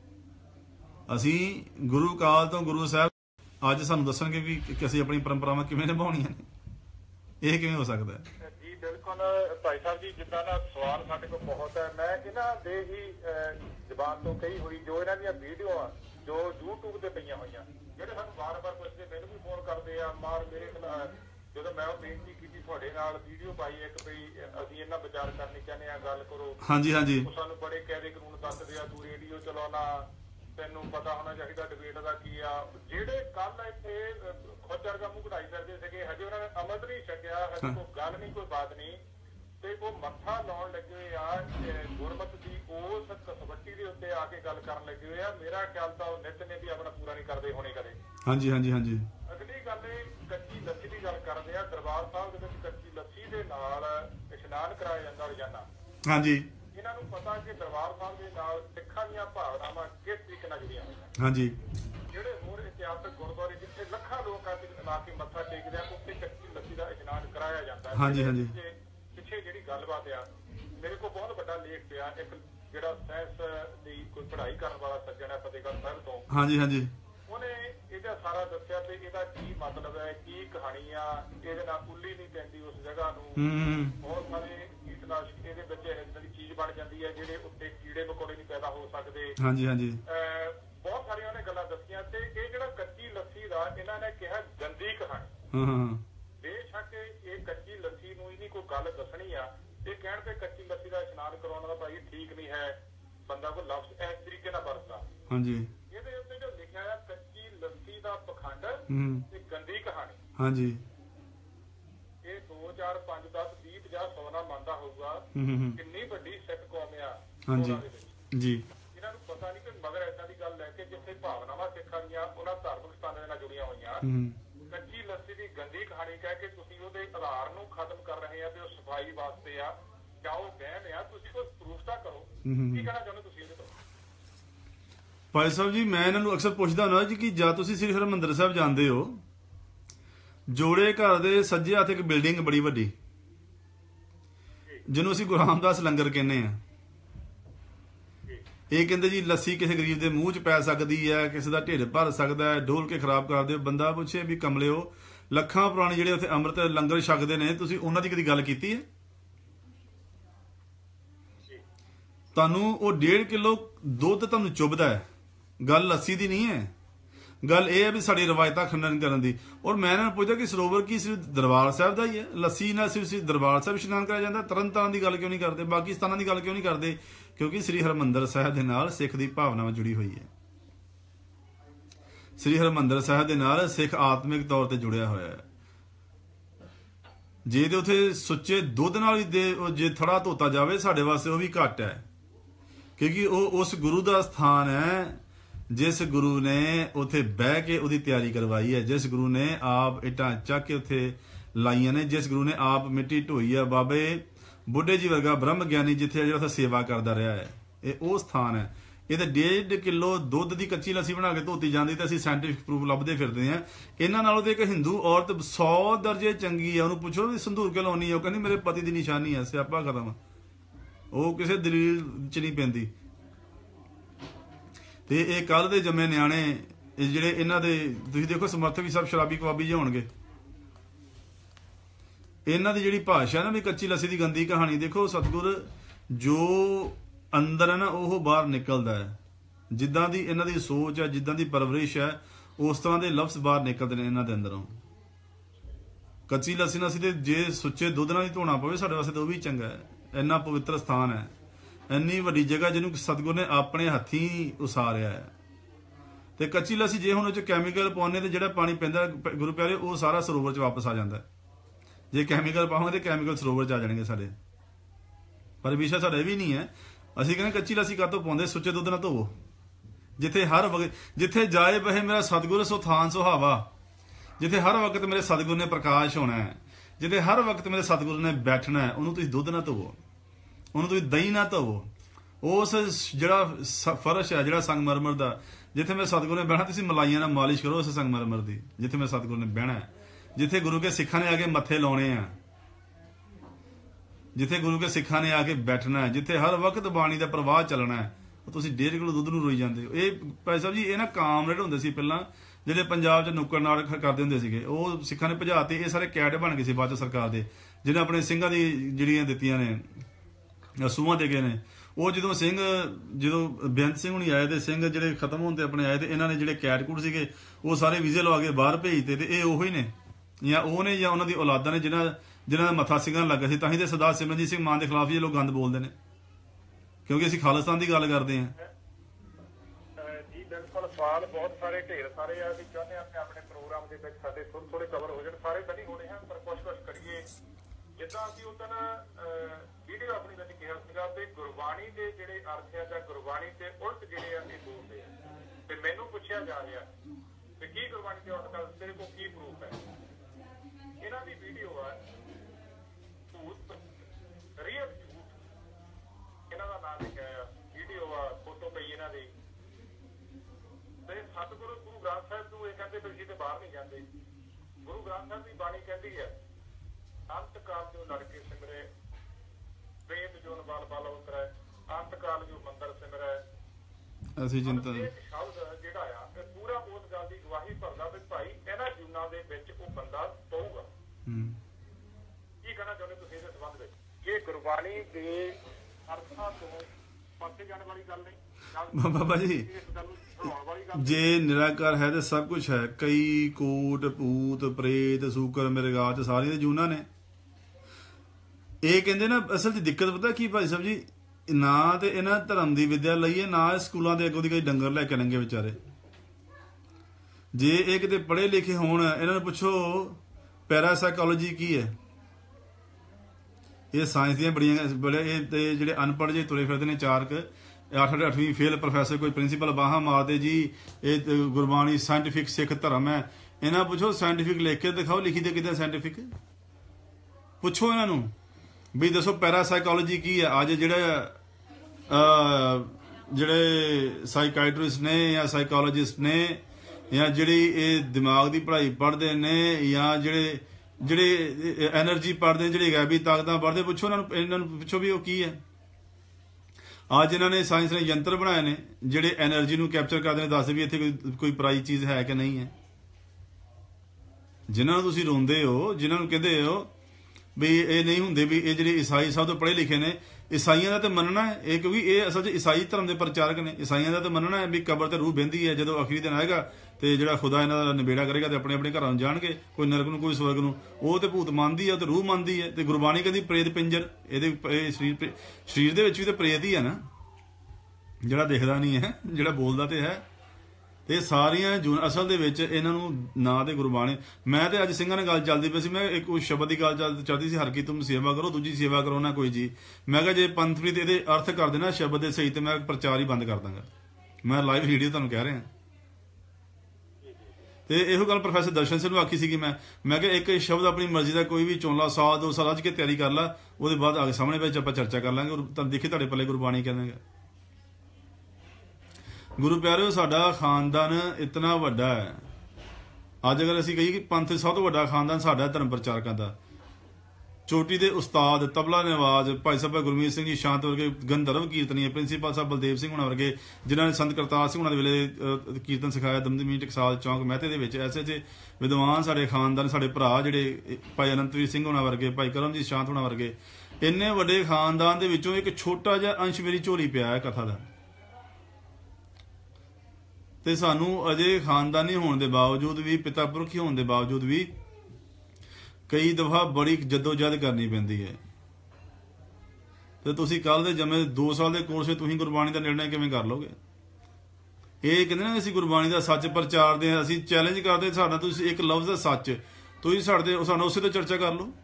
ਅਸੀਂ ਗੁਰੂ ਕਾਲ ਤੋਂ ਗੁਰੂ ਸਾਹਿਬ ਅੱਜ ਸਾਨੂੰ ਦੱਸਣਗੇ ਵੀ ਅਸੀਂ ਆਪਣੀ ਪਰੰਪਰਾਵਾਂ ਕਿਵੇਂ ਨਿਭਾਉਣੀਆਂ ਨੇ। ਇਹ ਕਿਵੇਂ ਹੋ ਸਕਦਾ ਹੈ? ਜੀ ਬਿਲਕੁਲ ਭਾਈ ਸਾਹਿਬ ਜੀ, ਜਿੱਦਾਂ ਦਾ ਸਵਾਲ ਸਾਡੇ ਕੋਲ ਬਹੁਤ ਹੈ। ਮੈਂ ਇਹਨਾਂ ਦੇ ਹੀ ਜ਼ਬਾਨ ਤੋਂ ਕਹੀ ਹੋਈ ਜੋ ਇਹਨਾਂ ਦੀਆਂ ਵੀਡੀਓ ਆ ਜੋ YouTube ਤੇ ਪਈਆਂ ਹੋਈਆਂ, ਜਿਹੜੇ ਸਾਨੂੰ ਵਾਰ-ਵਾਰ ਪੁੱਛਦੇ, ਮੈਨੂੰ ਵੀ ਫੋਨ ਕਰਦੇ ਆ ਮਾਰ ਮੇਰੇ ਜਦੋਂ ਮੈਂ ਉਹ ਬੇਨਤੀ ਕੀਤੀ ਤੁਹਾਡੇ ਨਾਲ ਵੀਡੀਓ ਪਾਈ ਇੱਕ ਵੀ ਅਸੀਂ ਇਹਨਾਂ ਵਿਚਾਰ ਕਰਨੀ ਚਾਹੁੰਦੇ ਆ, ਗੱਲ ਕਰੋ। ਹਾਂਜੀ ਹਾਂਜੀ। ਸਾਨੂੰ ਬੜੇ ਕਾਇਦੇ ਕਾਨੂੰਨ ਦੱਸਦੇ ਆ, ਤੂੰ ਰੇਡੀਓ ਚਲਾਉਣਾ, ਤੈਨੂੰ ਪਤਾ ਹੋਣਾ ਚਾਹੀਦਾ ਡਿਬੇਟ ਦਾ ਕੀ ਆ। ਜਿਹੜੇ ਕੱਲ ਇੱਥੇ ਖੁਦ ਵਰਗਾ ਮੂੰਹ ਕਢਾਈ ਫਿਰਦੇ ਸੀਗੇ, ਹਜੇ ਉਹਨਾਂ ਨੇ ਅਮਲ ਨਹੀਂ ਛਕਿਆ, ਹਜੇ ਕੋਈ ਗੱਲ ਨਹੀਂ, ਕੋਈ ਬਾਤ ਨਹੀਂ, ਤੇ ਉਹ ਮੱਥਾ ਲਾਉਣ ਲੱਗੇ ਆ ਗੁਰਮਤਿ ਦੀ ਉਸ ਕਸਵੱਟੀ ਦੇ ਉੱਤੇ ਆ ਕੇ ਗੱਲ ਕਰਨ ਲੱਗੇ ਹੋਏ ਆ। ਮੇਰਾ ਖਿਆਲ ਤਾਂ ਉਹ ਨਿੱਤ ਨੇ ਵੀ ਆਪਣਾ ਪੂਰਾ ਨਹੀਂ ਕਰਦੇ ਹੋਣੇ ਕਦੇ। ਹਾਂਜੀ ਹਾਂਜੀ ਹਾਂਜੀ। ਅਗਲੀ ਗੱਲ ਇਹ ਕੱਚੀ ਲੱਸੀ ਦੀ ਗੱਲ ਕਰਦੇ ਆ। ਦਰਬਾਰ ਸਾਹਿਬ ਦੇ ਵਿੱਚ ਕੱਚੀ ਲੱਸੀ ਦੇ ਨਾਲ ਇਸ਼ਨਾਨ ਕਰਾਇਆ ਜਾਂਦਾ ਰੋਜ਼ਾਨਾ। ਹਾਂਜੀ। ਇਹਨਾਂ ਨੂੰ ਪਤਾ ਕਿ ਦਰਬਾਰ ਸਾਹਿਬ ਦੇ ਨਾਲ ਸਿੱਖਾਂ ਦੀਆਂ ਭਾਵਨਾਵਾਂ ਕਿਸ ਤਰੀਕੇ ਨਾਲ ਜੁੜੀਆਂ ਹੋਈਆਂ। ਹਾਂਜੀ। ਜਿਹੜੇ ਹੋਰ ਇਤਿਹਾਸਕ ਗੁਰਦੁਆਰੇ ਜਿੱਥੇ ਲੱਖਾਂ ਲੋਕ ਆ ਕੇ ਮੱਥਾ ਟੇਕਦੇ ਆ, ਉੱਥੇ ਕੱਚੀ ਲੱਸੀ ਦਾ ਇਸ਼ਨਾਨ ਕਰਾਇਆ ਜਾਂਦਾ। ਹਾਂਜੀ ਹਾਂਜੀ। ਪਿੱਛੇ ਜਿਹੜੀ ਗੱਲਬਾਤ ਆ, ਮੇਰੇ ਕੋਲ ਬਹੁਤ ਵੱਡਾ ਲੇਖ ਪਿਆ, ਇੱਕ ਜਿਹੜਾ ਸਾਇੰਸ ਦੀ ਕੋਈ ਪੜ੍ਹਾਈ ਕਰਨ ਵਾਲਾ ਸੱਜਣ ਹੈ ਫਤਿਹਗੜ੍ਹ ਸਾਹਿਬ ਤੋਂ। ਹਾਂਜੀ ਹਾਂਜੀ। ਉਹਨੇ ਇਹਦਾ ਸਾਰਾ ਦੱਸਿਆ ਤੇ ਇਹਦਾ ਕੀ ਮਤਲਬ ਹੈ, ਕੀ ਕਹਾਣੀ ਆ, ਇਹਦੇ ਨਾਲ ਉੱਲੀ ਨਹੀਂ ਪੈਂਦੀ ਉਸ ਜਗ੍ਹਾ ਨੂੰ, ਬਹੁਤ ਸਾਰੇ ਕੀਟਨਾਸ਼ਕ ਇਹਦੇ ਵਿੱਚ ਇਦਾਂ ਦੀ ਚੀਜ਼ ਬਣ ਜਾਂਦੀ ਹੈ ਜਿਹੜੇ ਉੱਤੇ ਕੀੜੇ ਮਕੌੜੇ ਨਹੀਂ ਪੈਦਾ ਹੋ ਸਕਦੇ। ਹਾਂਜੀ ਹਾਂਜੀ। ਬਹੁਤ ਸਾਰੀਆਂ ਉਹਨੇ ਗੱਲਾਂ ਦੱਸੀਆਂ, ਤੇ ਇਹ ਜਿਹੜਾ ਕੱਚੀ ਲੱਸੀ ਦਾ ਇਹਨਾਂ ਨੇ ਕਿਹਾ ਗੰਦੀ ਕਹਾਣੀ। ਬੇਸ਼ੱਕ ਇਹ ਕੱਚੀ ਲੱਸੀ ਨੂੰ ਇਹਦੀ ਕੋਈ ਗੱਲ ਦੱਸਣੀ ਆ, ਇਹ ਕਹਿਣ ਤੇ ਕੱਚੀ ਲੱਸੀ ਦਾ ਇਸ਼ਨਾਨ ਕਰਾਉਣਾ ਦਾ ਭਾਈ ਠੀਕ ਨਹੀਂ ਹੈ, ਬੰਦਾ ਕੋਈ ਲਫ਼ਜ਼ ਇਸ ਤਰੀਕੇ ਨਾਲ ਵਰਤਦਾ। ਹਾਂਜੀ। ਇਹਦੇ ਉੱਤੇ ਜੋ ਲਿਖਿਆ ਆ ਕੱਚੀ ਲੱਸੀ ਦਾ ਪਖੰਡ ਤੇ ਗੰਦੀ ਕਹਾਣੀ। ਹਾਂਜੀ। ਇਹ 2 4 5 10 20 50 100 ਨਾਲ ਮੰਨਦਾ ਹੋਊਗਾ ਕਿੰਨੀ ਵੱਡੀ ਸਿੱਖ ਕੌਮ ਆ। ਹਾਂਜੀ ਜੀ। ਇਹਨਾਂ ਨੂੰ ਪਤਾ ਨਹੀਂ ਕਿ ਮਗਰ ਏਦਾਂ ਦੀ ਗੱਲ ਲੈ ਕੇ ਜਿੱਥੇ ਭਾਵਨਾਵਾਂ ਸਿੱਖਾਂ ਦੀਆਂ ਉਹਨਾਂ ਧਾਰਮਿਕ ਸਥਾਨਾਂ ਦੇ ਨਾਲ ਜੁੜੀਆਂ ਹੋਈਆਂ, ਕੱਚੀ ਲੱਸੀ ਦੀ ਗੰਦੀ ਕਹਾਣੀ ਕਹਿ ਕੇ ਤੁਸੀਂ ਉਹਦੇ ਆਧਾਰ ਨੂੰ ਖਤਮ ਕਰ ਰਹੇ ਆ ਤੇ ਉਹ ਸਫਾਈ ਵਾਸਤੇ ਆ ਜਾਂ ਉਹ ਵਹਿਮ ਆ। ਤੁਸੀਂ ਕੋਈ ਪ੍ਰੂਫ ਤਾਂ ਕਰੋ। ਕੀ ਕਹਿਣਾ ਚਾਹੁੰਦੇ ਤੁਸੀਂ ਇਹਦੇ ਤੋਂ? ਭਾਈ ਸਾਹਿਬ ਜੀ, ਮੈਂ ਇਹਨਾਂ ਨੂੰ ਅਕਸਰ ਪੁੱਛਦਾ ਹੁੰਦਾ ਜੀ ਕਿ ਜਾਂ ਤੁਸੀਂ ਸ੍ਰੀ ਹਰਿਮੰਦਰ ਸਾਹਿਬ ਜਾਂਦੇ ਹੋ, ਜੋੜੇ ਘਰ ਦੇ ਸੱਜੇ ਹੱਥ ਇੱਕ ਬਿਲਡਿੰਗ ਬੜੀ ਵੱਡੀ, ਜਿਹਨੂੰ ਅਸੀਂ ਗੁਰੂ ਰਾਮਦਾਸ ਲੰਗਰ ਕਹਿੰਦੇ ਆ। ਇਹ ਕਹਿੰਦੇ ਜੀ ਲੱਸੀ ਕਿਸੇ ਗਰੀਬ ਦੇ ਮੂੰਹ 'ਚ ਪੈ ਸਕਦੀ ਹੈ, ਕਿਸੇ ਦਾ ਢਿੱਡ ਭਰ ਸਕਦਾ ਹੈ, ਡੋਲ ਕੇ ਖਰਾਬ ਕਰ ਦਿਓ। ਬੰਦਾ ਪੁੱਛੇ ਵੀ ਕਮਲਿਓ, ਲੱਖਾਂ ਪੁਰਾਣੇ ਜਿਹੜੇ ਉੱਥੇ ਅੰਮ੍ਰਿਤ ਲੰਗਰ ਛਕਦੇ ਨੇ, ਤੁਸੀਂ ਉਹਨਾਂ ਦੀ ਕਦੀ ਗੱਲ ਕੀਤੀ ਹੈ? ਤੁਹਾਨੂੰ ਉਹ 1.5 ਕਿਲੋ ਦੁੱਧ ਤੁਹਾਨੂੰ ਚੁੱਭਦਾ ਹੈ, ਗੱਲ ਲੱਸੀ ਦੀ ਨਹੀਂ ਹੈ। ਗੱਲ ਇਹ ਹੈ ਵੀ ਸਾਡੀ ਰਵਾਇਤਾਂ ਖੰਡਨ ਕਰਨ ਦੀ। ਔਰ ਮੈਂ ਇਹਨਾਂ ਨੂੰ ਪੁੱਛਦਾ ਕਿ ਸਰੋਵਰ ਕੀ ਸਿਰਫ ਦਰਬਾਰ ਸਾਹਿਬ ਦਾ ਹੀ ਹੈ? ਲੱਸੀ ਨਾਲ ਸਿਰਫ ਦਰਬਾਰ ਸਾਹਿਬ ਇਸ਼ਨਾਨ ਕਰਾਇਆ ਜਾਂਦਾ, ਤਰਨਤਾਰਨ ਦੀ ਗੱਲ ਕਿਉਂ ਨਹੀਂ ਕਰਦੇ, ਬਾਕੀ ਸਥਾਨਾਂ ਦੀ ਗੱਲ ਕਿਉਂ ਨਹੀਂ ਕਰਦੇ? ਕਿਉਂਕਿ ਸ੍ਰੀ ਹਰਿਮੰਦਰ ਸਾਹਿਬ ਦੇ ਨਾਲ ਸਿੱਖ ਦੀ ਭਾਵਨਾਵਾਂ ਜੁੜੀ ਹੋਈ ਹੈ। ਸ੍ਰੀ ਹਰਿਮੰਦਰ ਸਾਹਿਬ ਦੇ ਨਾਲ ਸਿੱਖ ਆਤਮਿਕ ਤੌਰ ਤੇ ਜੁੜਿਆ ਹੋਇਆ ਹੈ। ਜੇ ਤੇ ਉੱਥੇ ਸੁੱਚੇ ਦੁੱਧ ਨਾਲ ਵੀ ਜੇ ਥੜਾ ਧੋਤਾ ਜਾਵੇ, ਸਾਡੇ ਵਾਸਤੇ ਉਹ ਵੀ ਘੱਟ ਹੈ, ਕਿਉਂਕਿ ਉਹ ਉਸ ਗੁਰੂ ਦਾ ਸਥਾਨ ਹੈ ਜਿਸ ਗੁਰੂ ਨੇ ਉੱਥੇ ਬਹਿ ਕੇ ਉਹਦੀ ਤਿਆਰੀ ਕਰਵਾਈ ਹੈ, ਜਿਸ ਗੁਰੂ ਨੇ ਆਪ ਇੱਟਾਂ ਚੱਕ ਕੇ ਉੱਥੇ ਲਾਈਆਂ ਨੇ, ਜਿਸ ਗੁਰੂ ਨੇ ਆਪ ਮਿੱਟੀ ਢੋਈ ਹੈ। ਬਾਬੇ ਬੁੱਢੇ ਜੀ ਵਰਗਾ ਬ੍ਰਹਮ ਗਿਆਨੀ ਜਿੱਥੇ ਜਿਹੜਾ ਉੱਥੇ ਸੇਵਾ ਕਰਦਾ ਰਿਹਾ ਹੈ, ਇਹ ਉਹ ਸਥਾਨ ਹੈ। ਇਹਦੇ 1.5 ਕਿਲੋ ਦੁੱਧ ਦੀ ਕੱਚੀ ਲੱਸੀ ਬਣਾ ਕੇ ਧੋਤੀ ਜਾਂਦੀ ਤੇ ਅਸੀਂ ਸਾਇੰਟਿਫਿਕ ਪ੍ਰੂਫ ਲੱਭਦੇ ਫਿਰਦੇ ਹਾਂ। ਇਹਨਾਂ ਨਾਲੋਂ ਤੇ ਇੱਕ ਹਿੰਦੂ ਔਰਤ 100 ਦਰਜੇ ਚੰਗੀ ਹੈ। ਉਹਨੂੰ ਪੁੱਛੋ ਵੀ ਸੰਧੂਰ ਕਿਉਂ ਲਾਉਣੀ ਹੈ, ਉਹ ਕਹਿੰਦੀ ਮੇਰੇ ਪਤੀ ਦੀ ਨਿਸ਼ਾਨੀ ਹੈ, ਸਿਆਪਾ ਖਤਮ। ਉਹ ਕਿਸੇ ਦਲੀਲ 'ਚ ਨਹੀਂ ਪੈਂਦੀ। ਤੇ ਇਹ ਕੱਲ ਦੇ ਜੰਮੇ ਨਿਆਣੇ ਇਹ ਜਿਹੜੇ ਇਹਨਾਂ ਦੇ ਤੁਸੀਂ ਦੇਖੋ ਸਮਰਥਕ ਵੀ ਸਭ ਸ਼ਰਾਬੀ ਕਬਾਬੀ ਜਿਹੇ ਹੋਣਗੇ। ਇਹਨਾਂ ਦੀ ਜਿਹੜੀ ਭਾਸ਼ਾ ਨਾ ਵੀ ਕੱਚੀ ਲੱਸੀ ਦੀ ਗੰਦੀ ਕਹਾਣੀ, ਦੇਖੋ ਸਤਿਗੁਰ ਜੋ ਅੰਦਰ ਹੈ ਨਾ ਉਹ ਬਾਹਰ ਨਿਕਲਦਾ ਹੈ। ਜਿੱਦਾਂ ਦੀ ਇਹਨਾਂ ਦੀ ਸੋਚ ਹੈ, ਜਿੱਦਾਂ ਦੀ ਪਰਵਰਿਸ਼ ਹੈ, ਉਸ ਤਰ੍ਹਾਂ ਦੇ ਲਫ਼ਜ਼ ਬਾਹਰ ਨਿਕਲਦੇ ਨੇ ਇਹਨਾਂ ਦੇ ਅੰਦਰੋਂ। ਕੱਚੀ ਲੱਸੀ ਨਾਲ ਅਸੀਂ ਤੇ ਜੇ ਸੁੱਚੇ ਦੁੱਧ ਨਾਲ ਹੀ ਧੋਣਾ ਪਵੇ ਸਾਡੇ ਵਾਸਤੇ ਤਾਂ ਉਹ ਵੀ ਚੰਗਾ ਹੈ। ਇੰਨਾ ਪਵਿੱਤਰ ਸਥਾਨ ਹੈ, ਇੰਨੀ ਵੱਡੀ ਜਗ੍ਹਾ ਜਿਹਨੂੰ ਸਤਿਗੁਰ ਨੇ ਆਪਣੇ ਹੱਥੀਂ ਉਸਾਰਿਆ ਹੈ। ਤੇ ਕੱਚੀ ਲੱਸੀ ਜੇ ਹੁਣ ਉਹ 'ਚ ਕੈਮੀਕਲ ਪਾਉਂਦੇ ਤੇ ਜਿਹੜਾ ਪਾਣੀ ਪੈਂਦਾ ਗੁਰੂ ਪਿਆਰੇ ਉਹ ਸਾਰਾ ਸਰੋਵਰ 'ਚ ਵਾਪਸ ਆ ਜਾਂਦਾ। ਜੇ ਕੈਮੀਕਲ ਪਾਵਾਂਗੇ ਤੇ ਕੈਮੀਕਲ ਸਰੋਵਰ 'ਚ ਆ ਜਾਣਗੇ ਸਾਡੇ। ਪਰ ਵਿਸ਼ਾ ਸਾਡਾ ਇਹ ਵੀ ਨਹੀਂ ਹੈ। ਅਸੀਂ ਕਹਿੰਦੇ ਕੱਚੀ ਲੱਸੀ ਕਾਹਤੋਂ ਪਾਉਂਦੇ? ਸੁੱਚੇ ਦੁੱਧ ਨਾਲ ਧੋਵੋ। ਜਿੱਥੇ ਹਰ ਵਕਤ ਜਿੱਥੇ ਜਾਏ ਬਹੇ ਮੇਰਾ ਸਤਿਗੁਰ ਸੋ ਥਾਨ ਸੁਹਾਵਾ, ਜਿੱਥੇ ਹਰ ਵਕਤ ਮੇਰੇ ਸਤਿਗੁਰ ਨੇ ਪ੍ਰਕਾਸ਼ ਹੋਣਾ ਹੈ, ਜਿੱਥੇ ਹਰ ਵਕਤ ਮੇਰੇ ਸਤਿਗੁਰ ਨੇ ਬੈਠਣਾ ਹੈ, ਉਹਨੂੰ ਤੁਸੀਂ ਦੁੱਧ ਨਾ ਧੋਵੋ, ਉਹਨੂੰ ਤੁਸੀਂ ਦਹੀਂ ਨਾ ਧੋਵੋ। ਉਸ ਜਿਹੜਾ ਫਰਸ਼ ਹੈ ਜਿਹੜਾ ਸੰਗਮਰਮਰ ਦਾ, ਜਿੱਥੇ ਮੇਰੇ ਸਤਿਗੁਰ ਨੇ ਬਹਿਣਾ, ਤੁਸੀਂ ਮਲਾਈਆਂ ਨਾਲ ਮਾਲਿਸ਼ ਕਰੋ ਉਸ ਸੰਗਮਰਮਰ ਦੀ, ਜਿੱਥੇ ਮੇਰੇ ਸਤਿਗੁਰ ਨੇ ਬਹਿਣਾ ਹੈ, ਜਿੱਥੇ ਗੁਰੂ ਕੇ ਸਿੱਖਾਂ ਨੇ ਆ ਕੇ ਮੱਥੇ ਲਾਉਣੇ ਆ, ਜਿੱਥੇ ਗੁਰੂ ਕੇ ਸਿੱਖਾਂ ਨੇ ਆ ਕੇ ਬੈਠਣਾ ਹੈ, ਜਿੱਥੇ ਹਰ ਵਕਤ ਬਾਣੀ ਦਾ ਪ੍ਰਵਾਹ ਚੱਲਣਾ ਹੈ, ਤੁਸੀਂ 1.5 ਕਿਲੋ ਦੁੱਧ ਨੂੰ ਰੋਈ ਜਾਂਦੇ ਹੋ। ਇਹ ਭਾਈ ਸਾਹਿਬ ਜੀ ਇਹ ਨਾ ਕਾਮਰੇਡ ਹੁੰਦੇ ਸੀ ਪਹਿਲਾਂ, ਜਿਹੜੇ ਪੰਜਾਬ 'ਚ ਨੁੱਕੜ ਨਾਟਕ ਕਰਦੇ ਹੁੰਦੇ ਸੀਗੇ, ਉਹ ਸਿੱਖਾਂ ਨੇ ਭਜਾਤੇ। ਇਹ ਸਾਰੇ ਕੈਡ ਬਣ ਗਏ ਸੀ ਬਾਅਦ 'ਚ ਸਰਕਾਰ ਦੇ, ਜਿਹਨੇ ਆਪਣੇ ਸਿੰਘਾਂ ਦੀ ਜਿਹੜੀਆਂ ਦਿੱਤੀਆਂ ਨੇ ਸੂਹਾਂ ਦੇ ਗਏ ਨੇ। ਉਹ ਜਦੋਂ ਬੇਅੰਤ ਸਿੰਘ ਹੁਣੀ ਆਏ ਤੇ ਸਿੰਘ ਜਿਹੜੇ ਖਤਮ ਹੋਣ ਤੇ ਆਪਣੇ ਆਏ, ਤੇ ਇਹਨਾਂ ਨੇ ਜਿਹੜੇ ਕੈਟਕੂਟ ਸੀਗੇ ਉਹ ਸਾਰੇ ਵੀਜ਼ੇ ਲਵਾ ਕੇ ਬਾਹਰ ਭੇਜਤੇ। ਤੇ ਇਹ ਉਹੀ ਨੇ ਜਾਂ ਉਹ ਨੇ ਜਾਂ ਉਹਨਾਂ ਦੀ ਔਲਾਦਾਂ ਨੇ ਜਿਨ੍ਹਾਂ ਦਾ ਮੱਥਾ ਸਿੰਘਾਂ ਲੱਗਾ ਸੀ। ਤਾਂ ਹੀ ਤੇ ਸਰਦਾਰ ਸਿਮਰਨਜੀਤ ਸਿੰਘ ਮਾਨ ਦੇ ਖਿਲਾਫ ਇਹ ਲੋਕ ਗੰਦ ਬੋਲਦੇ ਨੇ, ਕਿਉਂਕਿ ਅਸੀਂ ਖਾਲਿਸਤਾਨ ਦੀ ਗੱਲ ਕਰਦੇ ਹਾਂ। ਜੀ ਬਿਲਕੁਲ, ਸਵਾਲ ਬਹੁਤ ਸਾਰੇ ਢੇਰ ਸਾਰੇ ਆ ਵੀ ਚਾਹੁੰਦੇ ਆ ਆਪਣੇ ਪ੍ਰੋਗਰਾਮ ਦੇ ਵਿੱਚ ਸਾਡੇ ਥੋੜੇ ਕਵਰ ਹੋ ਜਾਣ। ਸਾਰੇ ਤਾਂ ਨਹੀਂ ਹੋਣੇ ਹਨ, ਪਰ ਕੁਛ ਕਰੀਏ। ਜਿੱਦਾਂ ਅਸੀਂ ਉਸ ਦਿਨ ਵੀਡੀਓ ਆਪਣੀ ਵਿੱਚ ਕਿਹਾ ਸੀਗਾ ਤੇ ਗੁਰਬਾਣੀ ਦੇ ਜਿਹੜੇ ਅਰਥ ਆ ਜਾਂ ਗੁਰਬਾਣੀ ਤੇ ਉਲਟ ਜਿਹੜੇ ਆ ਇਹ ਬੋਲਦੇ ਆ, ਤੇ ਮੈਨੂੰ ਪੁੱਛਿਆ ਜਾ ਰਿਹਾ ਤੇ ਕੀ ਗੁਰਬਾਣੀ ਦੇ ਉਲਟ ਗੱਲ, ਤੇਰੇ ਕੋਲ ਕੀ ਪ੍ਰੂਫ ਹੈ? ਇਹਨਾਂ ਦੀ ਵੀਡੀਓ ਆ ਝੂਠ ਰੀਅਲ ਝੂਠ, ਇਹਨਾਂ ਦਾ ਨਾਮ ਲਿਖਿਆ ਆ, ਵੀਡੀਓ ਆ, ਫੋਟੋ ਪਈ ਇਹਨਾਂ ਦੀ। ਤੇ ਸਤਿਗੁਰੂ ਗੁਰੂ ਗ੍ਰੰਥ ਸਾਹਿਬ ਨੂੰ ਇਹ ਕਹਿੰਦੇ ਵੀ ਤੇ ਬਾਹਰ ਨਹੀਂ ਜਾਂਦੇ। ਗੁਰੂ ਗ੍ਰੰਥ ਸਾਹਿਬ ਦੀ ਬਾਣੀ ਕਹਿੰਦੀ ਹੈ ਅੰਤ ਕਾਲ ਜੋ ਲੜਕੇ ਸਿਮਰੇ ਵੇਦ ਜੋ ਨਵਾਲ ਬਾਲ ਉਤਰੈ, ਅੰਤ ਕਾਲ ਜੋ ਮੰਦਰ ਸਿਮਰੈ। ਅਸੀਂ ਚਿੰਤਾ ਸ਼ਬਦ ਜਿਹੜਾ ਆ ਇਹ ਪੂਰਾ ਉਸ ਗੱਲ ਦੀ ਗਵਾਹੀ ਭਰਦਾ ਵੀ ਭਾਈ ਇਹਨਾਂ ਜੂਨਾਂ ਦੇ ਵਿੱਚ ਉਹ ਬੰਦਾ ਪਊਗਾ। ਕੀ ਕਹਿਣਾ ਚਾਹੁੰਦੇ ਤੁਸੀਂ ਇਹਦੇ ਸੰਬੰਧ ਵਿੱਚ? ਇਹ ਗੁਰਬਾਣੀ ਦੇ ਅਰਥਾਂ ਤੋਂ ਪਾਸੇ ਜਾਣ ਵਾਲੀ ਗੱਲ ਨਹੀਂ ਬਾਬਾ ਜੀ। ਜੇ ਨਿਰਾਕਾਰ ਹੈ ਤੇ ਸਭ ਕੁਝ ਹੈ। ਕਈ ਕੋਟ ਭੂਤ ਪ੍ਰੇਤ ਸ਼ੂਕਰ ਮਿਰਗਾਚ ਸਾਰੀਆਂ ਜੂਨਾਂ ਨੇ। ਇਹ ਕਹਿੰਦੇ ਨਾ ਅਸਲ 'ਚ ਦਿੱਕਤ ਪਤਾ ਕੀ ਭਾਈ ਸਾਹਿਬ ਜੀ, ਨਾ ਤੇ ਇਹਨਾਂ ਧਰਮ ਦੀ ਵਿੱਦਿਆ ਲਈਏ, ਨਾ ਸਕੂਲਾਂ ਦੇ ਅੱਗੋਂ ਦੀ ਕਈ ਡੰਗਰ ਲੈ ਕੇ ਲੰਗੇ ਵਿਚਾਰੇ। ਜੇ ਇਹ ਕਿਤੇ ਪੜ੍ਹੇ ਲਿਖੇ ਹੋਣ, ਇਹਨਾਂ ਨੂੰ ਪੁੱਛੋ ਪੈਰਾਸਾਈਕੋਲੋਜੀ ਕੀ ਹੈ। ਇਹ ਸਾਇੰਸ ਦੀਆਂ ਬੜੇ ਇਹ ਤੇ ਜਿਹੜੇ ਅਨਪੜ੍ਹ ਜੇ ਤੁਰੇ ਫਿਰਦੇ ਨੇ, 8ਵੀਂ ਫੇਲ ਪ੍ਰੋਫੈਸਰ, ਕੋਈ ਪ੍ਰਿੰਸੀਪਲ ਬਾਹਾਂ ਮਾਰਦੇ ਜੀ ਇਹ ਗੁਰਬਾਣੀ ਸਾਇੰਟੀਫਿਕ ਸਿੱਖ ਧਰਮ ਹੈ। ਇਹਨਾਂ ਪੁੱਛੋ ਸਾਇੰਟੀਫਿਕ ਲਿਖ ਕੇ ਦਿਖਾਓ, ਲਿਖੀ ਦੇ ਕਿਤੇ ਸਾਇੰਟੀਫਿਕ? ਪੁੱਛੋ ਇਹਨਾਂ ਨੂੰ ਵੀ ਦੱਸੋ ਪੈਰਾਸਾਈਕੋਲੋਜੀ ਕੀ ਹੈ। ਅੱਜ ਜਿਹੜੇ ਸਾਈਕਾਇਟਰਿਸਟ ਨੇ ਜਾਂ ਸਾਈਕੋਲੋਜਿਸਟ ਨੇ ਜਾਂ ਜਿਹੜੀ ਇਹ ਦਿਮਾਗ ਦੀ ਪੜ੍ਹਾਈ ਪੜ੍ਹਦੇ ਨੇ ਜਾਂ ਜਿਹੜੇ ਐਨਰਜੀ ਪੜ੍ਹਦੇ ਨੇ, ਜਿਹੜੇ ਗੈਬੀ ਤਾਕਤਾਂ ਪੜ੍ਹਦੇ, ਪੁੱਛੋ ਇਹਨਾਂ ਨੂੰ ਪੁੱਛੋ ਵੀ ਉਹ ਕੀ ਹੈ। ਅੱਜ ਇਹਨਾਂ ਨੇ ਸਾਇੰਸ ਨੇ ਯੰਤਰ ਬਣਾਏ ਨੇ ਜਿਹੜੇ ਐਨਰਜੀ ਨੂੰ ਕੈਪਚਰ ਕਰਦੇ ਨੇ, ਦੱਸਦੇ ਵੀ ਇੱਥੇ ਕੋਈ ਪਰਾਈ ਚੀਜ਼ ਹੈ ਕਿ ਨਹੀਂ ਹੈ। ਜਿਨ੍ਹਾਂ ਨੂੰ ਤੁਸੀਂ ਰੋਂਦੇ ਹੋ, ਜਿਨ੍ਹਾਂ ਨੂੰ ਕਹਿੰਦੇ ਹੋ ਵੀ ਇਹ ਨਹੀਂ ਹੁੰਦੇ, ਵੀ ਇਹ ਜਿਹੜੇ ਈਸਾਈ ਸਭ ਤੋਂ ਪੜ੍ਹੇ ਲਿਖੇ ਨੇ, ਈਸਾਈਆਂ ਦਾ ਤਾਂ ਮੰਨਣਾ ਹੈ ਇਹ, ਕਿਉਂਕਿ ਇਹ ਅਸਲ 'ਚ ਈਸਾਈ ਧਰਮ ਦੇ ਪ੍ਰਚਾਰਕ ਨੇ। ਈਸਾਈਆਂ ਦਾ ਤਾਂ ਮੰਨਣਾ ਹੈ ਵੀ ਕਬਰ ਤੇ ਰੂਹ ਬਹਿੰਦੀ ਹੈ, ਜਦੋਂ ਆਖਰੀ ਦਿਨ ਆਏਗਾ ਤੇ ਜਿਹੜਾ ਖੁਦਾ ਇਹਨਾਂ ਦਾ ਨਿਬੇੜਾ ਕਰੇਗਾ ਤੇ ਆਪਣੇ ਆਪਣੇ ਘਰਾਂ ਨੂੰ ਜਾਣਗੇ, ਕੋਈ ਨਰਕ ਨੂੰ ਕੋਈ ਸਵਰਗ ਨੂੰ। ਉਹ ਤੇ ਭੂਤ ਮੰਨਦੀ ਹੈ, ਤੇ ਰੂਹ ਮੰਨਦੀ ਹੈ। ਤੇ ਗੁਰਬਾਣੀ ਕਹਿੰਦੀ ਪ੍ਰੇਤ ਪਿੰਜਰ, ਇਹਦੇ ਸਰੀਰ ਦੇ ਵਿੱਚ ਵੀ ਤੇ ਪ੍ਰੇਤ ਹੀ ਹੈ ਨਾ, ਜਿਹੜਾ ਦਿਖਦਾ ਨਹੀਂ ਹੈ, ਜਿਹੜਾ ਬੋਲਦਾ ਤੇ ਹੈ। ਤੇ ਸਾਰੀਆਂ ਅਸਲ ਦੇ ਵਿੱਚ ਇਹਨਾਂ ਨੂੰ ਨਾ ਤੇ ਗੁਰਬਾਣੀ। ਮੈਂ ਤੇ ਅੱਜ ਸਿੰਘਾਂ ਨਾਲ ਗੱਲ ਚੱਲਦੀ ਪਈ ਸੀ, ਮੈਂ ਇੱਕ ਸ਼ਬਦ ਦੀ ਗੱਲ ਚੱਲਦੀ ਸੀ, ਹਰ ਕੀ ਤੁਮ ਸੇਵਾ ਕਰੋ, ਦੂਜੀ ਸੇਵਾ ਕਰੋ ਨਾ ਕੋਈ ਜੀ। ਮੈਂ ਕਿਹਾ ਜੇ ਪੰਥਪ੍ਰੀਤ ਇਹਦੇ ਅਰਥ ਕਰ ਦੇਣਾ ਸ਼ਬਦ ਦੇ ਸਹੀ, ਤੇ ਮੈਂ ਪ੍ਰਚਾਰ ਹੀ ਬੰਦ ਕਰ ਦਾਂਗਾ। ਮੈਂ ਲਾਈਵ ਵੀਡੀਓ ਤੁਹਾਨੂੰ ਕਹਿ ਰਿਹਾ। ਤੇ ਇਹੋ ਗੱਲ ਪ੍ਰੋਫੈਸਰ ਦਰਸ਼ਨ ਸਿੰਘ ਨੂੰ ਆਖੀ ਸੀਗੀ ਮੈਂ ਕਿਹਾ ਇੱਕ ਸ਼ਬਦ ਆਪਣੀ ਮਰਜ਼ੀ ਦਾ ਕੋਈ ਵੀ ਚੁਣ ਲਾ, 100-2 ਸਾਲ ਅੱਜ ਕੇ ਤਿਆਰੀ ਕਰ ਲਾ, ਉਹਦੇ ਬਾਅਦ ਆ ਕੇ ਸਾਹਮਣੇ ਵਿੱਚ ਆਪਾਂ ਚਰਚਾ ਕਰ ਲਾਂਗੇ। ਤੁਹਾਨੂੰ ਦੇਖੀ ਤੁਹਾਡੇ ਪੱਲੇ ਗੁਰਬਾਣੀ ਕਹਿੰਦੇ। ਗੁਰੂ ਪਿਆਰਿਓ, ਸਾਡਾ ਖਾਨਦਾਨ ਇਤਨਾ ਵੱਡਾ ਹੈ। ਅੱਜ ਅਗਰ ਅਸੀਂ ਕਹੀਏ ਕਿ ਪੰਥ ਸਭ ਤੋਂ ਵੱਡਾ ਖਾਨਦਾਨ ਸਾਡਾ ਧਰਮ ਪ੍ਰਚਾਰਕਾਂ ਦਾ, ਚੋਟੀ ਦੇ ਉਸਤਾਦ ਤਬਲਾ ਨਿਵਾਜ਼ ਭਾਈ ਸਾਹਿਬ ਗੁਰਮੀਤ ਸਿੰਘ ਜੀ ਸ਼ਾਂਤ ਵਰਗੇ ਗੰਧਰਵ ਕੀਰਤਨੀਏ, ਪ੍ਰਿੰਸੀਪਲ ਸਾਹਿਬ ਬਲਦੇਵ ਸਿੰਘ ਹੁਣਾਂ ਵਰਗੇ ਜਿਨ੍ਹਾਂ ਨੇ ਸੰਤ ਕਰਤਾਰ ਸਿੰਘ ਹੁਣਾਂ ਦੇ ਵੇਲੇ ਕੀਰਤਨ ਸਿਖਾਇਆ ਦਮਦਮੀ ਟਕਸਾਲ ਚੌਂਕ ਮਹਿਤੇ ਦੇ ਵਿੱਚ। ਐਸੇ ਵਿਦਵਾਨ ਸਾਡੇ ਖਾਨਦਾਨ, ਸਾਡੇ ਭਰਾ ਜਿਹੜੇ ਭਾਈ ਅਨੰਤਵੀਰ ਸਿੰਘ ਹੁਣਾਂ ਵਰਗੇ, ਭਾਈ ਕਰਮਜੀਤ ਸ਼ਾਂਤ ਹੁਣਾਂ ਵਰਗੇ, ਇੰਨੇ ਵੱਡੇ ਖਾਨਦਾਨ ਦੇ ਵਿੱਚੋਂ ਇੱਕ ਛੋਟਾ ਜਿਹਾ ਅੰਸ਼ ਮੇਰੀ ਝੋਲੀ ਪਿਆ ਹੈ ਕਥਾ ਦਾ। ਤੇ ਸਾਨੂੰ ਅਜੇ ਖਾਨਦਾਨੀ ਹੋਣ ਦੇ ਬਾਵਜੂਦ ਵੀ, ਪਿਤਾ ਪੁਰਖੀ ਹੋਣ ਦੇ ਬਾਵਜੂਦ ਵੀ ਕਈ ਦਫਾ ਬੜੀ ਜਦੋਜਹਿਦ ਕਰਨੀ ਪੈਂਦੀ ਹੈ। ਤੇ ਤੁਸੀਂ ਕੱਲ ਦੇ ਜੰਮੇ 2 ਸਾਲ ਦੇ ਕੋਰਸ ਵਿੱਚ ਤੁਸੀਂ ਗੁਰਬਾਣੀ ਦਾ ਨਿਰਣਾ ਕਿਵੇਂ ਕਰ ਲੋਗੇ? ਇਹ ਕਹਿੰਦੇ ਨੇ ਅਸੀਂ ਗੁਰਬਾਣੀ ਦਾ ਸੱਚ ਪ੍ਰਚਾਰਦੇ ਹਾਂ, ਅਸੀਂ ਚੈਲੰਜ ਕਰਦੇ, ਸਾਡਾ ਤੁਸੀਂ ਇੱਕ ਲਫ਼ਜ਼ ਦਾ ਸੱਚ ਤੁਸੀਂ ਸਾਨੂੰ ਉਸੇ ਤੇ ਚਰਚਾ ਕਰ ਲਓ।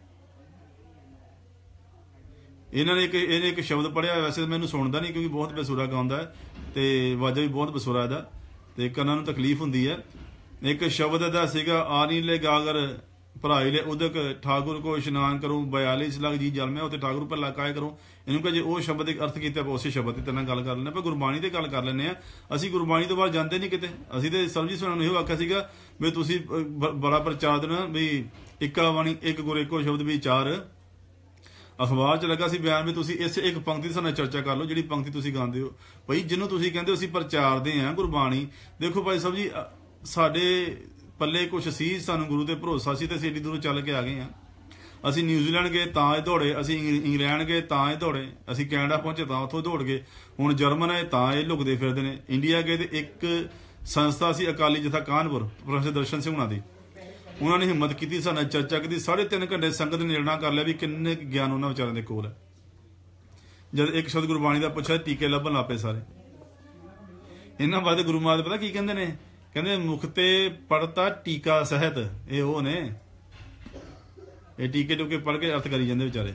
ਇਹਨੇ ਇੱਕ ਸ਼ਬਦ ਪੜਿਆ, ਵੈਸੇ ਮੈਨੂੰ ਸੁਣਦਾ ਨਹੀਂ ਕਿਉਂਕਿ ਬਹੁਤ ਬੇਸੁਰਾ ਗਾਉਂਦਾ ਹੈ ਤੇ ਵਾਜਾ ਵੀ ਬਹੁਤ ਬੇਸੁਰਾ ਇਹਦਾ ਤੇ ਕੰਨਾਂ ਨੂੰ ਤਕਲੀਫ ਹੁੰਦੀ ਹੈ। ਇੱਕ ਸ਼ਬਦ ਇਹਦਾ ਸੀਗਾ, ਆਨੀ ਲੈ ਗਾਗਰ ਭਰਾਈ ਲੈ ਉਦਕ ਠਾਕੁਰ ਕੋ ਇਸ਼ਨਾਨ ਕਰੂੰ 42 ਲੱਖ ਜੀ ਜਲ ਮੈਂ ਉੱਤੇ ਠਾਕੁਰ ਭੱਲਾ ਕਾਇ ਕਰੂੰ। ਇਹਨੂੰ ਕਹੇ ਜੇ ਉਹ ਸ਼ਬਦ ਦੇ ਅਰਥ ਕੀਤੇ ਆਪਾਂ ਉਸੇ ਸ਼ਬਦ ਤੇ ਨਾਲ ਗੱਲ ਕਰ ਲੈਂਦੇ ਆਪਾਂ ਗੁਰਬਾਣੀ ਤੇ ਗੱਲ ਕਰ ਲੈਂਦੇ ਆ। ਅਸੀਂ ਗੁਰਬਾਣੀ ਤੋਂ ਬਾਅਦ ਜਾਂਦੇ ਨਹੀਂ ਕਿਤੇ। ਅਸੀਂ ਤੇ ਸਮਝੀ ਸੁਣਨ ਨੂੰ ਇਹੋ ਆਖਿਆ ਸੀਗਾ ਵੀ ਤੁਸੀਂ ਬੜਾ ਪ੍ਰਚਾਰ ਦੇਣਾ ਵੀ ਇੱਕਾ ਬਾਣੀ ਇੱਕ ਗੁਰ ਇੱਕੋ ਸ਼ਬਦ ਵੀ 4 ਅਖਬਾਰ 'ਚ ਲੱਗਾ ਸੀ ਬਿਆਨ ਵੀ ਤੁਸੀਂ ਇਸ ਇੱਕ ਪੰਕਤੀ ਦੇ ਨਾਲ ਚਰਚਾ ਕਰ ਲਓ ਜਿਹੜੀ ਪੰਕਤੀ ਤੁਸੀਂ ਗਾਉਂਦੇ ਹੋ। ਭਾਈ ਜਿਹਨੂੰ ਤੁਸੀਂ ਕਹਿੰਦੇ ਹੋ ਅਸੀਂ ਪ੍ਰਚਾਰਦੇ ਹਾਂ ਗੁਰਬਾਣੀ, ਦੇਖੋ ਭਾਈ ਸਾਹਿਬ ਜੀ ਸਾਡੇ ਪੱਲੇ ਕੁਛ ਸੀ, ਸਾਨੂੰ ਗੁਰੂ ਤੇ ਭਰੋਸਾ ਸੀ ਤੇ ਅਸੀਂ ਏਡੀ ਦੂਰੋਂ ਚੱਲ ਕੇ ਆ ਗਏ ਹਾਂ। ਅਸੀਂ ਨਿਊਜ਼ੀਲੈਂਡ ਗਏ ਤਾਂ ਇਹ ਦੌੜੇ, ਅਸੀਂ ਇੰਗਲੈਂਡ ਗਏ ਤਾਂ ਇਹ ਦੌੜੇ, ਅਸੀਂ ਕੈਨੇਡਾ ਪਹੁੰਚੇ ਤਾਂ ਉੱਥੋਂ ਦੌੜ ਗਏ, ਹੁਣ ਜਰਮਨ ਆਏ ਤਾਂ ਇਹ ਲੁਕਦੇ ਫਿਰਦੇ ਨੇ। ਇੰਡੀਆ ਗਏ ਤੇ ਇੱਕ ਸੰਸਥਾ ਸੀ ਅਕਾਲੀ ਜਥਾ ਕਾਨਪੁਰ ਪ੍ਰੋਫੈਸਰ ਦਰਸ਼ਨ ਸਿੰਘ ਹੁਣਾਂ ਦੀ, ਉਹਨਾਂ ਨੇ ਹਿੰਮਤ ਕੀਤੀ ਸਾਡੇ ਨਾਲ ਚਰਚਾ ਕੀਤੀ, 3.5 ਘੰਟੇ ਸੰਗਤ ਨੇ ਨਿਰਣਾ ਕਰ ਲਿਆ ਵੀ ਕਿੰਨੇ ਗਿਆਨ ਉਹਨਾਂ ਵਿਚਾਰਿਆਂ ਦੇ ਕੋਲ ਹੈ। ਜਦ ਇੱਕ ਸ਼ਬਦ ਗੁਰਬਾਣੀ ਦਾ ਪੁੱਛਿਆ ਟੀਕੇ ਲੱਭਣ ਲੱਪੇ ਸਾਰੇ। ਇਹਨਾਂ ਬਾਰੇ ਗੁਰੂ ਮਹਾਰਾਜ ਪਤਾ ਕੀ ਕਹਿੰਦੇ ਨੇ? ਕਹਿੰਦੇ ਮੁਖ ਤੇ ਪੜਤਾ ਟੀਕਾ ਸਹਿਤ। ਇਹ ਉਹ ਨੇ, ਇਹ ਟੀਕੇ ਟੂਕੇ ਪੜ ਕੇ ਅਰਥ ਕਰੀ ਜਾਂਦੇ ਵਿਚਾਰੇ।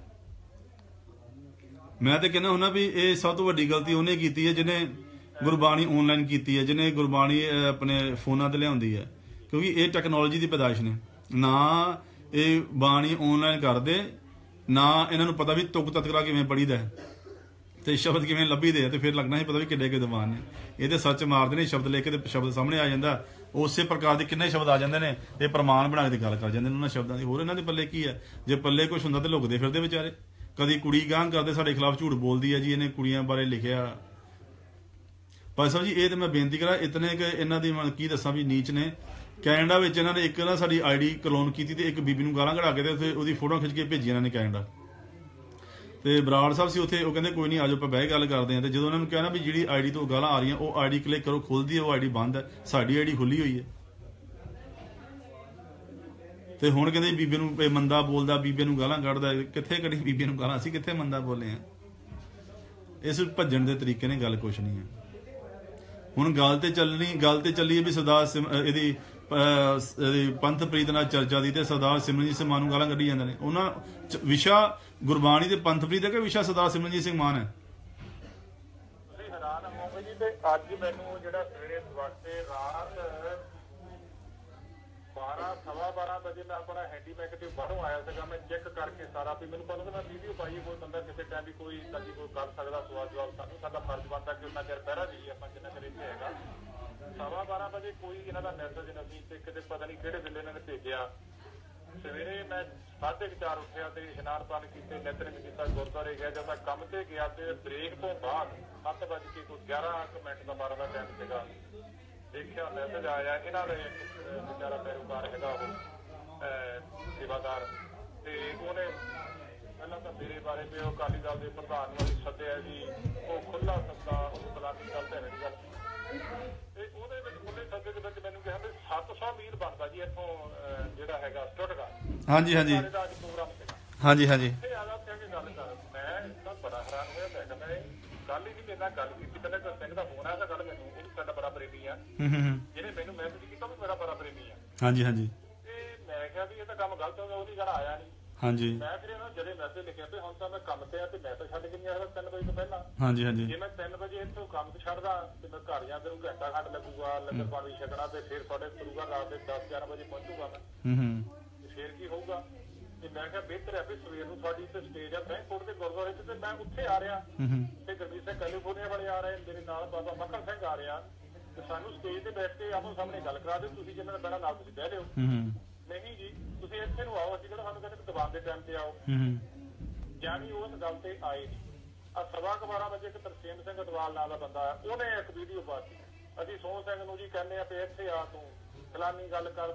ਮੈਂ ਤੇ ਕਹਿੰਦਾ ਹੁੰਦਾ ਵੀ ਇਹ ਸਭ ਤੋਂ ਵੱਡੀ ਗਲਤੀ ਉਹਨੇ ਕੀਤੀ ਹੈ ਜਿਹਨੇ ਗੁਰਬਾਣੀ ਆਨਲਾਈਨ ਕੀਤੀ ਹੈ, ਜਿਹਨੇ ਗੁਰਬਾਣੀ ਆਪਣੇ ਫੋਨਾਂ ਤੇ ਲਿਆਉਂਦੀ ਹੈ, ਕਿਉਂਕਿ ਇਹ ਟੈਕਨੋਲੋਜੀ ਦੀ ਪੈਦਾਇਸ਼ ਨੇ। ਨਾ ਇਹ ਬਾਣੀ ਆਨਲਾਈਨ ਕਰਦੇ, ਨਾ ਇਹਨਾਂ ਨੂੰ ਪਤਾ ਵੀ ਤੁਕ ਤਤਕਰਾ ਕਿਵੇਂ ਪੜੀਦਾ ਹੈ ਤੇ ਸ਼ਬਦ ਕਿਵੇਂ ਲੱਭੀਦੇ ਆ, ਤੇ ਫਿਰ ਲੱਗਣਾ ਹੀ ਪਤਾ ਵੀ ਕਿੱਡੇ ਕਿ ਦੀਵਾਨ ਨੇ। ਇਹਦੇ ਸੱਚ ਮਾਰਦੇ ਨੇ, ਸ਼ਬਦ ਲੈ ਕੇ ਤੇ ਸ਼ਬਦ ਸਾਹਮਣੇ ਆ ਜਾਂਦਾ, ਉਸੇ ਪ੍ਰਕਾਰ ਦੇ ਕਿੰਨੇ ਸ਼ਬਦ ਆ ਜਾਂਦੇ ਨੇ ਤੇ ਪ੍ਰਮਾਣ ਬਣਾ ਕੇ ਗੱਲ ਕਰ ਜਾਂਦੇ ਨੇ ਉਹਨਾਂ ਸ਼ਬਦਾਂ ਦੀ। ਹੋਰ ਇਹਨਾਂ ਦੇ ਪੱਲੇ ਕੀ ਹੈ? ਜੇ ਪੱਲੇ ਕੁਛ ਹੁੰਦਾ ਤੇ ਲੁਕਦੇ ਫਿਰਦੇ ਵਿਚਾਰੇ। ਕਦੀ ਕੁੜੀ ਗਾਂਹ ਕਰਦੇ ਸਾਡੇ ਖਿਲਾਫ ਝੂਠ ਬੋਲਦੀ ਹੈ ਜੀ, ਇਹਨੇ ਕੁੜੀਆਂ ਬਾਰੇ ਲਿਖਿਆ। ਭਾਈ ਸਾਹਿਬ ਜੀ ਇਹ ਤੇ ਮੈਂ ਬੇਨਤੀ ਕਰਾਂ ਇਤਨੇ ਕਿ ਇਹਨਾਂ ਦੀ ਕੀ ਦੱਸਾਂ ਵੀ ਨੀਚ ਨੇ। ਕੈਨੇਡਾ ਵਿੱਚ ਇਹਨਾਂ ਨੇ ਇੱਕ ਨਾ ਸਾਡੀ ਆਈਡੀ ਕਲੋਨ ਕੀਤੀ ਤੇ ਇੱਕ ਬੀਬੀ ਨੂੰ ਗਾਲਾਂ ਕਢਾ ਕੇ ਤੇ ਉੱਥੇ ਉਹਦੀ ਫੋਟੋ ਖਿੱਚ ਕੇ ਭੇਜੀ ਇਹਨਾਂ ਨੇ ਕੈਨੇਡਾ। ਤੇ ਬਰਾੜ ਸਾਹਿਬ ਸੀ ਉੱਥੇ, ਉਹ ਕਹਿੰਦੇ ਕੋਈ ਨਹੀਂ ਆਜੋ ਆਪਾਂ ਬਹਿ ਗੱਲ ਕਰਦੇ ਹਾਂ। ਤੇ ਜਦੋਂ ਉਹਨਾਂ ਨੂੰ ਕਿਹਾ ਨਾ ਵੀ ਜਿਹੜੀ ਆਈਡੀ ਤੋਂ ਗਾਲਾਂ ਆ ਰਹੀਆਂ ਉਹ ਆਈਡੀ ਕਲਿੱਕ ਕਰੋ, ਖੁੱਲਦੀ ਹੈ ਉਹ ਆਈਡੀ ਬੰਦ ਹੈ, ਸਾਡੀ ਆਈਡੀ ਖੁੱਲੀ ਹੋਈ ਹੈ। ਤੇ ਹੁਣ ਕਹਿੰਦੇ ਬੀਬੀ ਨੂੰ ਮੰਦਾ ਬੋਲਦਾ, ਬੀਬੀ ਨੂੰ ਗਾਲਾਂ ਕੱਢਦਾ। ਕਿੱਥੇ ਕੱਢੀ ਬੀਬੀ ਨੂੰ ਗਾਲਾਂ? ਅਸੀਂ ਕਿੱਥੇ ਮੰਦਾ ਬੋਲੇ ਆ? ਇਸ ਭੱਜਣ ਦੇ ਤਰੀਕੇ ਨੇ, ਗੱਲ ਕੁਛ ਨਹੀਂ ਹੈ। ਹੁਣ ਗੱਲ ਤੇ ਚੱਲੀ ਹੈ ਵੀ ਸਰਦਾਰ ਇਹਦੀ ਪੰਥ ਪ੍ਰੀਤ ਨਾਲ ਚਰਚਾ ਦੀ ਤੇ ਸਰਦਾਰ ਸਿਮਰਨਜੀਤ ਸਿੰਘ ਮਾਨ ਨੂੰ ਗਾਲਾਂ ਕੱਢੀ ਜਾਂਦੇ ਨੇ। ਉਹਨਾਂ ਵਿਸ਼ਾ ਗੁਰਬਾਣੀ ਤੇ ਪੰਥ ਪ੍ਰੀਤ ਹੈ ਕਿ ਵਿਸ਼ਾ ਸਰਦਾਰ ਸਿਮਰਨਜੀਤ ਸਿੰਘ ਮਾਨ ਹੈ? ਤੁਸੀਂ ਹੈਰਾਨ ਹੋਵੋਗੇ ਜੀ। ਤੇ ਅੱਜ ਮੈਨੂੰ ਜਿਹੜਾ ਸਵੇਰੇ ਸਵਾਤੇ ਰਾਤ 12:15 ਵਜੇ ਮੈਂ ਆਪਣਾ ਹੈਂਡੀਮੈਕ ਤੇ ਬਾਹਰੋਂ ਆਇਆ ਸੀਗਾ, ਮੈਂ ਚੈੱਕ ਕਰਕੇ ਸਾਰਾ ਵੀ ਮੈਨੂੰ ਪਤਾ ਮੈਂ ਵੀਡੀਓ ਪਾਈ ਕੋਈ ਬੰਦਾ ਕਿਸੇ ਟਾਈਮ ਵੀ ਕੋਈ ਤਾਂ ਜੀ ਕੋਈ ਕਰ ਸਕਦਾ ਸਵਾਲ ਜਵਾਬ। ਸਾਨੂੰ ਸਾਡਾ ਫਰਜ਼ ਬਣਦਾ ਕਿ ਉਹਨਾਂ ਚਿਰ ਪਹਿਰਾ ਜੀ ਆਪਾਂ ਜਿੰਨਾ ਚਿਰ ਇੱਥੇ ਹੈਗਾ। 12:15 ਵਜੇ ਕੋਈ ਇਹਨਾਂ ਦਾ ਮੈਸੇਜ ਨਹੀਂ ਤੇ ਕਿਤੇ ਪਤਾ ਨਹੀਂ ਕਿਹੜੇ ਵੇਲੇ ਇਹਨਾਂ ਨੇ ਭੇਜਿਆ। ਸਵੇਰੇ ਮੈਂ 4:30 ਉੱਠਿਆ ਤੇ ਇਸ਼ਨਾਨ ਪਾਣੀ ਕੀਤੇ, ਨਿਤਨੇਮ ਕੀਤਾ, ਗੁਰਦੁਆਰੇ ਗਿਆ। ਜਦ ਮੈਂ ਕੰਮ ਤੇ ਗਿਆ ਤੇ ਬ੍ਰੇਕ ਤੋਂ ਬਾਅਦ 7:11 ਦਾ 12 ਦਾ ਟਾਈਮ ਸੀਗਾ, ਦੇਖਿਆ ਮੈਸੇਜ ਆਇਆ ਇਹਨਾਂ ਦੇ ਵਿਚਾਰਾ ਪੈਰੋਕਾਰ ਹੈਗਾ ਉਹ ਸੇਵਾਦਾਰ, ਤੇ ਉਹਨੇ ਪਹਿਲਾਂ ਤਾਂ ਮੇਰੇ ਬਾਰੇ ਤੇ ਉਹ ਅਕਾਲੀ ਦਲ ਦੇ ਪ੍ਰਧਾਨ ਨੂੰ ਸੱਦਿਆ ਜੀ, ਉਹ ਖੁੱਲਾ ਸੱਦਾ, ਉਹ ਬਲਾਨੀ ਗੱਲ ਤੇ ਨਹੀਂ ਗੱਲ। ਤੇ ਉਹਦੇ ਵਿੱਚ ਖੁੱਲੇ ਸੱਦੇ ਦੇ ਵਿੱਚ ਮੈਨੂੰ ਕਿਹਾ ਵੀ 700 ਮੀਲ ਬਣਦਾ ਜੀ ਇੱਥੋਂ ਜਿਹੜਾ ਹੈਗਾ ਸਟੁੱਟਗਾਰਟ। ਹਾਂਜੀ ਹਾਂਜੀ ਪ੍ਰੋਗਰਾਮ ਸੀਗਾ। ਹਾਂਜੀ ਹਾਂਜੀ ਇੱਥੇ ਆ ਕੇ ਗੱਲ ਕਰ। ਮੈਂ ਤਾਂ ਬੜਾ ਹੈਰਾਨ ਹੋਇਆ। ਮੈਂ ਕਹਿੰਦਾ ਗੱਲ ਹੀ ਨਹੀਂ ਮੇਰੇ ਨਾਲ ਗੱਲ ਕੀਤੀ। ਪਹਿਲਾਂ ਇੱਕ ਸਿੰਘ ਦਾ ਫੋਨ ਆਇਆ ਤਾਂ ਗੱਲ ਮੈਨੂੰ ਉਹ ਸਾਡਾ ਬੜਾ ਪ੍ਰੇਮੀ ਆ, ਜਿਹਨੇ ਮੈਨੂੰ ਮੈਸੇਜ ਕੀਤਾ ਵੀ ਮੇਰਾ ਬੜਾ ਪ੍ਰੇਮੀ ਆ। ਹਾਂਜੀ ਹਾਂਜੀ ਤੇ ਮੈਂ ਕਿਹਾ ਵੀ ਇਹ ਤਾਂ ਕੰਮ ਗਲਤ ਹੋ ਗਿਆ, ਉਹਦੀ ਗੱਲ ਆਇਆ ਨਹੀਂ। ਹਾਂਜੀ ਮੈਂ ਫਿਰ ਇਹਨਾਂ ਜਿਹੜੇ ਮੈਸੇਜ ਲਿਖਿਆ ਤੇ ਹੁਣ ਤਾਂ ਮੈਂ ਕੰਮ ਤੇ ਆ ਤੇ ਮੈਸੇਜ ਛੱਡ ਕੇ ਨਹੀਂ ਆਇਆ 3 ਵਜੇ ਤੋਂ ਪਹਿਲਾਂ। ਹਾਂਜੀ ਹਾਂਜੀ ਜੇ ਮੈਂ 3 ਵਜੇ ਇੱਥੋਂ ਕੰਮ ਤੇ ਛੱਡਦਾ ਤੇ ਮੈਂ ਘਰ ਜਾਂਦੇ ਨੂੰ ਘੰਟਾ ਖੰਡ ਲੱਗੂਗਾ, ਲੰਗਰ ਪਾਣੀ ਛਕਣਾ ਤੇ ਫਿਰ ਤੁਹਾਡੇ ਗੁਰੂਘਰ ਰਾਤ ਦੇ 10-11 ਵਜੇ ਪਹੁੰਚੂਗਾ ਮੈਂ। ਤੇ ਫਿਰ ਕੀ ਹੋਊਗਾ? ਤੇ ਮੈਂ ਕਿਹਾ ਬਿਹਤਰ ਹੈ ਵੀ ਸਵੇਰ ਨੂੰ ਤੁਹਾਡੀ ਇੱਥੇ ਸਟੇਜ ਆ ਬੈਂਕੋਟ ਦੇ ਗੁਰਦੁਆਰੇ ਚ, ਤੇ ਮੈਂ ਉੱਥੇ ਆ ਰਿਹਾ ਤੇ ਗੁਰਮੀਤ ਸਿੰਘ ਕੈਲੀਫੋਰਨੀਆ ਵਾਲੇ ਆ ਰਹੇ, ਮੇਰੇ ਨਾਲ ਬਾਬਾ ਮੱਖਣ ਸਿੰਘ ਆ ਰਿਹਾ, ਤੇ ਸਾਨੂੰ ਸਟੇਜ ਤੇ ਬੈਠ ਕੇ ਆਪੋ ਸਾਹਮਣੇ ਗੱਲ ਕਰਾ ਦਿਓ। ਤੁਸੀਂ ਜਿਹਨਾਂ ਦਾ ਬੜਾ ਨਾਲ ਤੁਸੀਂ ਬਹਿ ਲਿਓ ਨਹੀਂ ਜੀ, ਤੁਸੀਂ ਇੱਥੇ ਨੂੰ ਆਓ, ਅਸੀਂ ਕਿਹੜਾ ਸਾਨੂੰ ਕਹਿੰਦੇ ਦੀਵਾਨ ਦੇ ਟਾਈਮ ਤੇ ਆਓ, ਜਾਨੀ ਉਸ ਗੱਲ ਤੇ ਆਏ ਨਹੀਂ। ਆ 12:15 ਵਜੇ ਇੱਕ ਤਰਸੇਮ ਸਿੰਘ ਅਟਵਾਲ ਨਾਂ ਦਾ ਬੰਦਾ ਹੈ, ਉਹਨੇ ਇੱਕ ਵੀਡੀਓ ਪਾਤੀ, ਅਸੀਂ ਸੋਹਣ ਸਿੰਘ ਨੂੰ ਜੀ ਕਹਿੰਦੇ ਆ ਵੀ ਇੱਥੇ ਆ ਤੂੰ ਫਲਾਨੀ ਗੱਲ ਕਰ,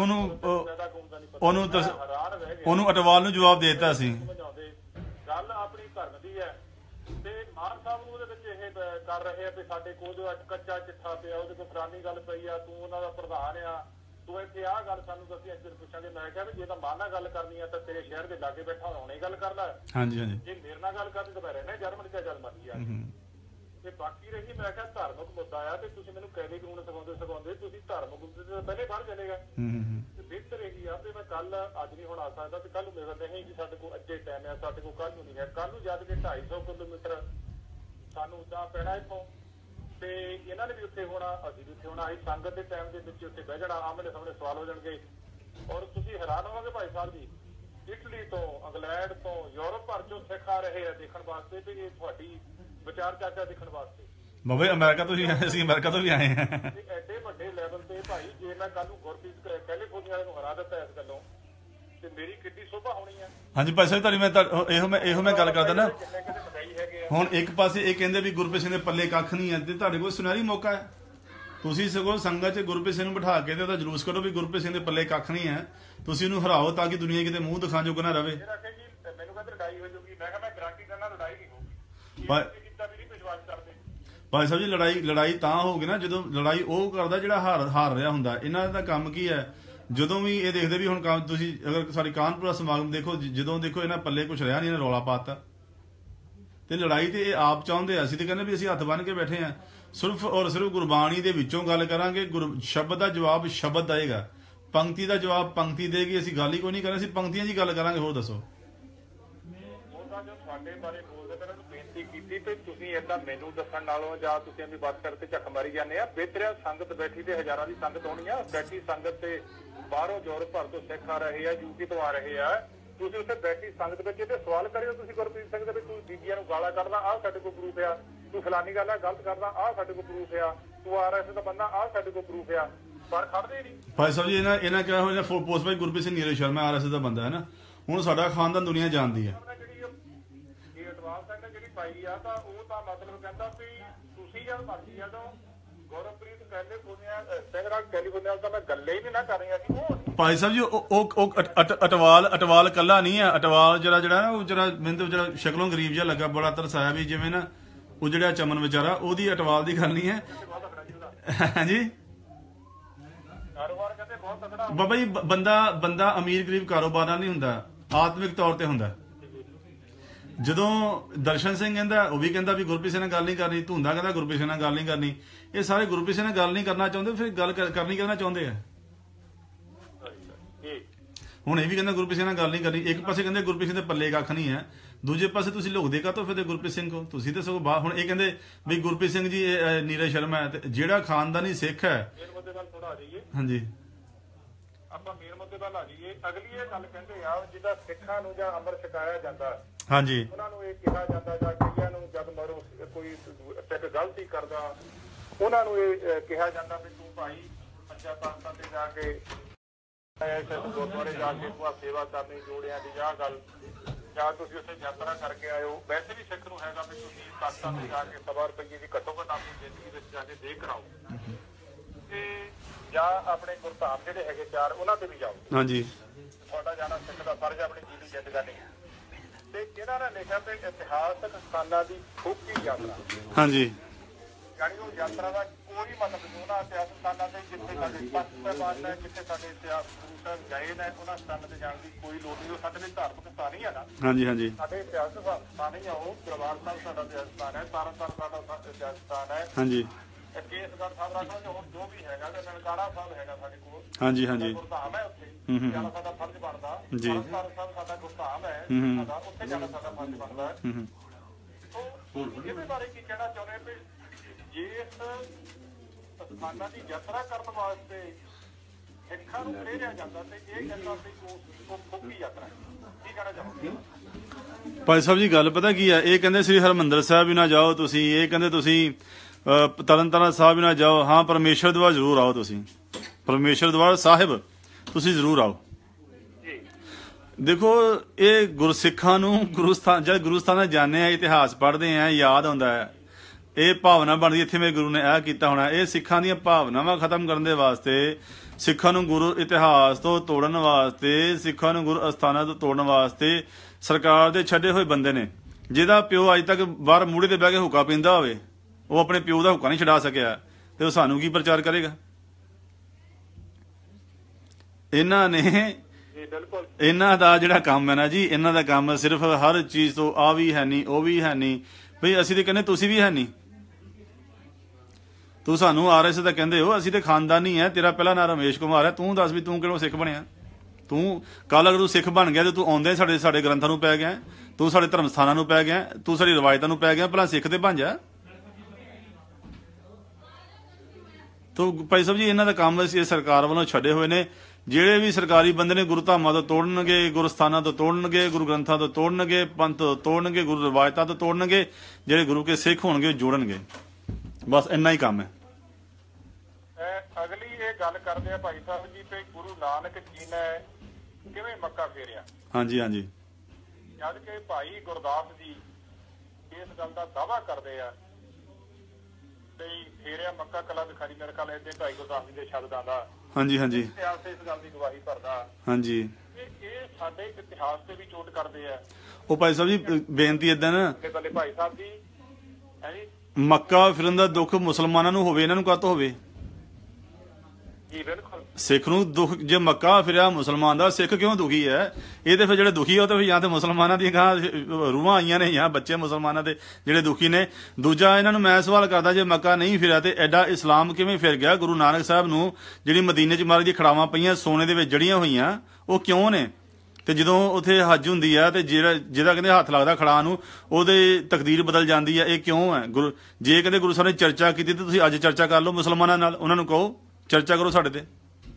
ਉਹਨੂੰ ਅਟਵਾਲ ਨੂੰ ਜਵਾਬ ਦੇ ਦਿੱਤਾ ਸੀ। ਗੱਲ ਆਪਣੀ ਧਰਮ ਦੀ ਹੈ ਤੇ ਮਾਨ ਸਾਹਿਬ ਨੂੰ ਉਹਦੇ ਵਿੱਚ ਇਹ ਕਰ ਰਹੇ ਆ ਵੀ ਸਾਡੇ ਕੋਲ ਜੋ ਕੱਚਾ ਚਿੱਠਾ ਪਿਆ, ਉਹਦੇ ਕੋਲ ਫਲਾਨੀ ਗੱਲ ਪਈ ਆ, ਤੂੰ ਉਹਨਾਂ ਦਾ ਪ੍ਰਧਾਨ ਆ, ਤੂੰ ਇੱਥੇ ਆਹ ਗੱਲ ਸਾਨੂੰ ਦੱਸੀ। ਅੱਜ ਪੁੱਛਾਂਗੇ, ਮੈਂ ਕਿਹਾ ਵੀ ਜੇ ਤਾਂ ਮਾਨ ਨਾਲ ਗੱਲ ਕਰਨੀ ਆ ਤਾਂ ਤੇਰੇ ਸ਼ਹਿਰ ਦੇ ਲਾਗੇ ਬੈਠਾ ਹੋਣਾ ਹੀ ਗੱਲ ਕਰਦਾ। ਹਾਂਜੀ ਹਾਂਜੀ, ਜੇ ਮੇਰੇ ਨਾਲ ਗੱਲ ਕਰਨੀ ਤਾਂ ਮੈਂ ਰਹਿਣਾ ਜਰਮਨ ਚ ਜਦ ਮਰਜੀ ਆ। ਤੇ ਬਾਕੀ ਰਹੀ, ਮੈਂ ਕਿਹਾ ਧਾਰਮਿਕ ਮੁੱਦਾ ਆ ਤੇ ਤੁਸੀਂ ਮੈਨੂੰ ਕਾਇਦੇ ਕਾਨੂੰਨ ਸਿਖਾਉਂਦੇ ਤੁਸੀਂ ਧਾਰਮਿਕ ਮੁੱਦੇ ਤੇ ਪਹਿਲੇ ਬਾਹਰ ਚਲੇਗਾ। ਤੇ ਬਿਹਤਰ ਇਹੀ ਆ ਵੀ ਮੈਂ ਕੱਲ ਅੱਜ ਨਹੀਂ ਹੁਣ ਆ ਸਕਦਾ ਤੇ ਕੱਲ ਨੂੰ ਮੇਰਾ ਨਹੀਂ ਜੀ ਸਾਡੇ ਕੋਲ ਅੱਜੇ ਟਾਈਮ ਆ, ਸਾਡੇ ਕੋਲ ਕੱਲ ਨੂੰ ਨਹੀਂ ਹੈ। ਕੱਲ ਨੂੰ ਜਦ ਕਿ 250 ਕਿਲੋਮੀਟਰ ਸਾਨੂੰ ਉੱਦਾਂ ਪੈਣਾ ਇੱਥੋਂ ਤੇ ਇਹਨਾਂ ਨੇ ਵੀ ਉੱਥੇ ਹੋਣਾ, ਅਸੀਂ ਵੀ ਉੱਥੇ ਹੋਣਾ। ਅਸੀਂ ਸੰਗਤ ਦੇ ਟਾਈਮ ਦੇ ਵਿੱਚ ਉੱਥੇ ਬਹਿ ਜਾਣਾ, ਆਮਣੇ ਸਾਹਮਣੇ ਸਵਾਲ ਹੋ ਜਾਣਗੇ ਔਰ ਤੁਸੀਂ ਹੈਰਾਨ ਹੋਵੋਗੇ ਭਾਈ ਸਾਹਿਬ ਜੀ, ਇਟਲੀ ਤੋਂ, ਇੰਗਲੈਂਡ ਤੋਂ, ਯੂਰਪ ਭਰ ਚੋਂ ਸਿੱਖ ਆ ਰਹੇ ਆ ਦੇਖਣ ਵਾਸਤੇ ਵੀ ਇਹ ਤੁਹਾਡੀ ਵਿਚਾਰ ਚਾਚਾ ਦੇਖਣ ਵਾਸਤੇ। ਬਾਬੇ ਅਮਰੀਕਾ ਤੋਂ ਵੀ ਆਏ, ਅਸੀਂ ਅਮਰੀਕਾ ਤੋਂ ਵੀ ਆਏ ਹਾਂ। ਐਡੇ ਵੱਡੇ ਲੈਵਲ ਤੇ ਭਾਈ, ਜੇ ਮੈਂ ਕੱਲ ਨੂੰ ਗੁਰਪ੍ਰੀਤ ਕੈਲੀਫੋਰਨੀਆ ਵਾਲੇ ਨੂੰ ਹਰਾ ਦਿੱਤਾ ਇਸ ਗੱਲੋਂ ਤੇ ਮੇਰੀ ਕਿੱਡੀ ਸ਼ੋਭਾ ਹੋਣੀ ਆ। ਹਾਂਜੀ ਭਾਈ ਸਾਹਿਬ, ਤੁਹਾਡੀ ਇਹੋ ਮੈਂ ਗੱਲ ਕਰਦਾ ਨਾ, ਹੁਣ ਇੱਕ ਪਾਸੇ ਇਹ ਕਹਿੰਦੇ ਵੀ ਗੁਰਪ੍ਰੀਤ ਸਿੰਘ ਦੇ ਪੱਲੇ ਕੱਖ ਨਹੀਂ ਹੈ ਤੇ ਤੁਹਾਡੇ ਕੋਲ ਸੁਨਹਿਰੀ ਮੌਕਾ ਹੈ, ਤੁਸੀਂ ਸਗੋਂ ਸੰਗਤ 'ਚ ਗੁਰਪ੍ਰੀਤ ਸਿੰਘ ਨੂੰ ਬਿਠਾ ਕੇ ਤੇ ਉਹਦਾ ਜਲੂਸ ਕੱਢੋ ਵੀ ਗੁਰਪ੍ਰੀਤ ਸਿੰਘ ਦੇ ਪੱਲੇ ਕੱਖ ਨਹੀਂ ਹੈ, ਤੁਸੀਂ ਉਹਨੂੰ ਹਰਾਓ ਤਾਂ ਕਿ ਦੁਨੀਆ ਕਿਤੇ ਮੂੰਹ ਦਿਖਾਣ ਜੋਗਾ ਨਾ ਰਵੇ। ਮੈਨੂੰ ਕਹਿੰਦੇ ਲੜਾਈ ਹੋ ਜਾਊਗੀ, ਮੈਂ ਕਿਹਾ ਮੈਂ ਗਾਰੰਟੀ ਕਰਨਾ ਲੜਾਈ ਨਹੀਂ ਹੋਊਗੀ। ਭਾਈ ਸਾਹਿਬ ਜੀ, ਲੜਾਈ ਤਾਂ ਹੋਊਗੀ ਨਾ ਜਦੋਂ ਲੜਾਈ ਉਹ ਕਰਦਾ ਜਿਹੜਾ ਹਾਰ ਰਿਹਾ ਹੁੰਦਾ। ਇਹਨਾਂ ਦਾ ਕੰਮ ਕੀ ਹੈ, ਜਦੋਂ ਵੀ ਇਹ ਦੇਖਦੇ ਵੀ ਹੁਣ ਕੰਮ, ਤੁਸੀਂ ਅਗਰ ਸਾਡੀ ਕਾਨਪੁਰ ਦਾ ਸਮਾਗਮ ਦੇਖੋ, ਜਦੋਂ ਦੇਖੋ ਇਹਨਾਂ ਪੱਲੇ ਕੁਛ ਰਿਹਾ ਨਹੀਂ, ਇਹਨਾਂ ਰੌਲਾ ਪਾਤਾ ਤੇ ਲੜਾਈ ਤੇ ਇਹ ਆਪ ਚਾਹੁੰਦੇ ਆ। ਅਸੀਂ ਤੇ ਕਹਿੰਦੇ ਵੀ ਅਸੀਂ ਹੱਥ ਬੰਨ੍ਹ ਕੇ ਬੈਠੇ ਆ, ਸਿਰਫ ਔਰ ਸਿਰਫ ਗੁਰਬਾਣੀ ਦੇ ਵਿੱਚੋਂ ਗੱਲ ਕਰਾਂਗੇ। ਸ਼ਬਦ ਦਾ ਜਵਾਬ ਸ਼ਬਦ ਆਏਗਾ, ਪੰਕਤੀ ਦਾ ਜਵਾਬ ਪੰਕਤੀ ਦੇਗੀ। ਅਸੀਂ ਗੱਲ ਹੀ ਕੋਈ ਨਹੀਂ ਕਰਾਂਗੇ, ਅਸੀਂ ਪੰਕਤੀਆਂ ਦੀ ਗੱਲ ਕਰਾਂਗੇ। ਹੋਰ ਦੱਸੋ। ਸਾਡੇ ਬਾਰੇ ਬੋਲਦੇ ਮੈਂ ਤੁਹਾਨੂੰ ਬੇਨਤੀ ਕੀਤੀ ਤੇ ਤੁਸੀਂ ਏਦਾਂ ਮੈਨੂੰ ਦੱਸਣ ਨਾਲੋਂ ਜਾਂ ਤੁਸੀਂ ਆਪਣੀ ਬਾਤ ਕਰਕੇ ਝੱਕ ਮਾਰੀ ਜਾਂਦੇ ਆ। ਬਿਹਤਰ ਸੰਗਤ ਬੈਠੀ ਤੇ ਹਜ਼ਾਰਾਂ ਦੀ ਸੰਗਤ ਹੋਣੀ ਆ, ਬੈਠੀ ਸੰਗਤ ਤੇ ਬਾਹਰੋਂ ਯੂਰਪ ਭਰ ਤੋਂ ਸਿੱਖ ਆ ਰਹੇ ਆ, ਯੂਪੀ ਤੋਂ ਆ ਰਹੇ ਆ। ਤੁਸੀਂ ਉੱਥੇ ਬੈਠੀ ਸੰਗਤ ਵਿੱਚ ਇਹਦੇ ਸਵਾਲ ਕਰਿਓ, ਤੁਸੀਂ ਗੁਰਪ੍ਰੀਤ ਸਿੰਘ ਦੇ ਵੀ ਤੂੰ ਬੀਬੀਆਂ ਨੂੰ ਗਾਲਾਂ ਕੱਢਦਾ, ਆਹ ਸਾਡੇ ਕੋਲ ਪ੍ਰੂਫ ਆ, ਤੂੰ ਫਲਾਨੀ ਗੱਲ ਆ ਗਲਤ ਕਰਦਾ, ਆਹ ਸਾਡੇ ਕੋਲ ਪ੍ਰੂਫ ਆ, ਤੂੰ RSS ਦਾ ਬੰਦਾ, ਆਹ ਸਾਡੇ ਕੋਲ ਪ੍ਰੂਫ ਆ। ਪਰ ਖੜਦੇ ਨਹੀਂ ਭਾਈ ਸਾਹਿਬ ਜੀ। ਇਹਨਾਂ ਕਿਹਾ ਹੋਇਆ ਪੋਸਟ ਭਾਈ ਗੁਰਪ੍ਰੀਤ ਸਿੰਘ ਨੀਰਜ ਸ਼ਰਮਾ RSS ਦਾ ਬੰਦਾ ਹੈ ਨਾ, ਹੁਣ ਸਾਡਾ ਖਾਨਦਾਨ ਦੁਨੀਆ ਜਾਣਦੀ ਹੈ। ਜਿਹੜੀ ਪਾਈ ਆ ਤਾਂ ਉਹ ਤਾਂ ਮਤਲਬ ਕਹਿੰਦਾ ਵੀ ਤੁਸੀਂ ਜਦ ਮਰਜੀ ਆ ਜਾਓ, ਗੁਰਪ੍ਰੀਤ ਕੈਲੀਫੋਰਨੀਆ ਤਾਂ ਮੈਂ ਗੱਲੇ ਹੀ ਨਹੀਂ ਨਾ ਕਰ ਰਹੀ ਸੀ। ਉਹ ਭਾਈ ਸਾਹਿਬ ਜੀ ਉਹ ਅਟਵਾਲ ਕੱਲਾ ਨਹੀਂ ਹੈ। ਅਟਵਾਲ ਜਿਹੜਾ ਨਾ ਉਹ ਮੈਨੂੰ ਜਿਹੜਾ ਸ਼ਕਲੋਂ ਗਰੀਬ ਜਿਹਾ ਲੱਗਾ, ਬੜਾ ਤਰਸ ਆਇਆ ਵੀ ਜਿਵੇਂ ਨਾ ਉਹ ਜਿਹੜਾ ਚਮਨ ਵਿਚਾਰਾ, ਉਹਦੀ ਅਟਵਾਲ ਦੀ ਗੱਲ ਨਹੀਂ ਹੈ। ਹਾਂਜੀ ਕਾਰੋਬਾਰ ਕਹਿੰਦੇ ਬਹੁਤ ਤਕੜਾ ਬਾਬਾ ਜੀ, ਬੰਦਾ ਅਮੀਰ ਗਰੀਬ ਕਾਰੋਬਾਰਾਂ ਨਹੀਂ ਹੁੰਦਾ, ਆਤਮਿਕ ਤੌਰ ਤੇ ਹੁੰਦਾ। ਜਦੋਂ ਦਰਸ਼ਨ ਸਿੰਘ ਕਹਿੰਦਾ, ਉਹ ਵੀ ਕਹਿੰਦਾ ਵੀ ਗੁਰਪ੍ਰੀਤ ਸਿੰਘ ਨਾਲ ਗੱਲ ਨਹੀਂ ਕਰਨੀ, ਧੁੰਦਾ ਕਹਿੰਦਾ ਗੁਰਪ੍ਰੀਤ ਸਿੰਘ ਨਾਲ ਗੱਲ ਨਹੀਂ ਕਰਨੀ। ਇਹ ਸਾਰੇ ਗੁਰਪ੍ਰੀਤ ਸਿੰਘ ਨਾਲ ਗੱਲ ਨਹੀਂ ਕਰਨਾ ਚਾਹੁੰਦੇ, ਫਿਰ ਗੱਲ ਕਰਨੀ ਕਰਨਾ ਚਾਹੁੰਦੇ ਆ। ਹੁਣ ਇਹ ਵੀ ਕਹਿੰਦਾ ਗੁਰਪ੍ਰੀਤ ਸਿੰਘ ਨਾਲ ਗੱਲ ਨਹੀਂ ਕਰਨੀ। ਇੱਕ ਪਾਸੇ ਕਹਿੰਦੇ ਗੁਰਪ੍ਰੀਤ ਸਿੰਘ ਦੇ ਪੱਲੇ ਕੱਖ ਨਹੀਂ ਹੈ, ਦੂਜੇ ਪਾਸੇ ਤੁਸੀਂ ਲੁਕਦੇ ਕਾਹਤੋਂ ਫਿਰ ਗੁਰਪ੍ਰੀਤ ਸਿੰਘ ਕੋ? ਤੁਸੀਂ ਤੇ ਸਗੋਂ ਬਾਹਰ ਹੁਣ ਇਹ ਕਹਿੰਦੇ ਵੀ ਗੁਰਪ੍ਰੀਤ ਸਿੰਘ ਜੀ ਨੀਰਜ ਸ਼ਰਮਾ ਹੈ, ਤੇ ਜਿਹੜਾ ਖਾਨਦਾਨੀ ਸਿੱਖ ਹੈ। ਹਾਂਜੀ, ਆਪਾਂ ਮੇਨ ਮੁੱਦੇ ਵੱਲ ਆ ਜਾਈਏ। ਅਗਲੀ ਇਹ ਗੱਲ ਕਹਿੰਦੇ ਆ ਜਿਹਦਾ ਸਿੱਖਾਂ ਨੂੰ ਜਾਂ ਅੰਮ੍ਰਿਤ ਛਕਾਇਆ ਜਾਂਦਾ, ਹਾਂਜੀ, ਉਹਨਾਂ ਨੂੰ ਇਹ ਕਿਹਾ ਜਾਂਦਾ ਜਾਂ ਕਈਆਂ ਨੂੰ ਜਦ ਮਰੋ ਕੋਈ ਸਿੱਖ ਗਲਤੀ ਕਰਦਾ, ਉਹਨਾਂ ਨੂੰ ਇਹ ਕਿਹਾ ਜਾਂਦਾ ਵੀ ਤੂੰ ਭਾਈ ਪੰਜਾ ਪਾਕਿਸਤਾਨ ਤੇ ਜਾ ਕੇ ਗੁਰਦੁਆਰੇ ਜਾ ਕੇ ਤੂੰ ਸੇਵਾ ਕਰਨੀ, ਜੋੜਿਆਂ ਦੀ ਜਾਂ ਗੱਲ, ਜਾਂ ਤੁਸੀਂ ਉੱਥੇ ਯਾਤਰਾ ਕਰਕੇ ਆਇਓ। ਵੈਸੇ ਵੀ ਸਿੱਖ ਨੂੰ ਹੈਗਾ ਵੀ ਤੁਸੀਂ ਪਾਕਿਸਤਾਨ ਤੇ ਜਾ ਕੇ 100 ਰੁਪਏ ਦੀ ਘੱਟੋ ਘੱਟ ਆਪਣੀ ਜ਼ਿੰਦਗੀ ਵਿੱਚ ਜਾ ਕੇ ਦੇ ਕਰਾਓ ਤੇ ਜਾਂ ਆਪਣੇ ਗੁਰਧਾਮ ਜਿਹੜੇ ਹੈਗੇ 4 ਉਹਨਾਂ ਤੇ ਵੀ ਜਾਓ। ਹਾਂਜੀ, ਤੁਹਾਡਾ ਜਾਣਾ ਸਿੱਖ ਦਾ ਫਰਜ਼, ਆਪਣੀ ਜੀਵਨ ਜ਼ਿੰਦਗਾਨੀ। ਤੇ ਇਹਨਾਂ ਨੇ ਲਿਖਿਆ ਤੇ ਇਤਿਹਾਸਕ ਸਥਾਨਾਂ ਦੀ ਖੂਬੀ ਯਾਤਰਾ। ਹਾਂਜੀ, ਯਾਨੀ ਉਹ ਯਾਤਰਾ ਦਾ ਕੋਈ ਮਤਲਬ ਨਹੀਂ। ਉਹਨਾਂ ਇਤਿਹਾਸਕ ਸਥਾਨਾਂ ਤੇ ਜਿੱਥੇ ਸਾਡੇ ਪਾਕਿਸਤਾਨ ਹੈ, ਜਿੱਥੇ ਸਾਡੇ ਇਤਿਹਾਸ ਗਏ ਨੇ, ਉਹਨਾਂ ਸਥਾਨਾਂ ਤੇ ਜਾਣ ਦੀ ਕੋਈ ਲੋੜ ਨਹੀਂ। ਉਹ ਸਾਡੇ ਲਈ ਧਾਰਮਿਕ ਸਥਾਨ ਹੀ ਹੈ ਨਾ। ਹਾਂਜੀ ਹਾਂਜੀ, ਸਾਡੇ ਇਤਿਹਾਸਕ ਸਥਾਨ ਹੀ ਆ ਉਹ। ਦਰਬਾਰ ਸਾਹਿਬ ਸਾਡਾ ਇਤਿਹਾਸਕ ਸਥਾਨ ਹੈ, ਤਰਨਤਾਰਨ ਸਾਡਾ ਇਤਿਹਾਸਕ ਸਥਾਨ ਹੈ। ਹਾਂਜੀ, ਕੇਸਗੜ੍ਹ ਸਾਹਿਬ ਰੱਖ ਲਓ, ਹੁਣ ਜੋ ਵੀ ਹੈਗਾ, ਤੇ ਨਨਕਾਣਾ ਸਾਹਿਬ ਹੈਗਾ ਸਾਡੇ ਕੋਲ। ਹਾਂਜੀ ਹਾਂਜੀ, ਗੁਰਧਾਮ ਹੈ ਉੱਥੇ ਜਾਣਾ ਸਾਡਾ ਫਰਜ਼ ਬਣਦਾ। ਤਰਨਤਾਰਨ ਸਾਹਿਬ ਸਾਡਾ ਗੁਰਧਾਮ ਹੈ, ਉੱਥੇ ਜਾਣਾ ਸਾਡਾ ਫਰਜ਼ ਬਣਦਾ ਹੈ। ਇਹਦੇ ਬਾਰੇ ਕੀ ਕਹਿਣਾ ਚਾਹੁੰਦੇ ਵੀ ਜਿਸ ਸਥਾਨਾਂ ਦੀ ਯਾਤਰਾ ਕਰਨ ਵਾਸਤੇ ਸਿੱਖਾਂ ਨੂੰ ਪ੍ਰੇਰਿਆ ਜਾਂਦਾ ਤੇ ਇਹ ਕਹਿੰਦਾ ਵੀ ਉਹ ਖੋਖੀ ਯਾਤਰਾ ਹੈ, ਕੀ ਕਹਿਣਾ ਚਾਹੋਗੇ? ਭਾਈ ਸਾਹਿਬ ਜੀ ਗੱਲ ਪਤਾ ਕੀ ਹੈ, ਇਹ ਕਹਿੰਦੇ ਸ੍ਰੀ ਹਰਿਮੰਦਰ ਸਾਹਿਬ ਵੀ ਨਾ ਜਾਓ ਤੁਸੀਂ, ਇਹ ਕਹਿੰਦੇ ਤੁਸੀਂ ਤਰਨਤਾਰਨ ਸਾਹਿਬ ਵੀ ਨਾ ਜਾਓ। ਹਾਂ, ਪਰਮੇਸ਼ਰ ਦਰਬਾਰ ਜ਼ਰੂਰ ਆਓ ਤੁਸੀਂ। ਪਰਮੇਸ਼ਰ ਦਰਬਾਰ ਸਾਹਿਬ ਤੁਸੀਂ ਜ਼ਰੂਰ ਆਓ। ਜੀ ਦੇਖੋ ਇਹ ਗੁਰਸਿੱਖਾਂ ਨੂੰ ਗੁਰਸਥਾਨ, ਜਦ ਗੁਰਸਥਾਨਾਂ ਜਾਂਦੇ ਆ, ਇਤਿਹਾਸ ਪੜ੍ਹਦੇ ਆ, ਯਾਦ ਆਉਂਦਾ ਹੈ, ਇਹ ਭਾਵਨਾ ਬਣਦੀ ਇੱਥੇ ਮੇਰੇ ਗੁਰੂ ਨੇ ਇਹ ਕੀਤਾ ਹੋਣਾ। ਇਹ ਸਿੱਖਾਂ ਦੀਆਂ ਭਾਵਨਾਵਾਂ ਖਤਮ ਕਰਨ ਦੇ ਵਾਸਤੇ, ਸਿੱਖਾਂ ਨੂੰ ਗੁਰੂ ਇਤਿਹਾਸ ਤੋਂ ਤੋੜਨ ਵਾਸਤੇ, ਸਿੱਖਾਂ ਨੂੰ ਗੁਰੂ ਅਸਥਾਨਾਂ ਤੋਂ ਤੋੜਨ ਵਾਸਤੇ ਸਰਕਾਰ ਦੇ ਛੱਡੇ ਹੋਏ ਬੰਦੇ ਨੇ। ਜਿਹਦਾ ਪਿਓ ਅੱਜ ਤੱਕ ਬਾਹਰ ਮੂਹਰੇ ਤੇ ਬਹਿ ਕੇ ਹੁੱਕਾ ਪੀਂਦਾ ਹੋਵੇ, ਉਹ ਆਪਣੇ ਪਿਓ ਦਾ ਹੁੱਕਾ ਨਹੀਂ ਛਡਾ ਸਕਿਆ, ਤੇ ਉਹ ਸਾਨੂੰ ਕੀ ਪ੍ਰਚਾਰ ਕਰੇਗਾ? ਇਹਨਾਂ ਨੇ, ਇਹਨਾਂ ਦਾ ਜਿਹੜਾ ਕੰਮ ਹੈ ਨਾ ਜੀ, ਇਹਨਾਂ ਦਾ ਕੰਮ ਸਿਰਫ ਹਰ ਚੀਜ਼ ਤੋਂ ਆ ਵੀ ਹੈ ਨਹੀਂ, ਉਹ ਵੀ ਹੈ ਨਹੀਂ, ਬਈ ਅਸੀਂ ਤੇ ਕਹਿੰਦੇ ਤੁਸੀਂ ਵੀ ਹੈ ਨਹੀਂ। ਤੂੰ ਸਾਨੂੰ RS ਦਾ ਕਹਿੰਦੇ ਹੋ, ਅਸੀਂ ਤੇ ਖਾਨਦਾਨੀ ਹੈ, ਤੇਰਾ ਪਹਿਲਾ ਨਾਂ ਰਮੇਸ਼ ਕੁਮਾਰ ਹੈ, ਤੂੰ ਦੱਸ ਵੀ ਤੂੰ ਕਿਹੜਾ ਸਿੱਖ ਬਣਿਆ? ਤੂੰ ਕੱਲ ਅਗਰ ਤੂੰ ਸਿੱਖ ਬਣ ਗਿਆ ਤੇ ਤੂੰ ਆਉਂਦੇ ਸਾਡੇ ਗ੍ਰੰਥਾਂ ਨੂੰ ਪੈ ਗਿਆ, ਤੂੰ ਸਾਡੇ ਧਰਮ ਸਥਾਨਾਂ ਨੂੰ ਪੈ ਗਿਆ, ਤੂੰ ਸਾਡੀ ਰਵਾਇਤਾਂ ਨੂੰ ਪੈ ਗਿਆ, ਭਲਾ ਸਿੱਖ ਤੇ ਬਣ ਜਾ। ਤੋ ਭਾਈ ਸਾਹਿਬ ਜੀ, ਇਹਨਾਂ ਦਾ ਕੰਮ ਅਸੀਂ ਸਰਕਾਰ ਵੱਲੋਂ ਛੱਡੇ ਹੋਏ ਨੇ। ਜਿਹੜੇ ਵੀ ਸਰਕਾਰੀ ਬੰਦੇ ਨੇ ਗੁਰੂ ਧਾਮਾਂ ਤੋਂ ਤੋੜਨਗੇ, ਗੁਰੂ ਸਥਾਨਾਂ ਤੋਂ ਤੋੜਨਗੇ, ਗੁਰੂ ਗ੍ਰੰਥਾਂ ਤੋਂ ਤੋੜਨਗੇ, ਪੰਥ ਤੋਂ ਤੋੜਨਗੇ, ਗੁਰੂ ਰਵਾਇਤਾਂ ਤੋਂ ਤੋੜਨਗੇ, ਜਿਹੜੇ ਗੁਰੂ ਕੇ ਸਿੱਖ ਹੋਣਗੇ ਉਹ ਜੋੜਨਗੇ। ਬਸ ਇੰਨਾ ਹੀ ਕੰਮ ਹੈ। ਅਗਲੀ ਇਹ ਗੱਲ ਕਰਦੇ ਆ ਭਾਈ ਸਾਹਿਬ ਜੀ ਤੇ ਗੁਰੂ ਨਾਨਕ ਜੀ ਨੇ ਕਿਵੇਂ ਮੱਕਾ ਫੇਰਿਆ। ਹਾਂਜੀ ਹਾਂਜੀ। ਜਦ ਕਿ ਭਾਈ ਗੁਰਦਾਸ ਜੀ ਇਸ ਗੱਲ ਦਾ ਦਾਅਵਾ ਕਰਦੇ ਆ ਤੇ ਫੇਰਿਆ ਮੱਕਾ ਕਲਾ ਦਿਖਾਰੀ, ਮੇਰੇ ਖਿਆਲ ਇਹਦੇ ਭਾਈ ਗੁਰਦਾਸ ਜੀ ਦੇ ਸ਼ਬਦਾਂ ਦਾ। ਹਾਂਜੀ ਹਾਂਜੀ। ਇਤਿਹਾਸ ਇਸ ਗੱਲ ਦੀ ਗਵਾਹੀ ਭਰਦਾ। ਹਾਂਜੀ। ਇਹ ਸਾਡੇ ਇਤਿਹਾਸ ਤੇ ਵੀ ਚੋਟ ਕਰਦੇ ਆ। ਉਹ ਭਾਈ ਸਾਹਿਬ ਜੀ ਬੇਨਤੀ ਏਦਾਂ ਨਾ, ਬੱਲੇ ਭਾਈ ਸਾਹਿਬ ਜੀ ਹੈ ਜੀ, ਮੱਕਾ ਫਿਰਨ ਦਾ ਦੁੱਖ ਮੁਸਲਮਾਨਾਂ ਨੂੰ ਹੋਵੇ, ਇਹਨਾਂ ਨੂੰ ਕਾਹਤੋਂ ਹੋਵੇ? ਜੀ ਬਿਲਕੁਲ। ਸਿੱਖ ਨੂੰ ਦੁੱਖ ਜੇ ਮੱਕਾ ਫਿਰਿਆ ਮੁਸਲਮਾਨ ਦਾ, ਸਿੱਖ ਕਿਉਂ ਦੁਖੀ ਹੈ? ਇਹ ਤੇ ਫਿਰ ਜਿਹੜੇ ਦੁਖੀ ਆ ਉਹ ਤੇ ਜਾਂ ਤੇ ਮੁਸਲਮਾਨਾਂ ਦੀਆਂ ਰੂਹਾਂ ਆਈਆਂ ਨੇ, ਜਾਂ ਬੱਚੇ ਮੁਸਲਮਾਨਾਂ ਦੇ ਜਿਹੜੇ ਦੁਖੀ ਨੇ। ਦੂਜਾ, ਇਹਨਾਂ ਨੂੰ ਮੈਂ ਸਵਾਲ ਕਰਦਾ, ਜੇ ਮੱਕਾ ਨਹੀਂ ਫਿਰਿਆ ਤੇ ਐਡਾ ਇਸਲਾਮ ਕਿਵੇਂ ਫਿਰ ਗਿਆ? ਗੁਰੂ ਨਾਨਕ ਸਾਹਿਬ ਨੂੰ ਜਿਹੜੀ ਮਦੀਨੇ 'ਚ ਮਹਾਰਾਜ ਦੀ ਖੜਾਵਾਂ ਪਈਆਂ ਸੋਨੇ ਦੇ ਵਿੱਚ ਜੜੀਆਂ ਹੋਈਆਂ, ਉਹ ਕਿਉਂ ਨੇ? ਤੇ ਜਦੋਂ ਉੱਥੇ ਹੱਜ ਹੁੰਦੀ ਆ ਤੇ ਜਿਹਦਾ ਕਹਿੰਦੇ ਹੱਥ ਲੱਗਦਾ ਖੜਾ ਨੂੰ, ਉਹਦੇ ਤਕਦੀਰ ਬਦਲ ਜਾਂਦੀ ਆ। ਇਹ ਕਿਉਂ ਹੈ? ਜੇ ਕਹਿੰਦੇ ਗੁਰੂ ਸਾਹਿਬ ਨੇ ਚਰਚਾ ਕੀਤੀ ਤੇ ਤੁਸੀਂ ਅੱਜ ਚਰਚਾ ਕਰ ਲਓ ਮੁਸਲਮਾਨਾਂ ਨਾਲ, ਉਹਨਾਂ ਨੂੰ ਕਹੋ ਚਰਚਾ ਕਰੋ ਸਾਡੇ ਤੇ।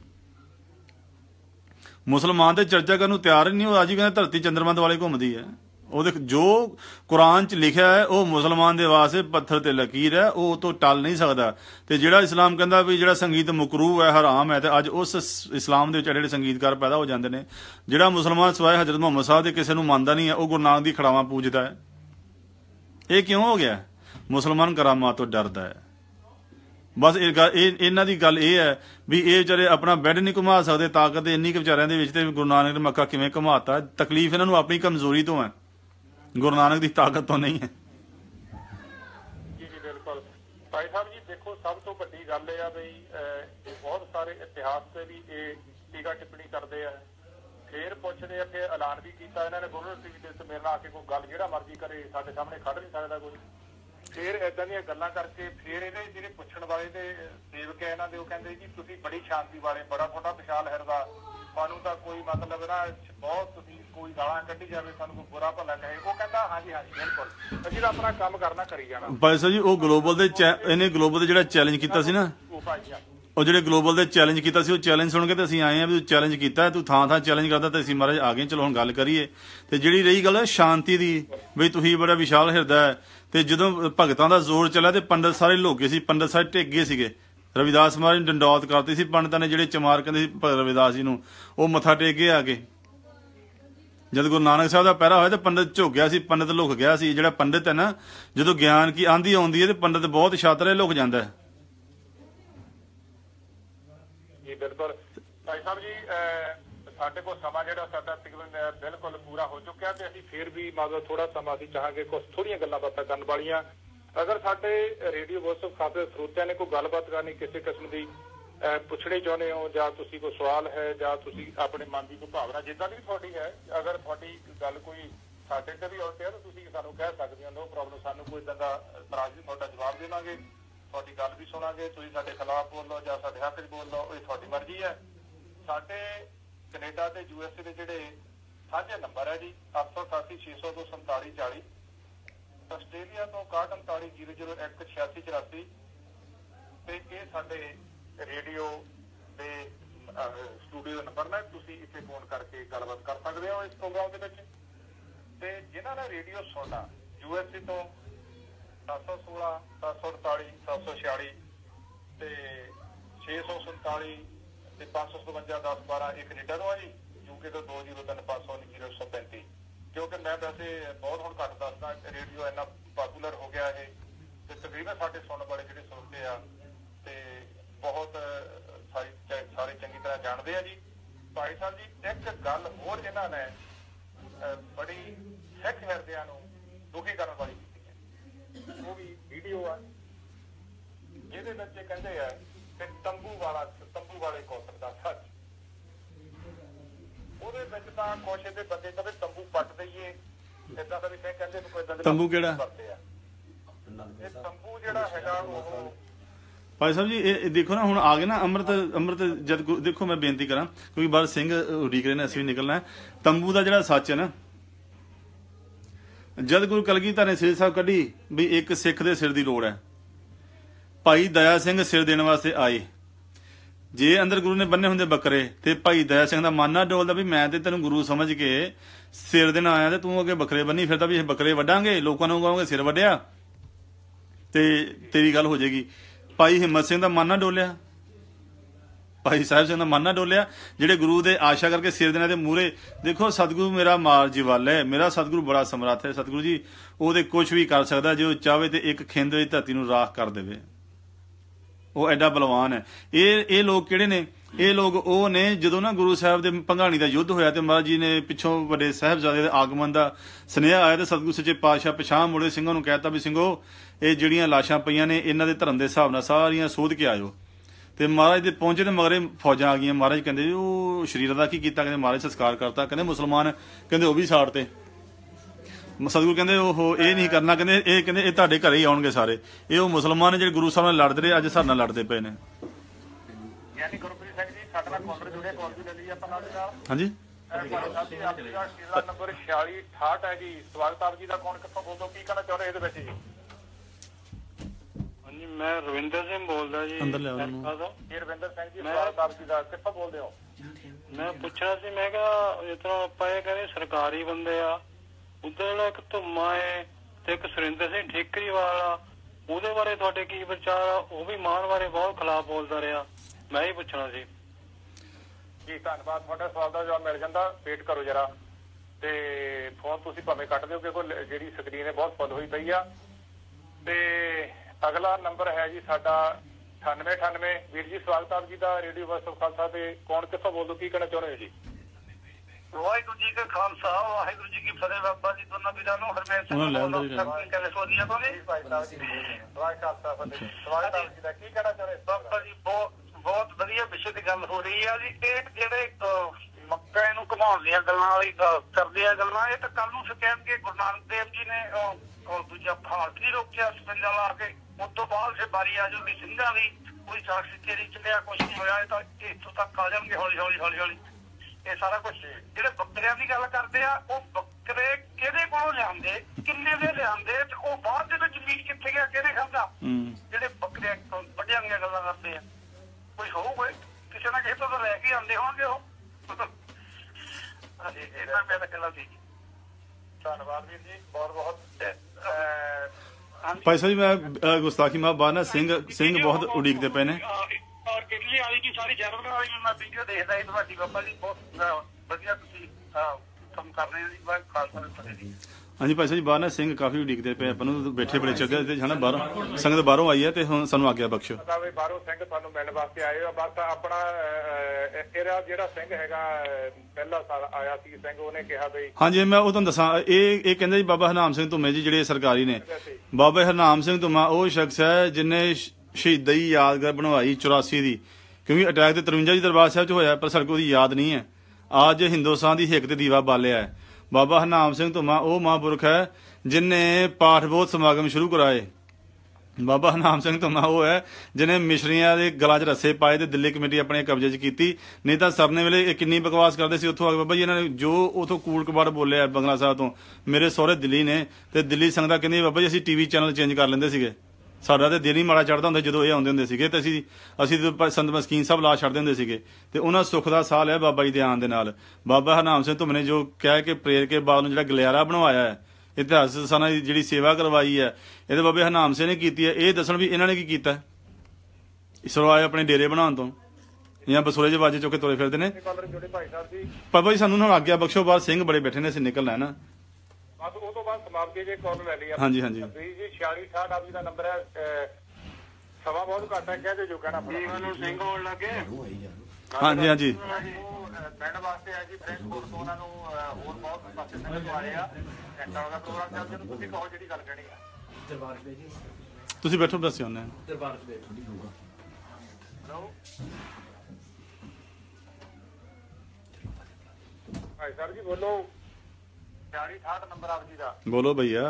ਮੁਸਲਮਾਨ ਤੇ ਚਰਚਾ ਕਰਨ ਨੂੰ ਤਿਆਰ ਹੀ ਨਹੀਂ। ਉਹ ਅੱਜ ਹੀ ਕਹਿੰਦੇ ਧਰਤੀ ਚੰਦਰਮਾ ਦੁਆਲੇ ਘੁੰਮਦੀ ਹੈ। ਉਹਦੇ ਜੋ ਕੁਰਾਨ 'ਚ ਲਿਖਿਆ ਹੈ ਉਹ ਮੁਸਲਮਾਨ ਦੇ ਵਾਸਤੇ ਪੱਥਰ ਤੇ ਲਕੀਰ ਹੈ, ਉਹ ਤੋਂ ਟਲ ਨਹੀਂ ਸਕਦਾ। ਤੇ ਜਿਹੜਾ ਇਸਲਾਮ ਕਹਿੰਦਾ ਵੀ ਜਿਹੜਾ ਸੰਗੀਤ ਮੁਕਰੂਹ ਹੈ, ਹਰਾਮ ਹੈ, ਤੇ ਅੱਜ ਉਸ ਇਸਲਾਮ ਦੇ ਵਿੱਚ ਜਿਹੜੇ ਸੰਗੀਤਕਾਰ ਪੈਦਾ ਹੋ ਜਾਂਦੇ ਨੇ। ਜਿਹੜਾ ਮੁਸਲਮਾਨ ਸਿਵਾਏ ਹਜ਼ਰਤ ਮੁਹੰਮਦ ਸਾਹਿਬ ਦੇ ਕਿਸੇ ਨੂੰ ਮੰਨਦਾ ਨਹੀਂ ਹੈ, ਉਹ ਗੁਰੂ ਨਾਨਕ ਦੀ ਖੜਾਵਾਂ ਪੂਜਦਾ ਹੈ। ਇਹ ਕਿਉਂ ਹੋ ਗਿਆ? ਮੁਸਲਮਾਨ ਕਰਾਮਾਤ ਤੋਂ ਡਰਦਾ ਹੈ। ਬਸ ਇਹਨਾਂ ਦੀ ਗੱਲ ਇਹ ਹੈ ਵੀ ਇਹ ਵਿਚਾਰੇ ਆਪਣਾ ਬੈੱਡ ਨਹੀਂ ਘੁਮਾ ਸਕਦੇ, ਤਾਕਤ ਇੰਨੀ ਕੁ ਵਿਚਾਰਿਆਂ ਦੇ ਵਿੱਚ, ਤੇ ਗੁਰੂ ਨਾਨਕ ਨੇ ਮੱਕਾ ਕਿਵੇਂ ਘੁਮਾਤਾ? ਤਕਲੀਫ ਇਹਨਾਂ ਨੂੰ ਆਪਣੀ ਕਮਜ਼ੋਰੀ ਤੋਂ ਹੈ, ਗੁਰੂ ਨਾਨਕ ਦੀ ਤਾਕਤ ਤੋਂ ਨਹੀਂ ਹੈ। ਜੀ ਜੀ ਬਿਲਕੁਲ। ਭਾਈ ਸਾਹਿਬ ਜੀ ਦੇਖੋ, ਸਭ ਤੋਂ ਵੱਡੀ ਗੱਲ ਇਹ ਆ ਬਈ ਬਹੁਤ ਸਾਰੇ ਇਤਿਹਾਸ ਤੇ ਵੀ ਇਹ ਟੀਕਾ ਟਿੱਪਣੀ ਕਰਦੇ ਆ, ਫੇਰ ਪੁੱਛਦੇ ਆ। ਫਿਰ ਐਲਾਨ ਵੀ ਕੀਤਾ ਇਹਨਾਂ ਨੇ ਗੁਰੂ ਟੀਵੀ ਦੇ ਮੇਰੇ ਨਾਲ ਆ ਕੇ ਕੋਈ ਗੱਲ ਜਿਹੜਾ ਮਰਜ਼ੀ ਕਰੇ, ਸਾਡੇ ਸਾਹਮਣੇ ਖੜ ਨਹੀਂ ਸਕਦਾ ਕੋਈ। ਫੇਰ ਏਦਾਂ ਦੀਆਂ ਗੱਲਾਂ ਕਰਕੇ ਫੇਰ ਇਹਦੇ ਜਿਹੜੇ ਪੁੱਛਣ ਵਾਲੇ ਤੇ ਸੇਵਕ ਹੈ ਇਹਨਾਂ ਦੇ, ਉਹ ਕਹਿੰਦੇ ਜੀ ਤੁਸੀਂ ਬੜੀ ਸ਼ਾਂਤੀ ਵਾਲੇ, ਬੜਾ ਤੁਹਾਡਾ ਵਿਸ਼ਾਲ ਹਿਰਦਾ, ਸਾਨੂੰ ਤਾਂ ਕੋਈ ਮਤਲਬ ਨਾ ਬਹੁਤ ਤੁਸੀਂ ਕੋਈ ਗਾਲਾਂ ਕੱਢੀ ਜਾਵੇ, ਸਾਨੂੰ ਕੋਈ ਬੁਰਾ ਭਲਾ ਕਹੇ। ਉਹ ਕਹਿੰਦਾ ਹਾਂਜੀ ਹਾਂਜੀ ਬਿਲਕੁਲ, ਅਸੀਂ ਤਾਂ ਆਪਣਾ ਕੰਮ ਕਰਨਾ ਕਰੀ ਜਾਣਾ। ਭਾਈ ਸਾਹਿਬ ਜੀ, ਉਹ ਗਲੋਬਲ ਦੇ ਇਹਨੇ ਗਲੋਬਲ ਦੇ ਜਿਹੜਾ ਚੈਲੰਜ ਕੀਤਾ ਸੀ ਨਾ, ਉਹ ਜਿਹੜੇ ਗਲੋਬਲ ਦੇ ਚੈਲੰਜ ਕੀਤਾ ਸੀ, ਉਹ ਚੈਲੰਜ ਸੁਣ ਕੇ ਤੇ ਅਸੀਂ ਆਏ ਆ ਵੀ ਤੂੰ ਚੈਲੰਜ ਕੀਤਾ, ਤੂੰ ਥਾਂ ਥਾਂ ਚੈਲੰਜ ਕਰਦਾ, ਤੇ ਅਸੀਂ ਮਹਾਰਾਜ ਆ ਗਏ। ਚਲੋ ਹੁਣ ਗੱਲ ਕਰੀਏ। ਤੇ ਜਿਹੜੀ ਰਹੀ ਗੱਲ ਸ਼ਾਂਤੀ ਦੀ, ਬਈ ਤੁਸੀਂ ਬੜਾ ਵਿਸ਼ਾਲ ਹਿਰਦਾ ਹੈ, ਤੇ ਜਦੋਂ ਭਗਤਾਂ ਦਾ ਜ਼ੋਰ ਚੱਲਿਆ ਤੇ ਪੰਡਤ ਸਾਰੇ ਲੋਕ ਗਏ ਸੀ, ਪੰਡਤ ਸਾਰੇ ਟਿਕ ਗਏ ਸੀਗੇ। ਰਵਿਦਾਸ ਮਹਾਰਾਜ ਨੂੰ ਡੰਡੌਤ ਕਰਤੀ ਸੀ ਪੰਡਤਾਂ ਨੇ, ਜਿਹੜੇ ਚਮਾਰ ਕਹਿੰਦੇ ਸੀ ਰਵਿਦਾਸ ਜੀ ਨੂੰ, ਉਹ ਮੱਥਾ ਟੇਕ ਕੇ ਆ ਕੇ। ਜਦ ਗੁਰੂ ਨਾਨਕ ਸਾਹਿਬ ਦਾ ਪਹਿਰਾ ਹੋਇਆ ਤੇ ਪੰਡਤ ਝੁਕ ਗਿਆ ਸੀ, ਪੰਡਤ ਲੁਕ ਗਿਆ ਸੀ। ਜਿਹੜਾ ਪੰਡਤ ਹੈ ਨਾ, ਜਦੋਂ ਗਿਆਨ ਕੀ ਆਂधी ਆਉਂਦੀ ਹੈ ਤੇ ਪੰਡਤ ਬਹੁਤ ਸ਼ਾਤਰ ਹੈ, ਲੁਕ ਜਾਂਦਾ ਹੈ। ਜੀ ਬਿਲਕੁਲ ਭਾਈ ਸਾਹਿਬ ਜੀ, ਸਾਡੇ ਕੋਲ ਸਮਾਂ ਜਿਹੜਾ ਸਾਡਾ ਤਕਰੀਬਨ ਬਿਲਕੁਲ ਪੂਰਾ ਹੋ ਚੁੱਕਿਆ, ਤੇ ਅਸੀਂ ਫੇਰ ਵੀ ਮਤਲਬ ਥੋੜਾ ਸਮਾਂ ਅਸੀਂ ਚਾਹਾਂਗੇ ਕੁਝ ਥੋੜੀਆਂ ਗੱਲਾਂ ਬਾਤਾਂ ਕਰਨ ਵਾਲੀਆਂ। ਅਗਰ ਸਾਡੇ ਰੇਡੀਓ ਵੋਇਸ ਆਫ ਖਾਲਸਾ ਸਰੋਤਿਆਂ ਨੇ ਕੋਈ ਗੱਲਬਾਤ ਕਰਨੀ, ਕਿਸੇ ਕਿਸਮ ਦੀ ਪੁੱਛਣੀ ਚਾਹੁੰਦੇ ਹੋ, ਜਾਂ ਤੁਸੀਂ ਕੋਈ ਸਵਾਲ ਹੈ, ਜਾਂ ਤੁਸੀਂ ਆਪਣੇ ਮਨ ਦੀ ਕੋਈ ਭਾਵਨਾ ਜਿੱਦਾਂ ਦੀ ਵੀ ਤੁਹਾਡੀ ਹੈ, ਅਗਰ ਤੁਹਾਡੀ ਗੱਲ ਕੋਈ ਸਾਡੇ ਤੇ ਵੀ ਆਉਂਦੀ ਹੈ ਤਾਂ ਤੁਸੀਂ ਸਾਨੂੰ ਕਹਿ ਸਕਦੇ ਹੋ, ਨੋ ਪ੍ਰੋਬਲਮ। ਸਾਨੂੰ ਕੋਈ ਇੱਦਾਂ ਦਾ ਇਤਰਾਜ਼ ਨਹੀਂ, ਤੁਹਾਡਾ ਜਵਾਬ ਦੇਵਾਂਗੇ, ਤੁਹਾਡੀ ਗੱਲ ਵੀ ਸੁਣਾਂਗੇ। ਤੁਸੀਂ ਸਾਡੇ ਖਿਲਾਫ ਬੋਲ ਲਓ ਜਾਂ ਸਾਡੇ ਹੱਕ 'ਚ ਬੋਲ ਲਓ, ਇਹ ਤੁਹਾਡੀ ਮਰਜ਼ੀ ਹੈ। ਸਾਡੇ ਕੈਨੇਡਾ ਤੇ USA ਦੇ ਜਿਹੜੇ ਸਾਂਝੇ ਨੰਬਰ ਹੈ ਜੀ 888 600 47 40, ਆਸਟ੍ਰੇਲੀਆ ਤੋਂ 61 001 86 84, ਤੇ ਇਹ ਸਾਡੇ ਰੇਡੀਓ ਦੇ ਸਟੂਡੀਓ ਦਾ ਨੰਬਰ ਨੇ। ਤੁਸੀਂ ਇੱਥੇ ਫੋਨ ਕਰਕੇ ਗੱਲਬਾਤ ਕਰ ਸਕਦੇ ਹੋ ਇਸ ਪ੍ਰੋਗਰਾਮ ਦੇ ਵਿੱਚ। ਤੇ ਜਿਨ੍ਹਾਂ ਨੇ ਰੇਡੀਓ ਸੁਣਨਾ USA ਤੋਂ 716 748 746 ਤੇ 647 ਤੇ 557 10 12 ਇਹ ਕੈਨੇਡਾ ਤੋਂ ਆ ਜੀ, ਯੂਕੇ ਤੋਂ 2035190135। ਕਿਉਂਕਿ ਮੈਂ ਵੈਸੇ ਬਹੁਤ ਹੁਣ ਘੱਟ ਦੱਸਦਾ, ਰੇਡੀਓ ਇੰਨਾ ਪਾਪੂਲਰ ਹੋ ਗਿਆ ਇਹ, ਤੇ ਤਕਰੀਬਨ ਸਾਡੇ ਸੁਣਨ ਵਾਲੇ ਜਿਹੜੇ ਸਰੋਤੇ ਆ ਤੇ ਬਹੁਤ ਸਾਰੇ ਚੰਗੀ ਤਰ੍ਹਾਂ ਜਾਣਦੇ ਆ ਜੀ। ਭਾਈ ਸਾਹਿਬ ਜੀ, ਇੱਕ ਗੱਲ ਹੋਰ ਇਹਨਾਂ ਨੇ ਬੜੀ ਸਿੱਖ ਹਿਰਦਿਆਂ ਨੂੰ ਦੁਖੀ ਕਰਨ ਵਾਲੀ ਕੀਤੀ ਹੈ, ਉਹ ਵੀ ਵੀਡੀਓ ਆ ਜਿਹਦੇ ਵਿੱਚ ਇਹ ਕਹਿੰਦੇ ਆ ਕਿ ਤੰਬੂ ਵਾਲੇ ਕੌਂਸਲ ਦਾ ਸੱਚ। ਉਹਦੇ ਵਿੱਚ ਤਾਂ ਕੁਛ ਇਹਦੇ ਬੰਦੇ ਕਹਿੰਦੇ ਤੰਬੂ ਪੱਟ ਦਈਏ, ਏਦਾਂ ਦਾ ਵੀ ਕਹਿੰਦੇ ਕੋਈ ਏਦਾਂ ਦੇ ਤੰਬੂ ਕਿਹੜਾ ਕਰਦੇ ਆ। ਇਹ ਤੰਬੂ ਜਿਹੜਾ ਹੈਗਾ ਉਹ ਭਾਈ ਸਾਹਿਬ ਜੀ ਇਹ ਦੇਖੋ ਨਾ, ਹੁਣ ਆ ਗਏ ਨਾ ਅੰਮ੍ਰਿਤ ਜਦ ਦੇਖੋ ਮੈਂ ਬੇਨਤੀ ਕਰਾਂ ਕਿਉਂਕਿ ਬਾਹਰ ਸਿੰਘ ਉਡੀਕ ਰਹੇ ਨੇ, ਅਸੀਂ ਵੀ ਨਿਕਲਣਾ। ਤੰਬੂ ਦਾ ਜਿਹੜਾ ਸੱਚ ਹੈ ਨਾ, ਜਦ ਗੁਰੂ ਕਲਗੀਧਰ ਨੇ ਸ੍ਰੀ ਸਾਹਿਬ ਕੱਢੀ ਵੀ ਇੱਕ ਸਿੱਖ ਦੇ ਸਿਰ ਦੀ ਲੋੜ ਹੈ, ਭਾਈ ਦਇਆ ਸਿੰਘ ਸਿਰ ਦੇਣ ਵਾਸਤੇ ਆਏ। ਜੇ ਅੰਦਰ ਗੁਰੂ ਨੇ ਬੰਨੇ ਹੁੰਦੇ ਬੱਕਰੇ ਤੇ ਭਾਈ ਦਇਆ ਸਿੰਘ ਦਾ ਮਨ ਨਾ ਡੋਲਦਾ ਵੀ ਮੈਂ ਤੇ ਤੈਨੂੰ ਗੁਰੂ ਸਮਝ ਕੇ ਸਿਰ ਦੇਣ ਆਇਆ ਤੇ ਤੂੰ ਅੱਗੇ ਬੱਕਰੇ ਬੰਨੀ ਫਿਰਦਾ ਵੀ ਇਹ ਬੱਕਰੇ ਵੱਢਾਂਗੇ, ਲੋਕਾਂ ਨੂੰ ਕਹਾਂਗੇ ਸਿਰ ਵੱਢਿਆ ਤੇ ਤੇਰੀ ਗੱਲ ਹੋ ਜਾਏਗੀ। ਭਾਈ ਹਿੰਮਤ ਸਿੰਘ ਦਾ ਮਨ ਨਾ ਡੋਲਿਆ, ਭਾਈ ਸਾਹਿਬ ਸਿੰਘ ਦਾ ਮਨ ਨਾ ਡੋਲਿਆ, ਜਿਹੜੇ ਗੁਰੂ ਦੇ ਆਸ਼ਾ ਕਰਕੇ ਸਿਰ ਦੇਣਾ ਦੇ ਮੂਹਰੇ। ਦੇਖੋ ਸਤਿਗੁਰੂ ਮੇਰਾ ਮਾਰ ਜਵਾਲ ਹੈ, ਮੇਰਾ ਸਤਿਗੁਰੂ ਬੜਾ ਸਮਰੱਥ ਹੈ। ਸਤਿਗੁਰੂ ਜੀ ਉਹਦੇ ਕੁਝ ਵੀ ਕਰ ਸਕਦਾ, ਜੇ ਉਹ ਚਾਹਵੇ ਤੇ ਇੱਕ ਖਿੰਦ ਵਿੱਚ ਧਰਤੀ ਨੂੰ ਰਾਖ ਕਰ ਦੇਵੇ, ਉਹ ਐਡਾ ਬਲਵਾਨ ਹੈ। ਇਹ ਲੋਕ ਕਿਹੜੇ ਨੇ? ਇਹ ਲੋਕ ਉਹ ਨੇ ਜਦੋਂ ਨਾ ਗੁਰੂ ਸਾਹਿਬ ਦੇ ਭੰਗਾਣੀ ਦਾ ਯੁੱਧ ਹੋਇਆ ਤੇ ਮਹਾਰਾਜ ਜੀ ਨੇ ਪਿੱਛੋਂ ਵੱਡੇ ਸਾਹਿਬਜ਼ਾਦੇ ਦੇ ਆਗਮਨ ਦਾ ਸੁਨੇਹਾ ਆਇਆ ਤੇ ਸਤਿਗੁਰੂ ਸੱਚੇ ਪਾਤਸ਼ਾਹ ਪਛਾਣ ਮੁੜੇ ਸਿੰਘਾਂ ਨੂੰ ਕਹਿਤਾ ਵੀ ਸਿੰਘੋ ਇਹ ਜਿਹੜੀਆਂ ਲਾਸ਼ਾਂ ਪਈਆਂ ਨੇ ਇਹਨਾਂ ਦੇ ਧਰਮ ਦੇ ਹਿਸਾਬ ਨਾਲ ਸਾਰੀਆਂ ਸੋਧ ਕੇ ਆਇਓ। ਤੇ ਮਹਾਰਾਜ ਦੇ ਪਹੁੰਚੇ ਤੇ ਮਗਰੇ ਫੌਜਾਂ ਆ ਗਈਆਂ। ਮਹਾਰਾਜ ਕਹਿੰਦੇ ਉਹ ਸ਼ਰੀਰਾਂ ਦਾ ਕੀ ਕੀਤਾ? ਕਹਿੰਦੇ ਮਹਾਰਾਜ ਸੰਸਕਾਰ ਕਰਤਾ। ਕਹਿੰਦੇ ਮੁਸਲਮਾਨ ਕਹਿੰਦੇ ਉਹ ਵੀ ਸਾੜਤੇ। ਸਤਿਗੁਰੂ ਕਹਿੰਦੇ ਉਹ ਇਹ ਨਹੀਂ ਕਰਨਾ, ਕਹਿੰਦੇ ਇਹ ਤੁਹਾਡੇ ਘਰੇ ਹੀ ਆਉਣਗੇ ਸਾਰੇ। ਇਹ ਉਹ ਮੁਸਲਮਾਨ ਜਿਹੜੇ ਗੁਰੂ ਸਾਹਿਬ ਨਾਲ ਲੜਦੇ ਰਹੇ ਅੱਜ ਸਾਡੇ ਨਾਲ ਲੜਦੇ ਪਏ ਨੇ। ਯਾਨੀ ਗੁਰਪ੍ਰੀਤ ਸਿੰਘ ਜੀ ਸਾਡੇ ਨਾਲ ਕਾਲਰ ਜੁੜੇ, ਕਾਲ ਵੀ ਲੈ ਲਈ ਆਪਾਂ ਨਾਲ ਦੀ ਨਾਲ। ਹਾਂਜੀ ਨੰਬਰ 4668 ਹੈ ਜੀ। ਸਵਾਗਤ ਆਪ ਜੀ ਦਾ। ਕੌਣ ਕਿੱਥੋਂ ਬੋਲਦੇ, ਕੀ ਕਹਿਣਾ ਚਾਹ ਰਹੇ ਇਹਦੇ ਵਿੱਚ ਜੀ? ਹਾਂਜੀ ਮੈਂ ਰਵਿੰਦਰ ਸਿੰਘ ਬੋਲਦਾ ਜੀ। ਅੰਦਰ ਲਿਆਓ ਉਹਨੂੰ। ਰਵਿੰਦਰ ਸਿੰਘ ਜੀ ਸਵਾਗਤ ਆਪ ਜੀ ਦਾ। ਕਿੱਥੋਂ ਬੋਲਦੇ ਹੋ? ਮੈਂ ਪੁੱਛਣਾ ਸੀ, ਮੈਂ ਕਿਹਾ ਜਿਸ ਤਰ੍ਹਾਂ ਆਪਾਂ ਇਹ ਕਹਿੰਦੇ ਸਰਕਾਰੀ ਬੰਦੇ ਆ, ਉਧਰ ਜਿਹੜਾ ਇੱਕ ਧੁੰਮਾ ਹੈ ਤੇ ਇੱਕ ਸੁਰਿੰਦਰ ਸਿੰਘ ਠੇਕਰੀ ਵਾਲਾ, ਉਹਦੇ ਬਾਰੇ ਤੁਹਾਡੇ ਕੀ ਵਿਚਾਰ ਆ? ਉਹ ਵੀ ਮਾਨ ਬਾਰੇ ਬਹੁਤ ਖਿਲਾਫ ਬੋਲਦਾ ਰਿਹਾ, ਮੈਂ ਹੀ ਪੁੱਛਣਾ ਸੀ ਜੀ। ਧੰਨਵਾਦ, ਤੁਹਾਡਾ ਸਵਾਲ ਦਾ ਜਵਾਬ ਮਿਲ ਜਾਂਦਾ। ਵੇਟ ਕਰੋ ਜਰਾ ਤੇ ਫੋਨ ਤੁਸੀਂ ਭਾਵੇਂ ਕੱਟ ਦਿਓ ਕਿਉਂਕਿ ਜਿਹੜੀ ਸਕਰੀਨ ਹੈ ਬਹੁਤ ਫੁੱਲ ਹੋਈ ਪਈ ਆ। ਤੇ ਅਗਲਾ ਨੰਬਰ ਹੈ ਜੀ ਸਾਡਾ 9898। ਵੀਰ ਜੀ ਸਵਾਗਤ ਆਪ ਜੀ ਦਾ ਰੇਡੀਓ ਵਰਸ ਆਫ ਖਾਲਸਾ ਤੇ। ਕੌਣ ਕਿੱਥੋਂ ਬੋਲਦੇ, ਕੀ ਕਹਿਣਾ ਚਾਹੁੰਦੇ ਹੋ ਜੀ? ਵਾਹਿਗੁਰੂ ਜੀ ਕਾ ਖਾਲਸਾ ਵਾਹਿਗੁਰੂ ਜੀ ਕੀ ਫਤਿਹ। ਬਾਬਾ ਜੀ ਦੋਨਾਂ ਵੀਰਾਂ ਨੂੰ ਹਰਮੇਸ਼ ਸਿੰਘ ਕੈਲੀਫੋਰਨੀਆ ਤੋਂ ਜੀ। ਭਾਈ ਸਾਹਿਬ ਜੀ ਵਾਹਿਗੁਰੂ ਖਾਲਸਾ ਫਤਿਹ। ਸਵਾਗਤ ਆਪ ਜੀ ਦਾ। ਕੀ ਕਹਿਣਾ ਚਾਹੁੰਦੇ ਬਾਬਾ ਜੀ? ਬਹੁਤ ਵਧੀਆ ਵਿਸ਼ੇ ਦੀ ਗੱਲ ਹੋ ਰਹੀ ਆ ਜੀ। ਇਹ ਜਿਹੜੇ ਮੱਕਾ ਨੂੰ ਘੁਮਾਉਣ ਦੀਆਂ ਗੱਲਾਂ ਵਾਲੀ ਕਰਦੇ ਆ ਗੱਲਾਂ, ਇਹ ਤਾਂ ਕੱਲ ਨੂੰ ਕਹਿਣਗੇ ਗੁਰੂ ਨਾਨਕ ਦੇਵ ਜੀ ਨੇ ਦੂਜਾ ਭਾਰਤ ਨਹੀਂ ਰੋਕਿਆ ਸਪੰਜਾ ਲਾ ਕੇ। ਉਸ ਤੋਂ ਬਾਅਦ ਫਿਰ ਬਾਰੀ ਆ ਜਾਊਗੀ ਸਿੰਘਾਂ ਦੀ। ਕੋਈ ਸਾਖੀ ਤੇਰੀ ਚੱਲਿਆ ਕੁਛ ਨਹੀਂ ਹੋਇਆ, ਇਹ ਤਾਂ ਇੱਥੋਂ ਤੱਕ ਆ ਜਾਣਗੇ ਹੌਲੀ ਹੌਲੀ ਹੌਲੀ ਹੌਲੀ। ਇਹ ਸਾਰਾ ਕੁਛ ਜਿਹੜੇ ਬੱਕਰਿਆਂ ਦੀ ਗੱਲ ਕਰਦੇ ਆ, ਉਹ ਬੱਕਰੇ ਕਿਹਦੇ ਕੋਲੋਂ ਲਿਆਂਦੇ, ਕਿੰਨੇ ਦੇ ਲਿਆਂਦੇ, ਤੇ ਉਹ ਬਾਅਦ ਦੇ ਵਿੱਚ ਮੀਟ ਕਿੱਥੇ ਗਿਆ, ਕਿਹਨੇ ਖਾਧਾ? ਜਿਹੜੇ ਬੱਕਰੇ ਵੱਡੀਆਂ ਦੀਆਂ ਗੱਲਾਂ ਕਰਦੇ ਆ, ਕੋਈ ਹੋਊਗਾ ਕਿਸੇ ਨਾ ਕਿਸੇ ਤੋਂ ਤਾਂ ਲੈ ਕੇ ਆਉਂਦੇ ਹੋਣਗੇ ਉਹ। ਮੈਂ ਤਾਂ ਗੱਲਾਂ ਸੀ। ਧੰਨਵਾਦ ਵੀਰ ਜੀ, ਬਹੁਤ ਬਹੁਤ। ਭਾਈ ਸਾਹਿਬ ਜੀ ਮੈਂ ਗੁਸਤਾਖੀ ਮਾਫ ਬਾਅਦ ਨਾ ਸਿੰਘ ਬਹੁਤ ਉਡੀਕਦੇ ਪਏ ਨੇ। ਔਰ ਇਟਲੀ ਵਾਲੀ ਕੀ ਸਾਰੀ ਜਰਮਨ ਵਾਲੀ ਮੈਂ ਵੀਡੀਓ ਦੇਖਦਾ ਸੀ ਤੁਹਾਡੀ। ਬਾਬਾ ਜੀ ਬਹੁਤ ਵਧੀਆ ਤੁਸੀਂ ਕੰਮ ਕਰ ਰਹੇ ਹੋ ਜੀ। ਮੈਂ ਖਾਲਸਾ ਫਤਿਹ ਜੀ। ਹਾਂਜੀ ਭਾਈ ਸਾਹਿਬ ਜੀ ਬਾਹਰ ਨਾ ਸਿੰਘ ਕਾਫੀ ਉਡੀਕਦੇ ਪਏ ਆਪਾਂ ਨੂੰ, ਬੈਠੇ ਬੜੇ ਚੰਗੇ ਤੇ ਹਨਾ। ਬਾਹਰੋਂ ਸੰਗਤ ਬਾਹਰੋਂ ਆਈ ਹੈ ਤੇ ਹੁਣ ਸਾਨੂੰ ਆਗਿਆ ਬਖਸ਼ੋ। ਬਾਹਰੋਂ ਸਿੰਘ ਤੁਹਾਨੂੰ ਮਿਲਣ ਵਾਸਤੇ ਆਏ ਹੋ। ਬਸ ਆਪਣਾ ਇਹਦਾ ਜਿਹੜਾ ਸਿੰਘ ਹੈਗਾ ਪਹਿਲਾ ਸਾਲ ਆਇਆ ਸੀ ਸਿੰਘ, ਉਹਨੇ ਕਿਹਾ ਬਈ ਹਾਂਜੀ ਮੈਂ ਉਹ ਤੁਹਾਨੂੰ ਦੱਸਾਂ। ਇਹ ਕਹਿੰਦੇ ਜੀ ਬਾਬਾ ਹਰਨਾਮ ਸਿੰਘ ਧੁੰਮੇ ਜੀ ਜਿਹੜੇ ਸਰਕਾਰੀ ਨੇ। ਬਾਬਾ ਹਰਨਾਮ ਸਿੰਘ ਧੁੰਮਾ ਉਹ ਸ਼ਖਸ ਹੈ ਜਿਹਨੇ ਸ਼ਹੀਦੀ ਯਾਦਗਾਰ ਬਣਵਾਈ 84 ਦੀ, ਕਿਉਂਕਿ ਅਟੈਕ ਤੇ 53 ਜੀ ਦਰਬਾਰ ਸਾਹਿਬ 'ਚ ਹੋਇਆ ਪਰ ਸਾਡੇ ਕੋਲ ਉਹਦੀ ਯਾਦ ਨਹੀਂ ਹੈ। ਅੱਜ ਹਿੰਦੁਸਤਾਨ ਦੀ ਹਿੱਕ ਤੇ ਦੀਵਾ ਬਾਲਿਆ ਹੈ। ਬਾਬਾ ਹਰਨਾਮ ਸਿੰਘ ਧੁੰਮਾ ਉਹ ਮਹਾਂਪੁਰਖ ਹੈ ਜਿਹਨੇ ਪਾਠ ਬੋਧ ਸਮਾਗਮ ਸ਼ੁਰੂ ਕਰਾਏ। ਬਾਬਾ ਹਰਨਾਮ ਸਿੰਘ ਧੁੰਮਾ ਉਹ ਹੈ ਜਿਹਨੇ ਮਿਸ਼ਰੀਆਂ ਦੇ ਗਲਾਂ 'ਚ ਰੱਸੇ ਪਾਏ ਤੇ ਦਿੱਲੀ ਕਮੇਟੀ ਆਪਣੇ ਕਬਜ਼ੇ 'ਚ ਕੀਤੀ। ਨਹੀਂ ਤਾਂ ਸਰਨੇ ਵੇਲੇ ਇਹ ਕਿੰਨੀ ਬਕਵਾਸ ਕਰਦੇ ਸੀ। ਉੱਥੋਂ ਆ ਕੇ ਬਾਬਾ ਜੀ ਇਹਨਾਂ ਨੇ ਜੋ ਉਥੋਂ ਕੂੜ ਕਬਾੜ ਬੋਲਿਆ ਬੰਗਲਾ ਸਾਹਿਬ ਤੋਂ। ਮੇਰੇ ਸਹੁਰੇ ਦਿੱਲੀ ਨੇ ਤੇ ਦਿੱਲੀ ਸੰਗਤਾਂ ਕਹਿੰਦੀ ਬਾਬਾ ਜੀ ਅਸੀਂ ਟੀਵੀ ਚੈਨਲ ਚੇਂਜ ਕਰ ਲੈਂਦੇ ਸੀਗੇ, ਸਾਡਾ ਤੇ ਦਿਨ ਹੀ ਮਾੜਾ ਚੜ੍ਹਦਾ ਹੁੰਦਾ ਜਦੋਂ ਇਹ ਆਉਂਦੇ ਹੁੰਦੇ ਸੀਗੇ। ਤੇ ਅਸੀਂ ਸੰਤ ਮਸਕੀਨ ਸਾਹਿਬ ਲਾ ਛੱਡਦੇ ਹੁੰਦੇ ਸੀਗੇ ਤੇ ਉਹਨਾਂ ਸੁੱਖ ਦਾ ਸਾਹ ਲਿਆ ਬਾਬਾ ਜੀ ਦੇ ਆਉਣ ਦੇ ਨਾਲ। ਬਾਬਾ ਹਰਨਾਮ ਸਿੰਘ ਧੁੰਮੇ ਨੇ ਜੋ ਕਹਿ ਕੇ ਪ੍ਰੇਰ ਕੇ ਬਾਲ ਨੂੰ ਜਿਹੜਾ ਗਲਿਆਰਾ ਬਣਵਾਇਆ ਹੈ, ਇਤਿਹਾਸ ਸਥਾਨਾਂ ਦੀ ਜਿਹੜੀ ਸੇਵਾ ਕਰਵਾਈ ਹੈ, ਇਹਦੇ ਬਾਬੇ ਹਰਨਾਮ ਸਿੰਘ ਨੇ ਕੀਤੀ ਹੈ। ਇਹ ਦੱਸਣ ਵੀ ਇਹਨਾਂ ਨੇ ਕੀ ਕੀਤਾ ਸਿਰਵਾਏ ਆਪਣੇ ਡੇਰੇ ਬਣਾਉਣ ਤੋਂ। ਜਾਂ ਬਸੋਲੇ ਜਿਹੇ ਬਾਜੇ ਚੁੱਕ ਕੇ ਤੁਰੇ ਫਿਰਦੇ ਨੇ। ਕਾਲਰ ਜੁੜੇ ਭਾਈ ਸਾਹਿਬ ਜੀ। ਪਰ ਭਾਈ ਸਾਨੂੰ ਹੁਣ ਆਗਿਆ ਬਖਸ਼ੋ, ਬਾਹਰ ਸਿੰਘ ਬੜੇ ਬੈਠੇ ਨੇ, ਅਸੀਂ ਨਿਕਲਣਾ ਹੈ ਨਾ। ਬਸ ਉਹ ਤੋਂ ਬਾਅਦ ਸਮਾਪਤੀ ਜੇ ਕਾਲ ਲੈ ਲਈ ਆ। ਹਾਂਜੀ ਹਾਂਜੀ ਜੀ 4668 ਆਪ ਜੀ ਦਾ ਨੰਬਰ ਹੈ। ਸਮਾਂ ਬਹੁਤ ਘੱਟ ਹੈ, ਕਹਿ ਦਿਓ ਜੋ ਕਹਿਣਾ ਨੂੰ ਸਿੰਘ ਹੋਣ ਲੱਗੇ। ਹਾਂਜੀ ਹਾਂਜੀ ਪਿੰਡ ਵਾਸਤੇ ਆ ਜੀ ਫਰੈਂਡਸਪੋਰਟ ਤੋਂ ਉਹਨਾਂ ਨੂੰ ਹੋਰ ਬਹੁਤ ਪਾਸੇ ਸਿੰਘ ਲਵਾਏ ਆ। ਘੰਟਾ ਦਾ ਪ੍ਰੋਗਰਾਮ ਚੱਲਦਾ, ਨੂੰ ਤੁਸੀਂ ਕਹੋ ਜਿਹੜੀ ਗੱਲ ਕਹਿਣੀ ਆ। ਦਰਬਾਰ ਤੇ ਜੀ, ਤੁਸੀਂ ਬੈਠੋ, ਦੱਸਿਓ ਉਹਨੇ। ਦਰਬਾਰ ਤੇ ਹੈਲੋ ਭਾਈ ਸਾਹਿਬ ਜੀ ਬੋਲੋ। 4668 ਨੰਬਰ ਆਪ ਜੀ ਦਾ। ਬੋਲੋ ਭਈਆ।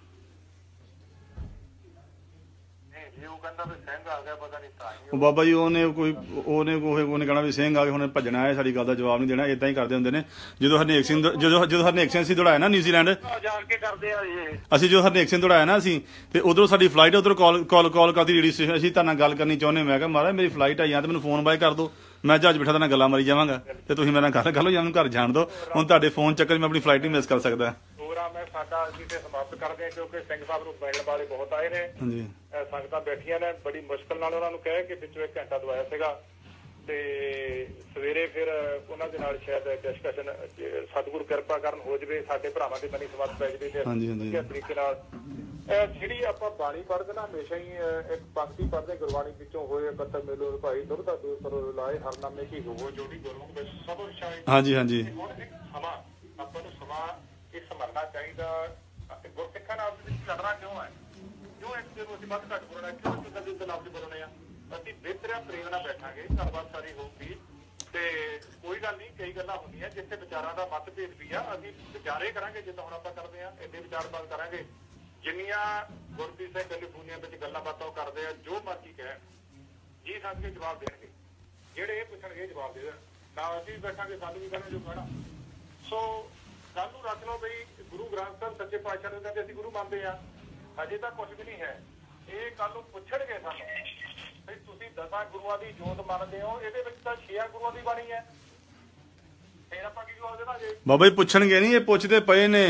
ਜੀ ਉਹ ਕਹਿੰਦਾ ਵੀ ਸਿੰਘ ਆ ਗਿਆ, ਪਤਾ ਨਹੀਂ ਤਾਂ ਉਹ ਬਾਬਾ ਜੀ ਉਹਨੇ ਕਹਿਣਾ ਵੀ ਸਿੰਘ ਆ ਕੇ ਹੁਣ ਭੱਜਣਾ ਹੈ, ਸਾਡੀ ਗੱਲ ਦਾ ਜਵਾਬ ਨਹੀਂ ਦੇਣਾ। ਇਦਾਂ ਹੀ ਕਰਦੇ ਹੁੰਦੇ ਨੇ। ਜਦੋਂ ਹਰਨੇਕ ਸਿੰਘ ਅਸੀਂ ਦੌੜਾਇਆ ਨਾ ਨਿਊਜ਼ੀਲੈਂਡ, ਜਾਣ ਕੇ ਕਰਦੇ ਆ ਜੀ। ਅਸੀਂ ਜਦੋਂ ਹਰਨੇਕ ਸਿੰਘ ਦੌੜਾਇਆ ਨਾ ਅਸੀਂ, ਤੇ ਉਧਰੋਂ ਸਾਡੀ ਫਲਾਈਟ ਉਧਰੋਂ ਕਾਲ ਕਰਦੀ ਰੇਡੀਓ ਸਟੇਸ਼ਨ, ਅਸੀਂ ਤੁਹਾਡੇ ਨਾਲ ਗੱਲ ਕਰਨੀ ਚਾਹੁੰਦੇ। ਮੈਂ ਕਿਹਾ ਮਹਾਰਾਜ ਮੇਰੀ ਫਲਾਈਟ ਆਈ ਆ ਤੇ ਮੈਨੂੰ ਫੋਨ ਬਾਏ ਕਰ ਦਿਓ, ਮੈਂ ਜਹਾਜ਼ ਬਿਠਾ ਤੁਹਾਡੇ ਨਾਲ ਗੱਲਾਂ ਮਾਰੀ ਜਾਵਾਂਗਾ ਤੇ ਤੁਸੀਂ ਮੇਰੇ ਨਾਲ ਗੱਲ ਹੋ ਜਾਂ ਮੈਨੂੰ ਘਰ ਜਾਣ ਦਿਓ। ਹੁਣ ਤੁਹਾਡੇ ਫੋਨ ਚੱਕਰ ਮੈਂ ਆਪਣੀ ਫਲਾਈਟ ਨਹੀਂ ਮਿਸ ਕਰ ਸਕਦਾ। ਪ੍ਰੋਗਰਾਮ ਹੈ ਸਾਡਾ ਅਸੀਂ ਤੇ ਸਮਾਪਤ ਕਰਦੇ ਹਾਂ, ਕਿਉਂਕਿ ਸਿੰਘ ਸਾਹਿਬ ਨੂੰ ਮਿਲਣ ਵਾਲੇ ਬਹੁਤ ਆਏ ਨੇ। ਹਾਂਜੀ ਸੰਗਤਾਂ ਬੈਠੀਆਂ ਨੇ, ਬੜੀ ਮੁਸ਼ਕਲ ਨਾਲ ਉਹਨਾਂ ਨੂੰ ਕਹਿ ਕੇ ਵਿੱਚੋਂ 1 ਘੰਟਾ ਦਵਾਇਆ ਸੀਗਾ। ਤੇ ਸਵੇਰੇ ਫਿਰ ਉਹਨਾਂ ਦੇ ਨਾਲ ਸ਼ਾਇਦ ਡਿਸਕਸ਼ਨ, ਸਤਿਗੁਰੂ ਕਿਰਪਾ ਕਰਨ ਹੋ ਜਵੇ, ਸਾਡੇ ਭਰਾਵਾਂ ਦੇ ਮਨੀ ਸਮਾਤ ਪੈ ਜਵੇ ਤੇ ਵਧੀਆ ਤਰੀਕੇ ਨਾਲ ਜਿਹੜੀ ਆਪਾਂ ਬਾਣੀ ਪੜ੍ਹਦੇ ਨਾ, ਹਮੇਸ਼ਾ ਹੀ ਇੱਕ ਪੰਕਤੀ ਪੜ੍ਹਦੇ ਗੁਰਬਾਣੀ ਵਿੱਚੋਂ ਹੋਏ ਇਕੱਤਰ ਮੇਲੋ ਭਾਈ ਦੁਰਦਾ ਦੂਰ ਕਰੋ ਲਾਏ ਹਰਨਾਮੇ ਕੀ ਹੋਵੋ ਜੋੜੀ ਗੁਰਮੁਖ ਵਿੱਚ ਸਭ ਸ਼ਾਇਦ। ਹਾਂਜੀ ਹਾਂਜੀ ਹੁਣ ਇੱਕ ਸਮਾਂ ਆਪਾਂ ਨੂੰ ਸਮਾਂ ਇਹ ਸਮਝਣਾ ਚਾਹੀਦਾ। ਗੁਰਸਿੱਖਾਂ ਨਾਲ ਆਪਸ ਵਿੱਚ ਲੜਨਾ ਕਿਉਂ ਹੈ? ਕਿਉਂ ਇੱਕ ਦੂਜੇ ਨੂੰ ਅਸੀਂ ਵੱਧ ਘੱਟ ਬੋਲਣਾ? ਕਿਉਂ ਇੱਕ ਦੂਜੇ ਦੇ ਲਫ਼ਜ਼ ਬੋਲਣੇ ਆ? ਅਸੀਂ ਬਿਹਤਰ ਪ੍ਰੇਮ ਨਾਲ ਬੈਠਾਂਗੇ, ਗੱਲਬਾਤ ਸਾਰੀ ਹੋਊਗੀ ਤੇ ਕੋਈ ਗੱਲ ਨਹੀਂ। ਕਈ ਗੱਲਾਂ ਹੁੰਦੀਆਂ ਜਿੱਥੇ ਵਿਚਾਰਾਂ ਦਾ ਮਤਭੇਦ ਵੀ ਆ, ਅਸੀਂ ਵਿਚਾਰੇ ਕਰਾਂਗੇ ਜਿੱਦਾਂ ਹੁਣ ਆਪਾਂ ਕਰਦੇ ਆ, ਇੱਥੇ ਵਿਚਾਰਬਾਤ ਕਰਾਂਗੇ। ਜਿੰਨੀਆਂ ਗੁਰਪ੍ਰੀਤ ਸਿੰਘ ਕੈਲੀਫੋਰਨੀਆ ਵਿੱਚ ਗੱਲਾਂ ਬਾਤਾਂ ਉਹ ਕਰਦੇ ਆ, ਜੋ ਮਰਜ਼ੀ ਕਹਿਣ ਜੀ ਸੱਚ ਕੇ ਜਵਾਬ ਦੇਣਗੇ। ਜਿਹੜੇ ਇਹ ਪੁੱਛਣਗੇ ਜਵਾਬ ਦੇ ਦੇਣ, ਨਾ ਅਸੀਂ ਬੈਠਾਂਗੇ ਸਾਨੂੰ ਵੀ ਕਹਿਣਾ ਜੋ ਕਹਿਣਾ। ਸੋ ਗੱਲ ਨੂੰ ਰੱਖ ਲਓ ਬਈ ਗੁਰੂ ਗ੍ਰੰਥ ਸਾਹਿਬ ਸੱਚੇ ਪਾਤਸ਼ਾਹ ਨੂੰ ਕਹਿੰਦੇ ਅਸੀਂ ਗੁਰੂ ਮੰਨਦੇ ਆ, ਅਜੇ ਤਾਂ ਕੁਝ ਵੀ ਨਹੀਂ ਹੈ। ਇਹ ਕੱਲ ਨੂੰ ਪੁੱਛਣਗੇ ਸਾਨੂੰ ਬਈ ਤੁਸੀਂ 10 ਗੁਰੂਆਂ ਦੀ ਜੋਤ ਮੰਨਦੇ ਹੋ, ਇਹਦੇ ਵਿੱਚ ਤਾਂ 6 ਗੁਰੂਆਂ ਦੀ ਬਾਣੀ ਹੈ। ਫਿਰ ਆਪਾਂ ਕੀ ਜਵਾਬ ਦੇਣਾ ਜੇ? ਬਾਬਾ ਜੀ ਪੁੱਛਣਗੇ ਨਹੀਂ, ਇਹ ਪੁੱਛਦੇ ਪਏ ਨੇ।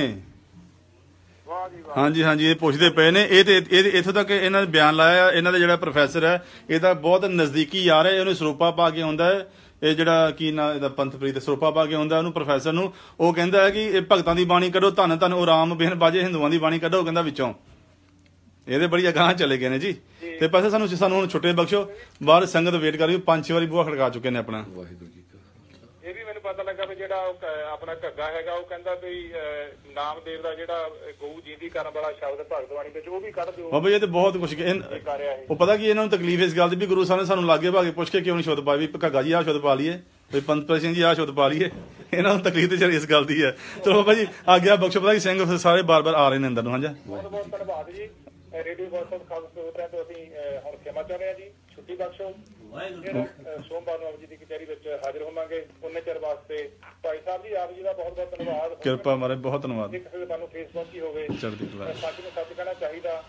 ਵਾਹ ਜੀ ਵਾਹ। ਹਾਂਜੀ ਹਾਂਜੀ ਇਹ ਪੁੱਛਦੇ ਪਏ ਨੇ। ਇਹ ਤੇ ਇੱਥੋਂ ਤੱਕ ਇਹਨਾਂ ਨੇ ਬਿਆਨ ਲਾਇਆ। ਇਹਨਾਂ ਦਾ ਜਿਹੜਾ ਪ੍ਰੋਫੈਸਰ ਹੈ ਇਹਦਾ ਬਹੁਤ ਨਜ਼ਦੀਕੀ ਯਾਰ ਹੈ, ਉਹਨੇ ਸਰੂਪਾ ਪਾ ਕੇ ਆਉਂਦਾ ਹੈ। ਇਹ ਜਿਹੜਾ ਕੀ ਨਾ ਇਹਦਾ ਪੰਥਪ੍ਰੀਤ ਸਰੂਪਾ ਪਾ ਕੇ ਆਉਂਦਾ ਉਹਨੂੰ ਪ੍ਰੋਫੈਸਰ ਨੂੰ। ਉਹ ਕਹਿੰਦਾ ਹੈ ਕਿ ਇਹ ਭਗਤਾਂ ਦੀ ਬਾਣੀ ਕੱਢੋ, ਧੰਨ ਧੰਨ ਉਹ ਰਾਮ ਬੇਨ ਬਾਜੇ, ਹਿੰਦੂਆਂ ਦੀ ਬਾਣੀ ਕੱਢੋ, ਕਹਿੰਦਾ ਵਿੱਚੋਂ। ਇਹਦੇ ਬੜੀ ਅਗਾਂਹ ਚਲੇ ਗਏ ਨੇ ਜੀ। ਤੇ ਪਾਸੇ ਸਾਨੂੰ ਹੁਣ ਛੁੱਟੇ ਬਖਸ਼ੋ, ਬਾਹਰ ਸੰਗਤ ਵੇਟ ਕਰ ਰਹੀ। 5-6 ਵਾਰੀ ਬੂਹਾ ਖੜਕਾ ਚੁੱਕੇ ਨੇ ਆਪਣਾ। ਇਹ ਵੀ ਮੈਨੂੰ ਪਤਾ ਲੱਗਾ ਵੀ ਜਿਹੜਾ ਆਪਣਾ ਘੱਗਾ ਹੈਗਾ ਉਹ ਕਹਿੰਦਾ ਵੀ ਨਾਮਦੇਵ ਦਾ ਜਿਹੜਾ ਗਊ ਜੀਂਦੀ ਕਰਨ ਵਾਲਾ ਸ਼ਬਦ ਭਗਤ ਬਾਣੀ ਵਿੱਚ ਉਹ ਵੀ ਕੱਢ ਦਿਓ। ਬਾਬਾ ਜੀ ਇਹ ਤੇ ਬਹੁਤ ਕੁਛ ਕਰ ਰਿਹਾ ਇਹ। ਉਹ ਪਤਾ ਕੀ ਇਹਨਾਂ ਨੂੰ ਤਕਲੀਫ ਇਸ ਗੱਲ ਦੀ ਵੀ ਗੁਰੂ ਸਾਹਿਬ ਨੇ ਸਾਨੂੰ ਲਾਗੇ ਭਾਗੇ ਪੁੱਛ ਕੇ ਕਿਉਂ ਨਹੀਂ ਸ਼ੁੱਧ ਪਾਈ ਵੀ ਘੱਗਾ ਜੀ ਆਹ ਸ਼ੁੱਧ ਪਾ ਲਈਏ, ਵੀ ਪੰਤ ਸਿੰਘ ਜੀ ਆਹ ਸ਼ੁੱਧ ਪਾ ਲਈਏ। ਇਹਨਾਂ ਨੂੰ ਤਕਲੀਫ ਤੇ ਇਸ ਗੱਲ ਦੀ ਹੈ। ਚਲੋ ਬਾਬਾ ਜੀ ਆਗਿਆ ਬਖਸ਼ੋ। ਪਤਾ ਕੀ ਸਿੰਘ ਸਾਰੇ ਬਾਰ-ਬਾਰ ਆ ਰਹੇ ਨੇ ਅੰਦਰ ਨੂੰ। ਹਾਂਜੀ ਬਹੁਤ ਬਹੁਤ ਧੰਨਵਾਦ ਜੀ। ਰੇਡੀਓ ਵਰਸਨ ਖਾਸ ਸੂਤਰਾਂ ਤੋਂ ਅਸੀਂ ਹੁਣ ਖਿਮਾ ਚਾਹੁੰਦੇ ਹਾਂ ਜੀ। ਛੁੱਟੀ ਬਖਸ਼ੋ। ਸੋਮਵਾਰ ਨੂੰ ਆਪ ਜੀ ਦੀ ਕਚਹਿਰੀ ਵਿੱਚ ਹਾਜ਼ਰ ਹੋਵਾਂਗੇ। ਉਹਨੇ ਚਿਰ ਵਾਸਤੇ ਭਾਈ ਸਾਹਿਬ ਜੀ ਆਪ ਜੀ ਦਾ ਬਹੁਤ ਬਹੁਤ ਧੰਨਵਾਦ। ਕਿਰਪਾ ਮਾਰੇ, ਬਹੁਤ ਧੰਨਵਾਦ। ਇੱਕ ਤੁਹਾਨੂੰ ਫੇਸਬੁੱਕ ਹੀ ਹੋਵੇ, ਚੜ੍ਹਦੀ ਕਲਾ। ਸੱਚ ਨੂੰ ਸੱਚ ਕਹਿਣਾ ਚਾਹੀਦਾ।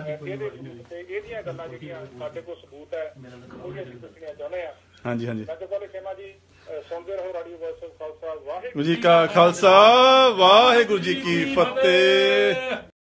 ਇਹਦੀਆਂ ਗੱਲਾਂ ਜਿਹੜੀਆਂ ਸਾਡੇ ਕੋਲ ਸਬੂਤ ਹੈ ਉਹ ਵੀ ਅਸੀਂ ਦੱਸਣੀਆਂ ਚਾਹੁੰਦੇ ਹਾਂ। ਹਾਂਜੀ ਹਾਂਜੀ ਮੈਂ ਤਾਂ ਖਿਮਾ ਜੀ ਸੁਣਦੇ ਰਹੋ ਰੇਡੀਓ ਵਰਸਨ ਖਾਲਸਾ। ਵਾਹਿਗੁਰੂ ਜੀ ਕਾ ਖਾਲਸਾ, ਵਾਹਿਗੁਰੂ ਜੀ ਕੀ ਫਤਿਹ।